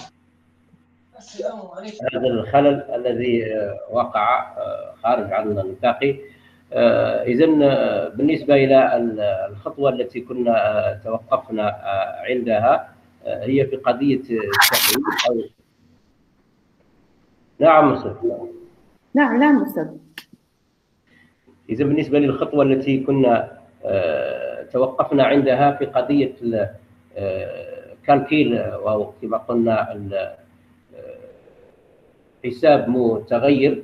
هذا الخلل الذي وقع خارج عن نطاقه. إذا بالنسبة إلى الخطوة التي كنا توقفنا عندها، هي في قضية التحويل أو نعم أستاذ. نعم أستاذ. إذا بالنسبة للخطوة التي كنا توقفنا عندها في قضية كالكيل، أو كما قلنا حساب متغير.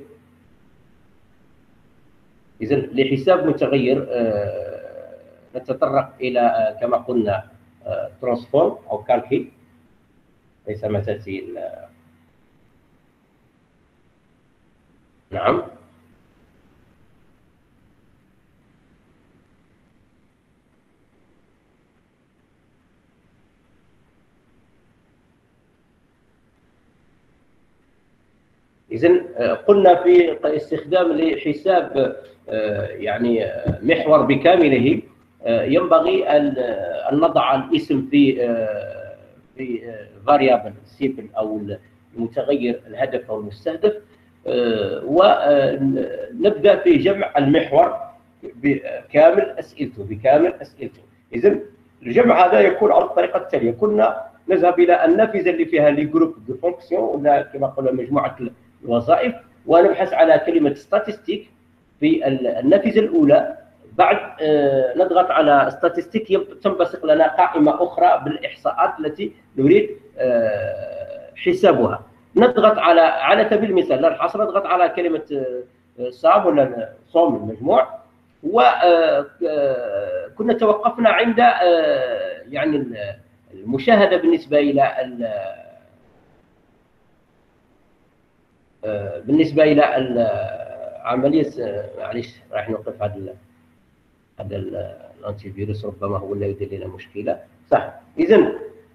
إذا لحساب متغير نتطرق إلى كما قلنا ترانسفورم أو كالكي، ليس ما تأتي نعم. إذا قلنا في استخدام لحساب يعني محور بكامله ينبغي أن نضع الاسم في variable simple أو المتغير الهدف أو المستهدف، ونبدأ في جمع المحور بكامل أسئلته. إذن الجمع هذا يكون على الطريقة التالية: كنا نذهب إلى النافذة اللي فيها لي جروب دو فونكسيون، ولا كما قلنا مجموعة الوظائف، ونبحث على كلمة statistic في النافذة الأولى. بعد نضغط على statistic تنبثق لنا قائمة أخرى بالإحصاءات التي نريد حسابها. نضغط على سبيل المثال للحصر، نضغط على كلمة صام ولا صوم المجموع، وكنا توقفنا عند يعني المشاهدة بالنسبة إلى عملية. معليش راح نوقف هذا الانتي فيروس، ربما هو اللي يدير لنا مشكلة. صح. إذن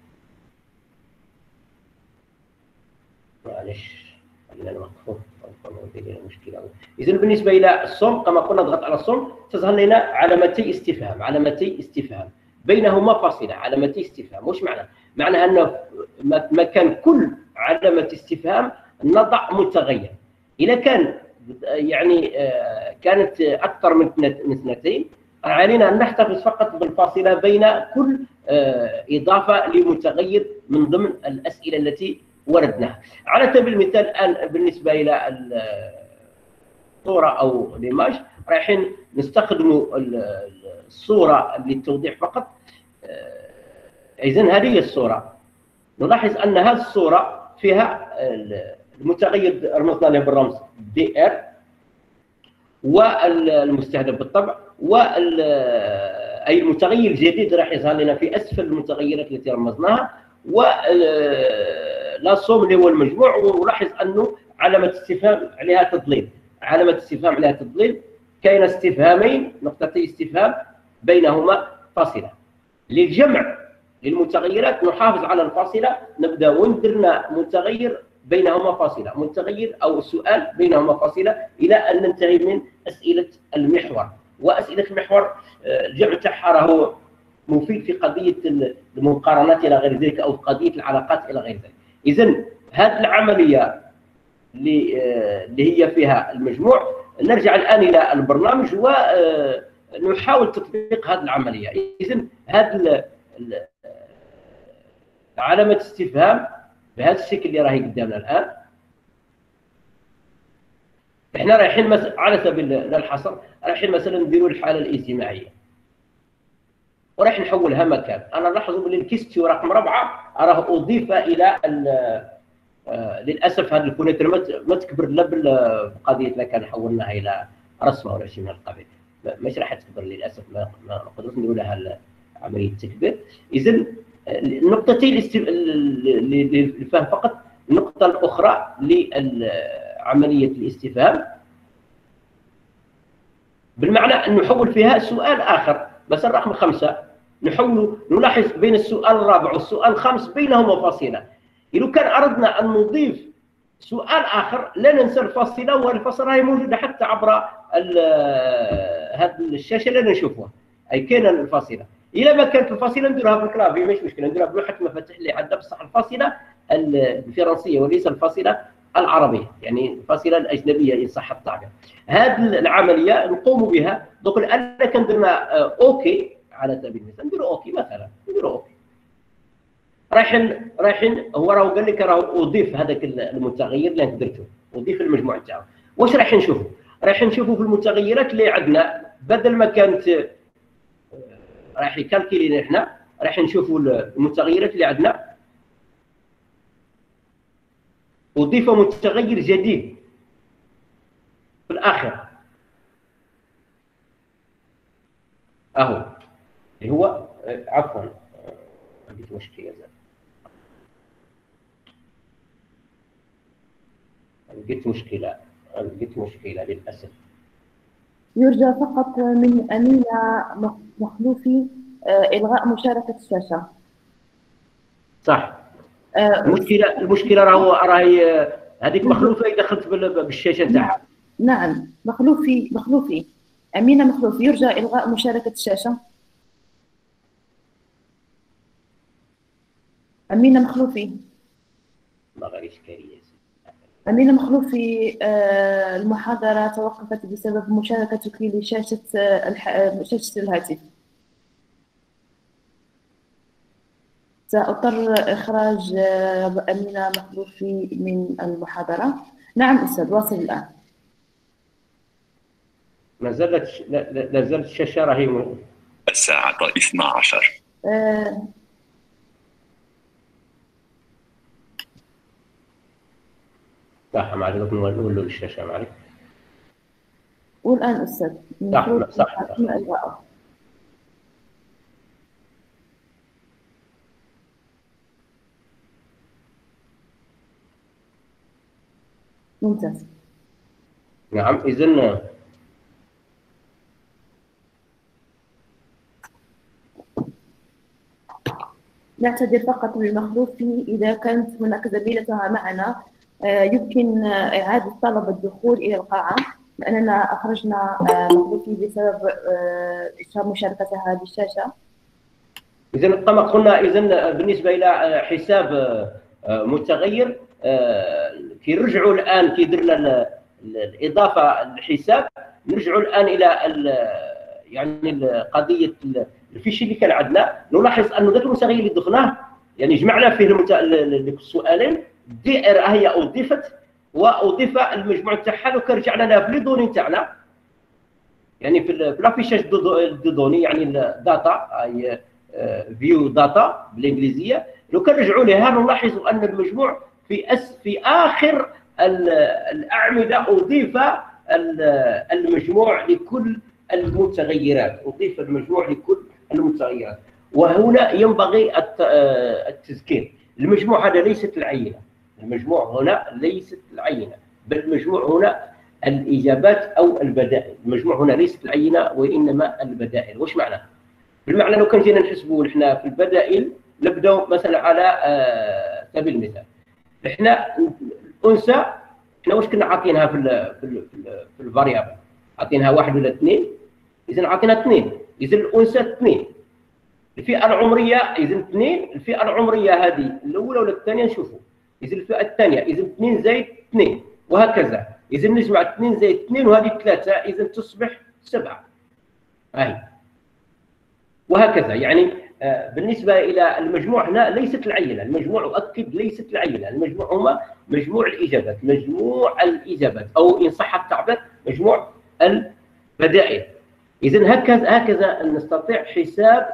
معليش خلينا نوقفه، ربما يدير لنا مشكلة. إذن بالنسبة إلى الصم، كما قلنا نضغط على الصم تظهر لنا علامتي استفهام بينهما فاصلة. علامتي استفهام وش معنى؟ معنى أنه مكان كل علامة استفهام نضع متغير. إذا كان يعني كانت أكثر من اثنتين، علينا أن نحتفظ فقط بالفاصلة بين كل إضافة لمتغير من ضمن الأسئلة التي وردناها. على سبيل المثال الآن بالنسبة إلى الصورة أو الإيماج، رايحين نستخدم الصورة للتوضيح فقط. إذن هذه هي الصورة. نلاحظ أن هذه الصورة فيها المتغير رمزنا له بالرمز DR، والمستهدف بالطبع، أي المتغير الجديد راح يظهر لنا في أسفل المتغيرات التي رمزناها، ولا صوم اللي هو المجموع. ولاحظ أنه علامة استفهام عليها تضليل، كاين استفهامين، نقطتي استفهام بينهما فاصلة. للجمع للمتغيرات نحافظ على الفاصلة، نبدأ وندرنا متغير بينهما فاصلة، متغير أو سؤال بينهما فاصلة، إلى أن ننتهي من أسئلة المحور. وأسئلة المحور الجمع تاعها راهو مفيد في قضية المقارنات إلى غير ذلك، أو في قضية العلاقات إلى غير ذلك. إذن هذه العملية اللي هي فيها المجموع، نرجع الآن إلى البرنامج ونحاول تطبيق هذه العملية. إذن هذه علامة استفهام بهذا الشكل اللي راهي قدامنا الآن. احنا رايحين على سبيل الحصر، رايحين مثلا نديروا الحالة الاجتماعية ورايح نحولها مكان. أنا نلاحظ بلي الكيستيو رقم 4 راه أضيف إلى للأسف هذه الفونيتر ما تكبر لا بقضية إذا كان حولناها إلى رسمة ولا شيء من القبيل، مش راح تكبر للأسف، ما نقدرش نديروا لها عملية تكبير. إذن النقطتين للفهم فقط. النقطة الأخرى لعملية الاستفهام بالمعنى أن نحول فيها سؤال آخر. مثلا رقم 5 نلاحظ بين السؤال الرابع والسؤال الخامس بينهما فاصلة. إذا كان أردنا أن نضيف سؤال آخر لا ننسى الفاصلة، والفاصلة هي موجودة حتى عبر هذه الشاشة اللي نشوفها، أي كاينة الفاصلة. إذا ما كانت الفاصلة نديرها بالكلافي مش مشكلة، نديرها بلوحة مفاتيح اللي عندها بصح الفاصلة الفرنسية وليس الفاصلة العربية، يعني الفاصلة الأجنبية إن صح التعبير. هذه العملية نقوم بها. دوك الآن كنديرنا أوكي على سبيل المثال، نديروا أوكي مثلا، نديروا أوكي. رايحين هو راهو قال لك راهو أضيف هذاك المتغير اللي أنت درته، أضيف المجموع تاعو. واش رايحين نشوفوا؟ رايحين نشوفوا في المتغيرات اللي عندنا، بدل ما كانت راح يكالكيلي احنا راح نشوفوا المتغيرات اللي عندنا، أضيف متغير جديد في الآخر أهو اللي هو عفوا لقيت مشكلة لقيت مشكلة للأسف. يرجى فقط من أمينة مخلوفي إلغاء مشاركة الشاشة. صح. المشكلة راهي هذيك مخلوفه اذا دخلت بالشاشه نتاعها. نعم، مخلوفي أمينة مخلوفي، يرجى إلغاء مشاركة الشاشة. أمينة مخلوفي. ما غير اشكاليه. أمينة مخلوفي، المحاضرة توقفت بسبب مشاركتك لشاشة شاشة الهاتف. سأضطر إخراج أمينة مخلوفي من المحاضرة. نعم أستاذ، واصل الآن. لا زالت الشاشه راهي الساعة 12. صح، ما عرفت نولوا الشاشه معك. والآن أستاذ صح. الإلغاء. ممتاز. نعم، إذن نعتذر فقط لمخلوفي إذا كانت هناك زميلتها معنا، يمكن إعادة طلب الدخول إلى القاعة، لأننا أخرجنا مخلوفي بسبب مشاركتها بالشاشة. إذن كما قلنا، إذن بالنسبة إلى حساب متغير، كي نرجعوا الآن كي درنا الإضافة للحساب، نرجعوا الآن إلى يعني قضية الفيشي اللي كان عندنا. نلاحظ أنه ذاك المتغير اللي ضفناه يعني جمعنا فيه السؤالين، الدائرة هي أضيفت وأضيف المجموع تاعها، وكان رجع لنا في لي دوني تاعنا، يعني في لافيشاج دو دوني، يعني الداتا هي فيو داتا بالانجليزيه. لو كان رجعوا لها نلاحظ ان المجموع في اخر الاعمده اضيف المجموع لكل المتغيرات، اضيف المجموع لكل المتغيرات. وهنا ينبغي التذكير، المجموع هذا ليست العينه، المجموع هنا ليست العينه، بل المجموع هنا الاجابات او البدائل. المجموع هنا ليست العينه وانما البدائل. واش معنى؟ بالمعنى لو كان جينا نحسبوا احنا في البدائل، نبداو مثلا على سبيل المثال، احنا الانثى احنا واش كنا عاطينها في الفاريابل؟ عاطينها 1 ولا 2؟ اذا عاطينها 2، اذا الانثى 2. الفئه العمريه اذا 2، الفئه العمريه هذه الاولى ولا الثانيه نشوفوا، اذا الفئه الثانيه اذا 2 زائد 2، وهكذا. اذا نجمع 2 زائد 2 وهذه 3، اذا تصبح 7. هاي وهكذا. يعني بالنسبه الى المجموع هنا ليست العينه، المجموع اؤكد ليست العينه، المجموع هو مجموع الاجابات، مجموع الاجابات، او ان صح التعبير مجموع البدائل. اذا هكذا نستطيع حساب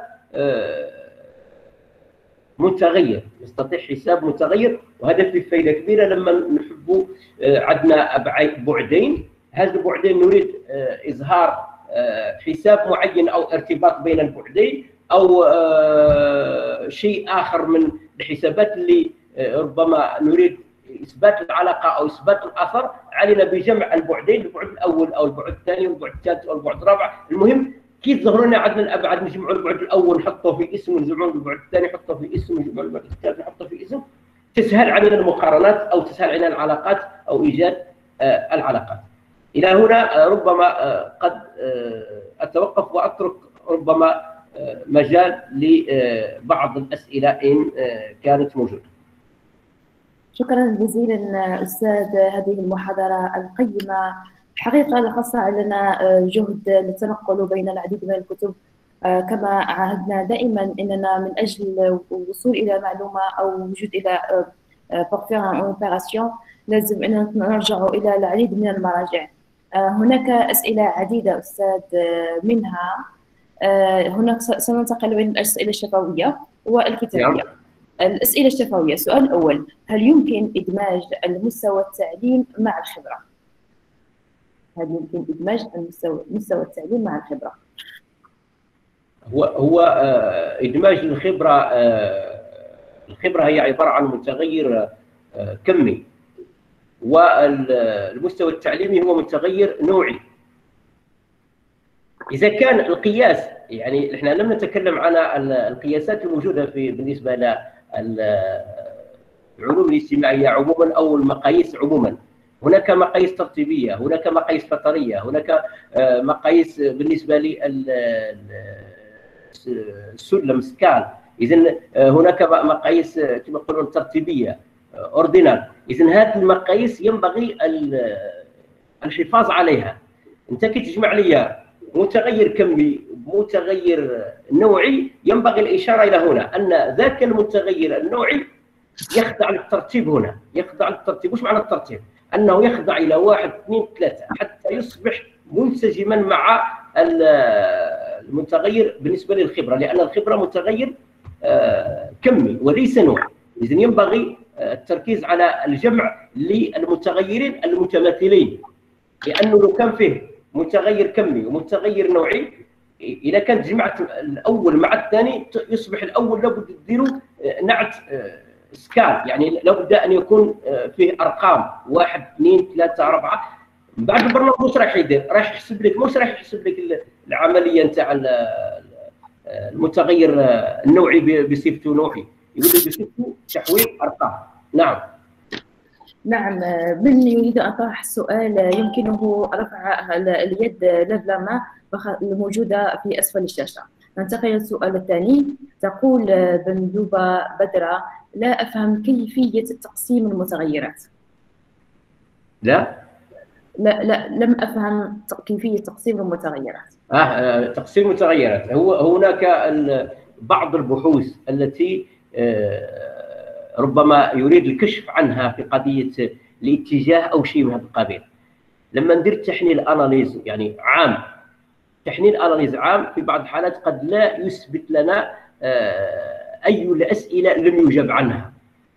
متغير، نستطيع حساب متغير. وهذا فيه فائده كبيره لما نحبوا عندنا بعدين، هذا البعدين نريد اظهار حساب معين او ارتباط بين البعدين، او شيء اخر من الحسابات اللي ربما نريد اثبات العلاقه او اثبات الاثر. علينا بجمع البعدين، البعد الاول او البعد الثاني والبعد الثالث او البعد الرابع. المهم كي تظهر لنا عندنا الابعاد، نجمعوا البعد الاول نحطه في اسم، ونجمعوا البعد الثاني نحطه في اسم، ونجمعوا البعد الثالث نحطه في اسم. تسهل علينا المقارنات او تسهل علينا العلاقات او ايجاد العلاقات. الى هنا ربما قد اتوقف واترك ربما مجال لبعض الاسئله ان كانت موجوده. شكرا جزيلا استاذ، هذه المحاضره القيمه الحقيقه لخص لنا جهد للتنقل بين العديد من الكتب. كما عهدنا دائما اننا من اجل الوصول الى معلومه او وجود الى اوبيراسيون لازم ان نرجع الى العديد من المراجع. هناك اسئله عديده استاذ، منها هناك سننتقل الى الاسئله الشفويه والكتابيه. الاسئله الشفويه، السؤال الاول: هل يمكن ادماج المستوى التعليم مع الخبره؟ هل يمكن ادماج مستوى التعليم مع الخبره؟ هو ادماج الخبره، الخبره هي عباره عن متغير كمي، والمستوى التعليمي هو متغير نوعي. اذا كان القياس، يعني احنا لم نتكلم عن القياسات الموجوده بالنسبه العلوم الاجتماعيه عموما او المقاييس عموما. هناك مقاييس ترتيبيه، هناك مقاييس فطريه، هناك مقاييس بالنسبه للسلم سكال. اذا هناك مقاييس كما يقولون ترتيبيه اوردينال. اذا هذه المقاييس ينبغي الحفاظ عليها. انت كي تجمع لي متغير كمي متغير نوعي، ينبغي الاشاره الى هنا ان ذاك المتغير النوعي يخضع للترتيب. هنا يخضع للترتيب. وش معنى الترتيب؟ انه يخضع الى 1 2 3 حتى يصبح منسجما مع المتغير بالنسبه للخبره، لان الخبره متغير كمي وليس نوعي. اذا ينبغي التركيز على الجمع للمتغيرين المتماثلين، لانه لو كان فيه متغير كمي ومتغير نوعي، اذا كانت جمعت الاول مع الثاني يصبح الاول لابد تديروا نعت سكال، يعني لابد ان يكون فيه ارقام 1 2 3 4. بعد البرنامج واش راح يدير؟ راح يحسب لك، مش راح يحسب لك العمليه نتاع المتغير النوعي بصفته نوعي، يقول لك بصفته تحويل ارقام. نعم، من يريد أن يطرح السؤال يمكنه رفع اليد لافلاما الموجودة في أسفل الشاشة. ننتقل للسؤال الثاني. تقول بندوبة بدرة: لا أفهم كيفية تقسيم المتغيرات. لا لم أفهم كيفية تقسيم المتغيرات. تقسيم المتغيرات، هو هناك بعض البحوث التي ربما يريد الكشف عنها في قضيه الاتجاه او شيء من هذا القبيل. لما ندير تحليل اناليز يعني عام، تحليل اناليز عام، في بعض الحالات قد لا يثبت لنا اي الاسئله لم يجب عنها.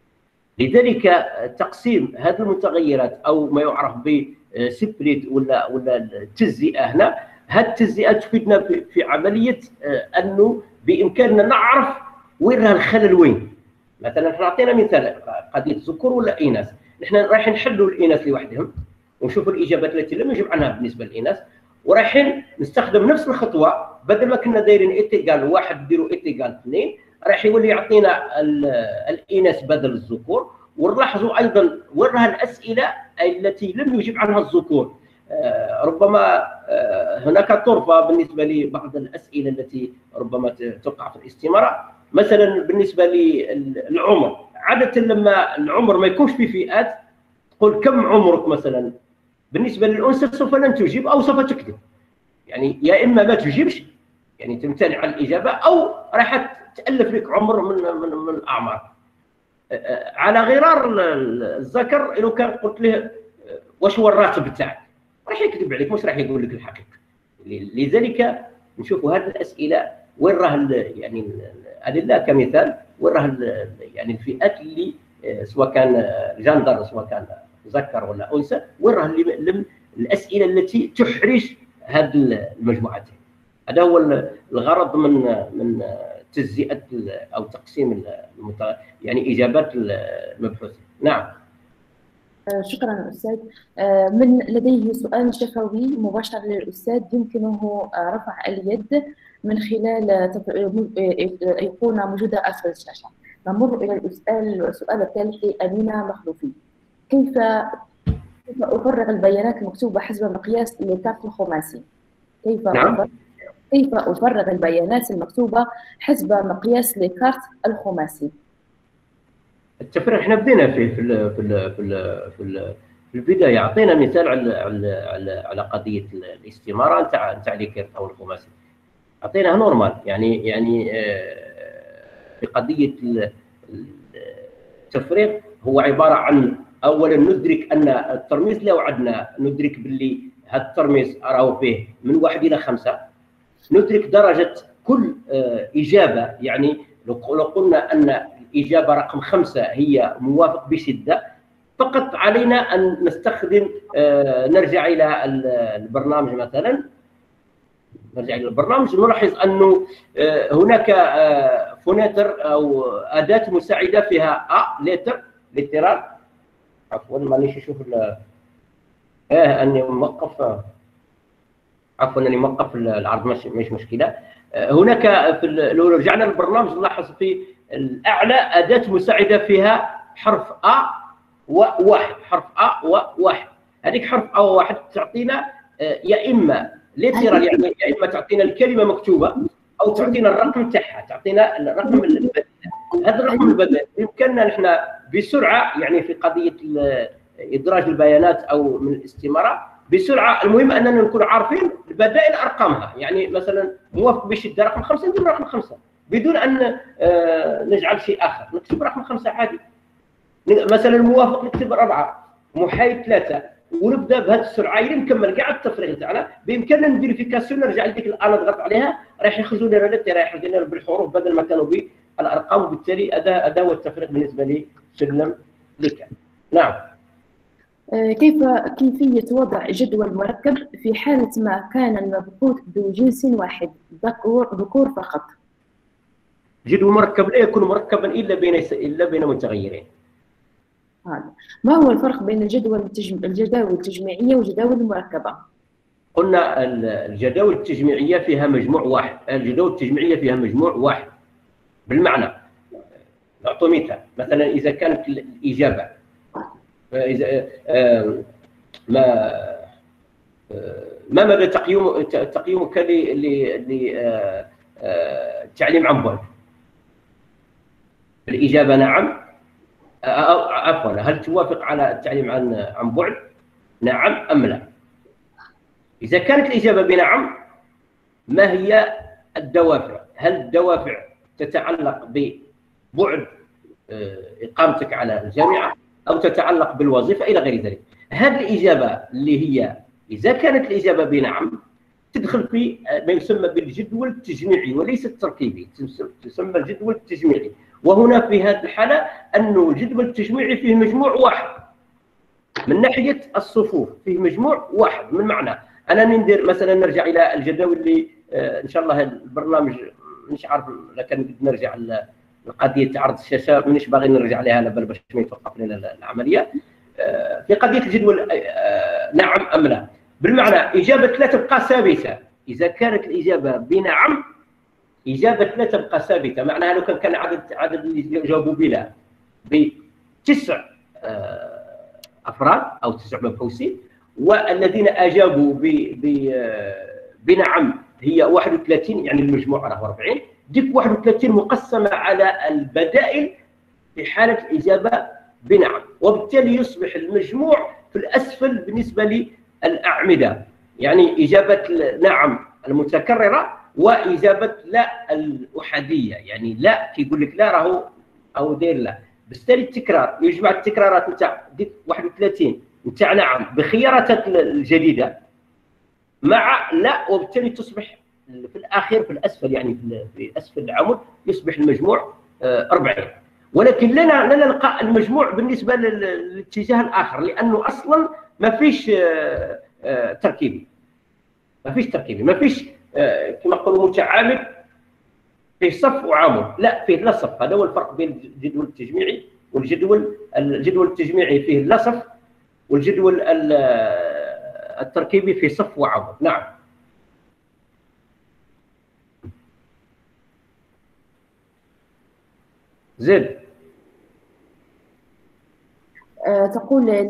لذلك تقسيم هذه المتغيرات او ما يعرف بسبريت ولا التجزئه، هنا هذه التجزئه تفيدنا في عمليه انه بامكاننا نعرف وين راه الخلل وين. مثلا نعطينا مثال قضيه الذكور ولا الاناث. نحن رايحين نحلوا الاناث لوحدهم ونشوفوا الاجابات التي لم يجب عنها بالنسبه للاناث، ورايحين نستخدم نفس الخطوه. بدل ما كنا دايرين ايتيغال 1 نديروا ايتيغال 2، راح يولي يعطينا الاناث بدل الذكور. ونلاحظوا ايضا وين راه الاسئله التي لم يجب عنها الذكور. ربما هناك طرفه بالنسبه لبعض الاسئله التي ربما تقع في الاستماره. مثلا بالنسبه للعمر، عاده لما العمر ما يكونش في فئات تقول كم عمرك مثلا، بالنسبه للانثى سوف لن تجيب او سوف تكذب. يعني يا اما ما تجيبش يعني تمتنع عن الاجابه، او راح تالف لك عمر من الاعمار. على غرار الذكر لو كان قلت له واش هو الراتب تاعك، راح يكذب عليك، مش راح يقول لك الحقيقه. لذلك نشوفوا هذه الاسئله وين راه يعني ادله كمثال، وين راه يعني الفئات اللي سواء كان جندر سواء كان ذكر ولا انثى، وين راه الاسئله التي تحرج هذه المجموعتين. هذا هو الغرض من تجزئه او تقسيم يعني اجابات المبحوث. نعم. شكرا أستاذ. من لديه سؤال شفوي مباشر للأستاذ يمكنه رفع اليد من خلال أيقونة موجودة أسفل الشاشة. نمر إلى السؤال الثالث لأمينة مخلوفي: كيف أفرغ البيانات المكتوبة حسب مقياس لكارت الخماسي؟ كيف أفرغ البيانات المكتوبة حسب مقياس لكارت الخماسي؟ التفريغ احنا بدينا فيه في البدايه. اعطينا مثال على قضيه الاستماره نتاع ليكارت او الخماسي. اعطيناها نورمال يعني في قضيه التفريغ هو عباره عن اولا ندرك ان الترميز اللي وعدنا، ندرك باللي هذا الترميز راهو فيه من 1 إلى 5، ندرك درجه كل اجابه. يعني لو قلنا ان الإجابة رقم 5 هي موافق بشدة، فقط علينا أن نستخدم نرجع إلى البرنامج مثلا، نرجع إلى البرنامج نلاحظ أنه هناك فوناتر أو أداة مساعدة فيها ليترال. عفوا مانيش نشوف أني موقف، عفوا أني موقف العرض، مش مشكلة. هناك لو رجعنا للبرنامج نلاحظ في الأعلى أداة مساعدة فيها حرف أ وواحد، حرف أ وواحد. هذيك حرف أ وواحد تعطينا يا إما ليترال، يعني يا إما تعطينا الكلمة مكتوبة أو تعطينا الرقم تاعها، تعطينا الرقم البديل. هذا الرقم البديل يمكننا نحن بسرعة، يعني في قضية إدراج البيانات أو من الاستمارة بسرعة. المهم أننا نكون عارفين بدائل أرقامها، يعني مثلا موافق بشدة رقم 5 ندير رقم 5 بدون أن نجعل شيء آخر، نكتب رقم 5 عادي. مثلا موافق نكتب 4، محايد 3، ونبدا بهذه السرعه الى نكمل كاع التفريغ تاعنا. بامكاننا ندير فيكاسيون، نرجع لديك الان نضغط عليها راح يخرجوا لنا راح يخرج لنا بالحروف بدل ما كانوا بالارقام، وبالتالي هذا هو التفريغ بالنسبه لي. سلم لك. نعم. كيفية وضع جدول مركب في حالة ما كان المبعوث ذو جنس واحد، ذكور فقط؟ جدول مركب لا يكون مركبا إلا بين متغيرين. ما هو الفرق بين الجداول التجميعية والجداول المركبة؟ قلنا الجداول التجميعية فيها مجموع واحد، الجداول التجميعية فيها مجموع واحد. بالمعنى نعطي مثال، مثلا إذا كانت الإجابة إذا ما مدى تقييمك للتعليم عن بعد؟ الإجابة نعم، أو عفوا هل توافق على التعليم عن بعد؟ نعم أم لا؟ إذا كانت الإجابة بنعم، ما هي الدوافع؟ هل الدوافع تتعلق ببعد إقامتك على الجامعة أو تتعلق بالوظيفة إلى غير ذلك؟ هذه الإجابة اللي هي إذا كانت الإجابة بنعم تدخل في ما يسمى بالجدول التجميعي وليس التركيبي، تسمى الجدول التجميعي. وهنا في هذه الحالة أنه الجدول التجميعي فيه مجموع واحد من ناحية الصفوف، فيه مجموع واحد. من معنى أنا ندير مثلا نرجع إلى الجداول اللي إن شاء الله البرنامج مش عارف لكن نرجع لقضية عرض الشاشة، مانيش باغي نرجع لها على بال باش ما يتوقف لنا العملية. في قضية الجدول نعم أم لا، بالمعنى إجابة لا تبقى ثابتة. إذا كانت الإجابة بنعم إجابة لا تبقى ثابتة، معناها لو كان عدد اللي جاوبوا بلا ب9 أفراد أو 9 مبحوثين، والذين أجابوا بنعم هي 31، يعني المجموع راه 40، ديك 31 مقسمة على البدائل في حالة الإجابة بنعم، وبالتالي يصبح المجموع في الأسفل بالنسبة للأعمدة، يعني إجابة نعم المتكررة وإجابة لا الأحادية، يعني لا كيقول لك لا راهو أو دير لا. بالتالي التكرار يجمع التكرارات نتاع ديك 31 نتاع نعم بخياراتها الجديدة مع لا، وبالتالي تصبح في الأخير في الأسفل، يعني في أسفل العمود يصبح المجموع 40. ولكن لنا نلقى المجموع بالنسبة للاتجاه الآخر، لأنه أصلا ما فيش تركيبي، ما فيش كما نقولوا متعامد فيه صف وعامل، لا فيه لا صف. هذا هو الفرق بين الجدول التجميعي والجدول التجميعي فيه لا صف، والجدول التركيبي فيه صف وعامل. نعم. زيد. تقول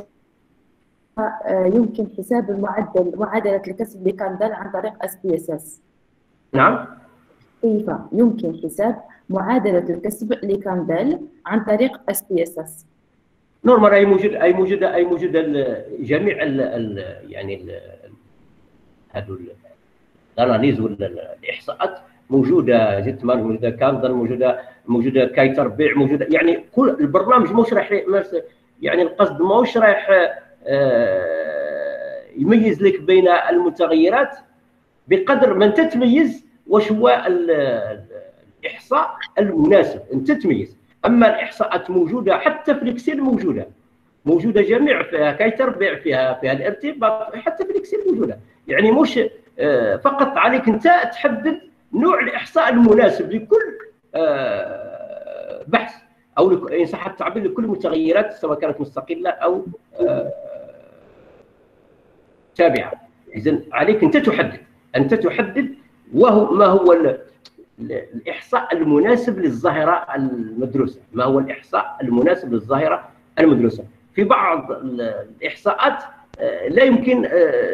يمكن حساب معادلة الكسب لكاندل عن طريق SPSS. نعم. كيف يمكن حساب معادلة الكسب لكاندل عن طريق SPSS؟ نورمال أي موجودة جميع يعني هذو الاناليز والاحصاءات موجوده، جيتمان موجوده، كاندل موجوده كايتر بيع موجوده، يعني كل البرنامج مش راح يعني القصد مش راح يميز لك بين المتغيرات بقدر ما انت تميز واش هو الاحصاء المناسب، انت تميز. اما الاحصاءات موجوده حتى في الاكسل، موجوده جميع، فيها كايتر بيع، فيها الارتباط، حتى في الاكسل موجوده. يعني مش فقط عليك انت تحدد نوع الاحصاء المناسب لكل بحث، او ان صح التعبير لكل متغيرات سواء كانت مستقله او تابعه. اذا عليك انت تحدد وهو ما هو الإحصاء المناسب للظاهرة المدروسة. ما هو الإحصاء المناسب للظاهرة المدروسة؟ في بعض الإحصاءات لا يمكن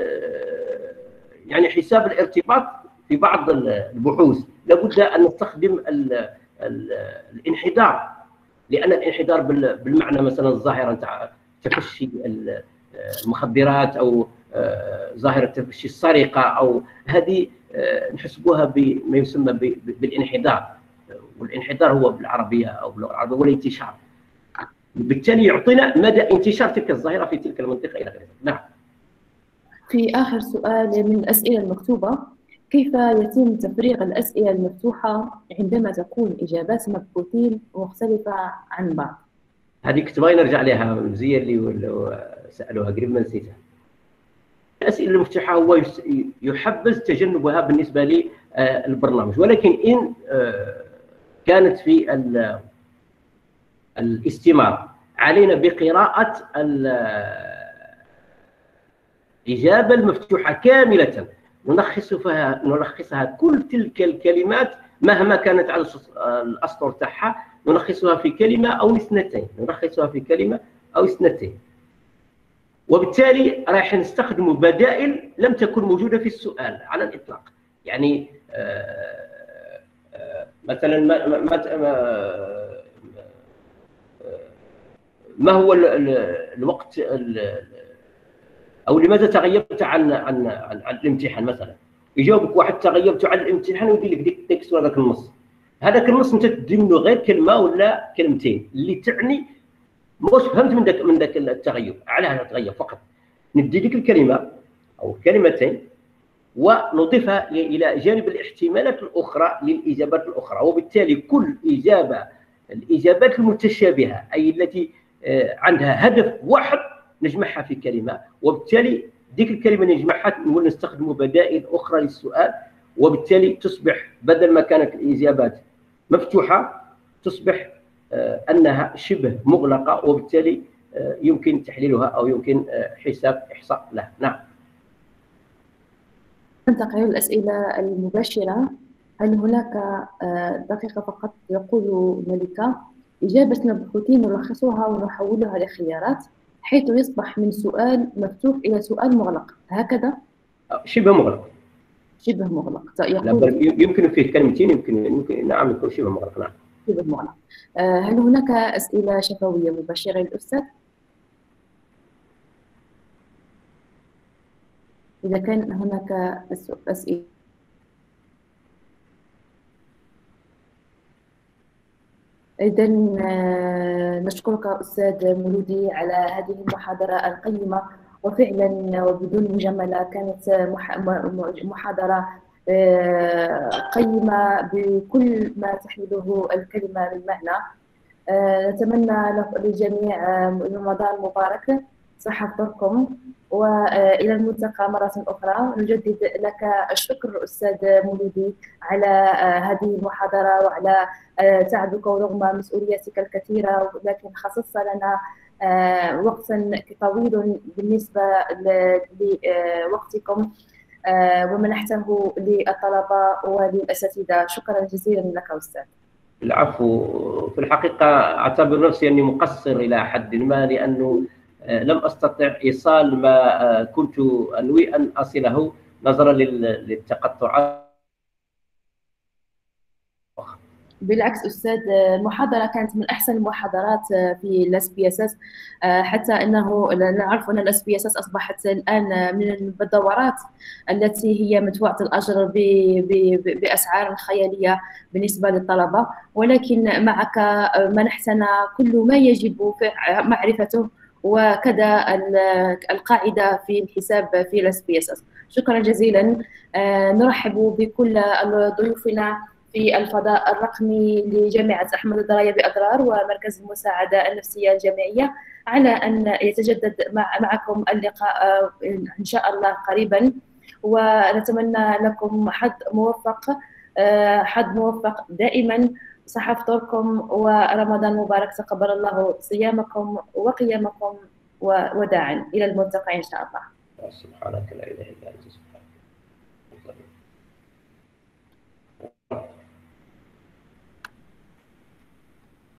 يعني حساب الارتباط. في بعض البحوث لابد أن نستخدم الانحدار، لأن الانحدار بالمعنى مثلا الظاهرة نتاع تفشي المخدرات أو ظاهرة تفشي السرقة، أو هذه نحسبوها بما يسمى بالانحدار، والانحدار هو بالعربية أو باللغة العربية والانتشار. بالتالي يعطينا مدى انتشار تلك الظاهرة في تلك المنطقة إلى غيره. نعم. في آخر سؤال من الأسئلة المكتوبة: كيف يتم تفريغ الأسئلة المفتوحة عندما تكون إجابات المبحوثين مختلفة عن بعض؟ هذه كنت باغي نرجع لها مزيه اللي سالوها قريب ما نسيتها. الاسئله المفتوحه هو يحبذ تجنبها بالنسبه للبرنامج، ولكن ان كانت في الاستمارة علينا بقراءة الإجابة المفتوحة كاملة، نلخصها كل تلك الكلمات مهما كانت على الأسطر تاعها، نلخصها في كلمة أو اثنتين، وبالتالي راح نستخدم بدائل لم تكن موجودة في السؤال على الإطلاق. يعني مثلا ما هو الوقت او لماذا تغيبت عن الامتحان مثلا؟ يجاوبك واحد تغيبت عن الامتحان ويدير لك ديك التكست وهذاك النص. هذاك النص انت تدي منه غير كلمه ولا كلمتين اللي تعني واش فهمت من ذاك التغيب، على هذا تغيب فقط. ندي لك الكلمه او كلمتين ونضيفها الى جانب الاحتمالات الاخرى للاجابات الاخرى، وبالتالي كل اجابه، الاجابات المتشابهه اي التي عندها هدف واحد نجمعها في كلمه، وبالتالي ديك الكلمه نجمعها نقول نستخدم بدائل اخرى للسؤال، وبالتالي تصبح بدل ما كانت الاجابات مفتوحه تصبح انها شبه مغلقه، وبالتالي يمكن تحليلها او يمكن حساب احصاء لها. نعم. ننتقل للأسئلة المباشرة. هل هناك دقيقة فقط؟ يقول ملكة: إجابة المبحوثين نلخصها ونحولها لخيارات حيث يصبح من سؤال مفتوح إلى سؤال مغلق، هكذا؟ شبه مغلق. شبه مغلق. يمكن فيه كلمتين، يمكن نعم يكون شبه مغلق. نعم. شبه مغلق. هل هناك أسئلة شفوية مباشرة للأستاذ؟ إذا كان هناك أسئلة. إذا نشكرك أستاذ مولودي على هذه المحاضرة القيمة، وفعلا وبدون مجاملة كانت محاضرة قيمة بكل ما تحمله الكلمة من معنى. نتمنى للجميع رمضان مبارك، صحة فطوركم، وإلى الملتقى مرة أخرى. نجدد لك الشكر أستاذ مولودي على هذه المحاضرة وعلى تعبك ورغم مسؤولياتك الكثيرة، لكن خصصت لنا وقتا طويل بالنسبة لوقتكم ومنحته للطلبة وللأساتذة. شكرا جزيلا لك أستاذ. العفو. في الحقيقة أعتبر نفسي أني مقصر إلى حد ما، لأنه لم أستطع إيصال ما كنت أنوي أن أصله نظرا للتقطعات. بالعكس أستاذ، المحاضرة كانت من أحسن المحاضرات في الاس بي اس اس، حتى أنه نعرف أن الاس بي اس اس أصبحت الآن من الدورات التي هي مدفوعة الأجر بأسعار خيالية بالنسبة للطلبة، ولكن معك منحتنا كل ما يجب معرفته، وكذا القاعدة في الحساب في الاس بي اس اس. شكرا جزيلا. نرحب بكل ضيوفنا في الفضاء الرقمي لجامعة أحمد الدراية بأضرار ومركز المساعدة النفسية الجامعية، على أن يتجدد معكم اللقاء إن شاء الله قريبا، ونتمنى لكم حظ موفق دائما. صحة فطوركم ورمضان مبارك، تقبل الله صيامكم وقيامكم، وداعا إلى الملتقى إن شاء الله. سبحانك لا إله إلا أنت.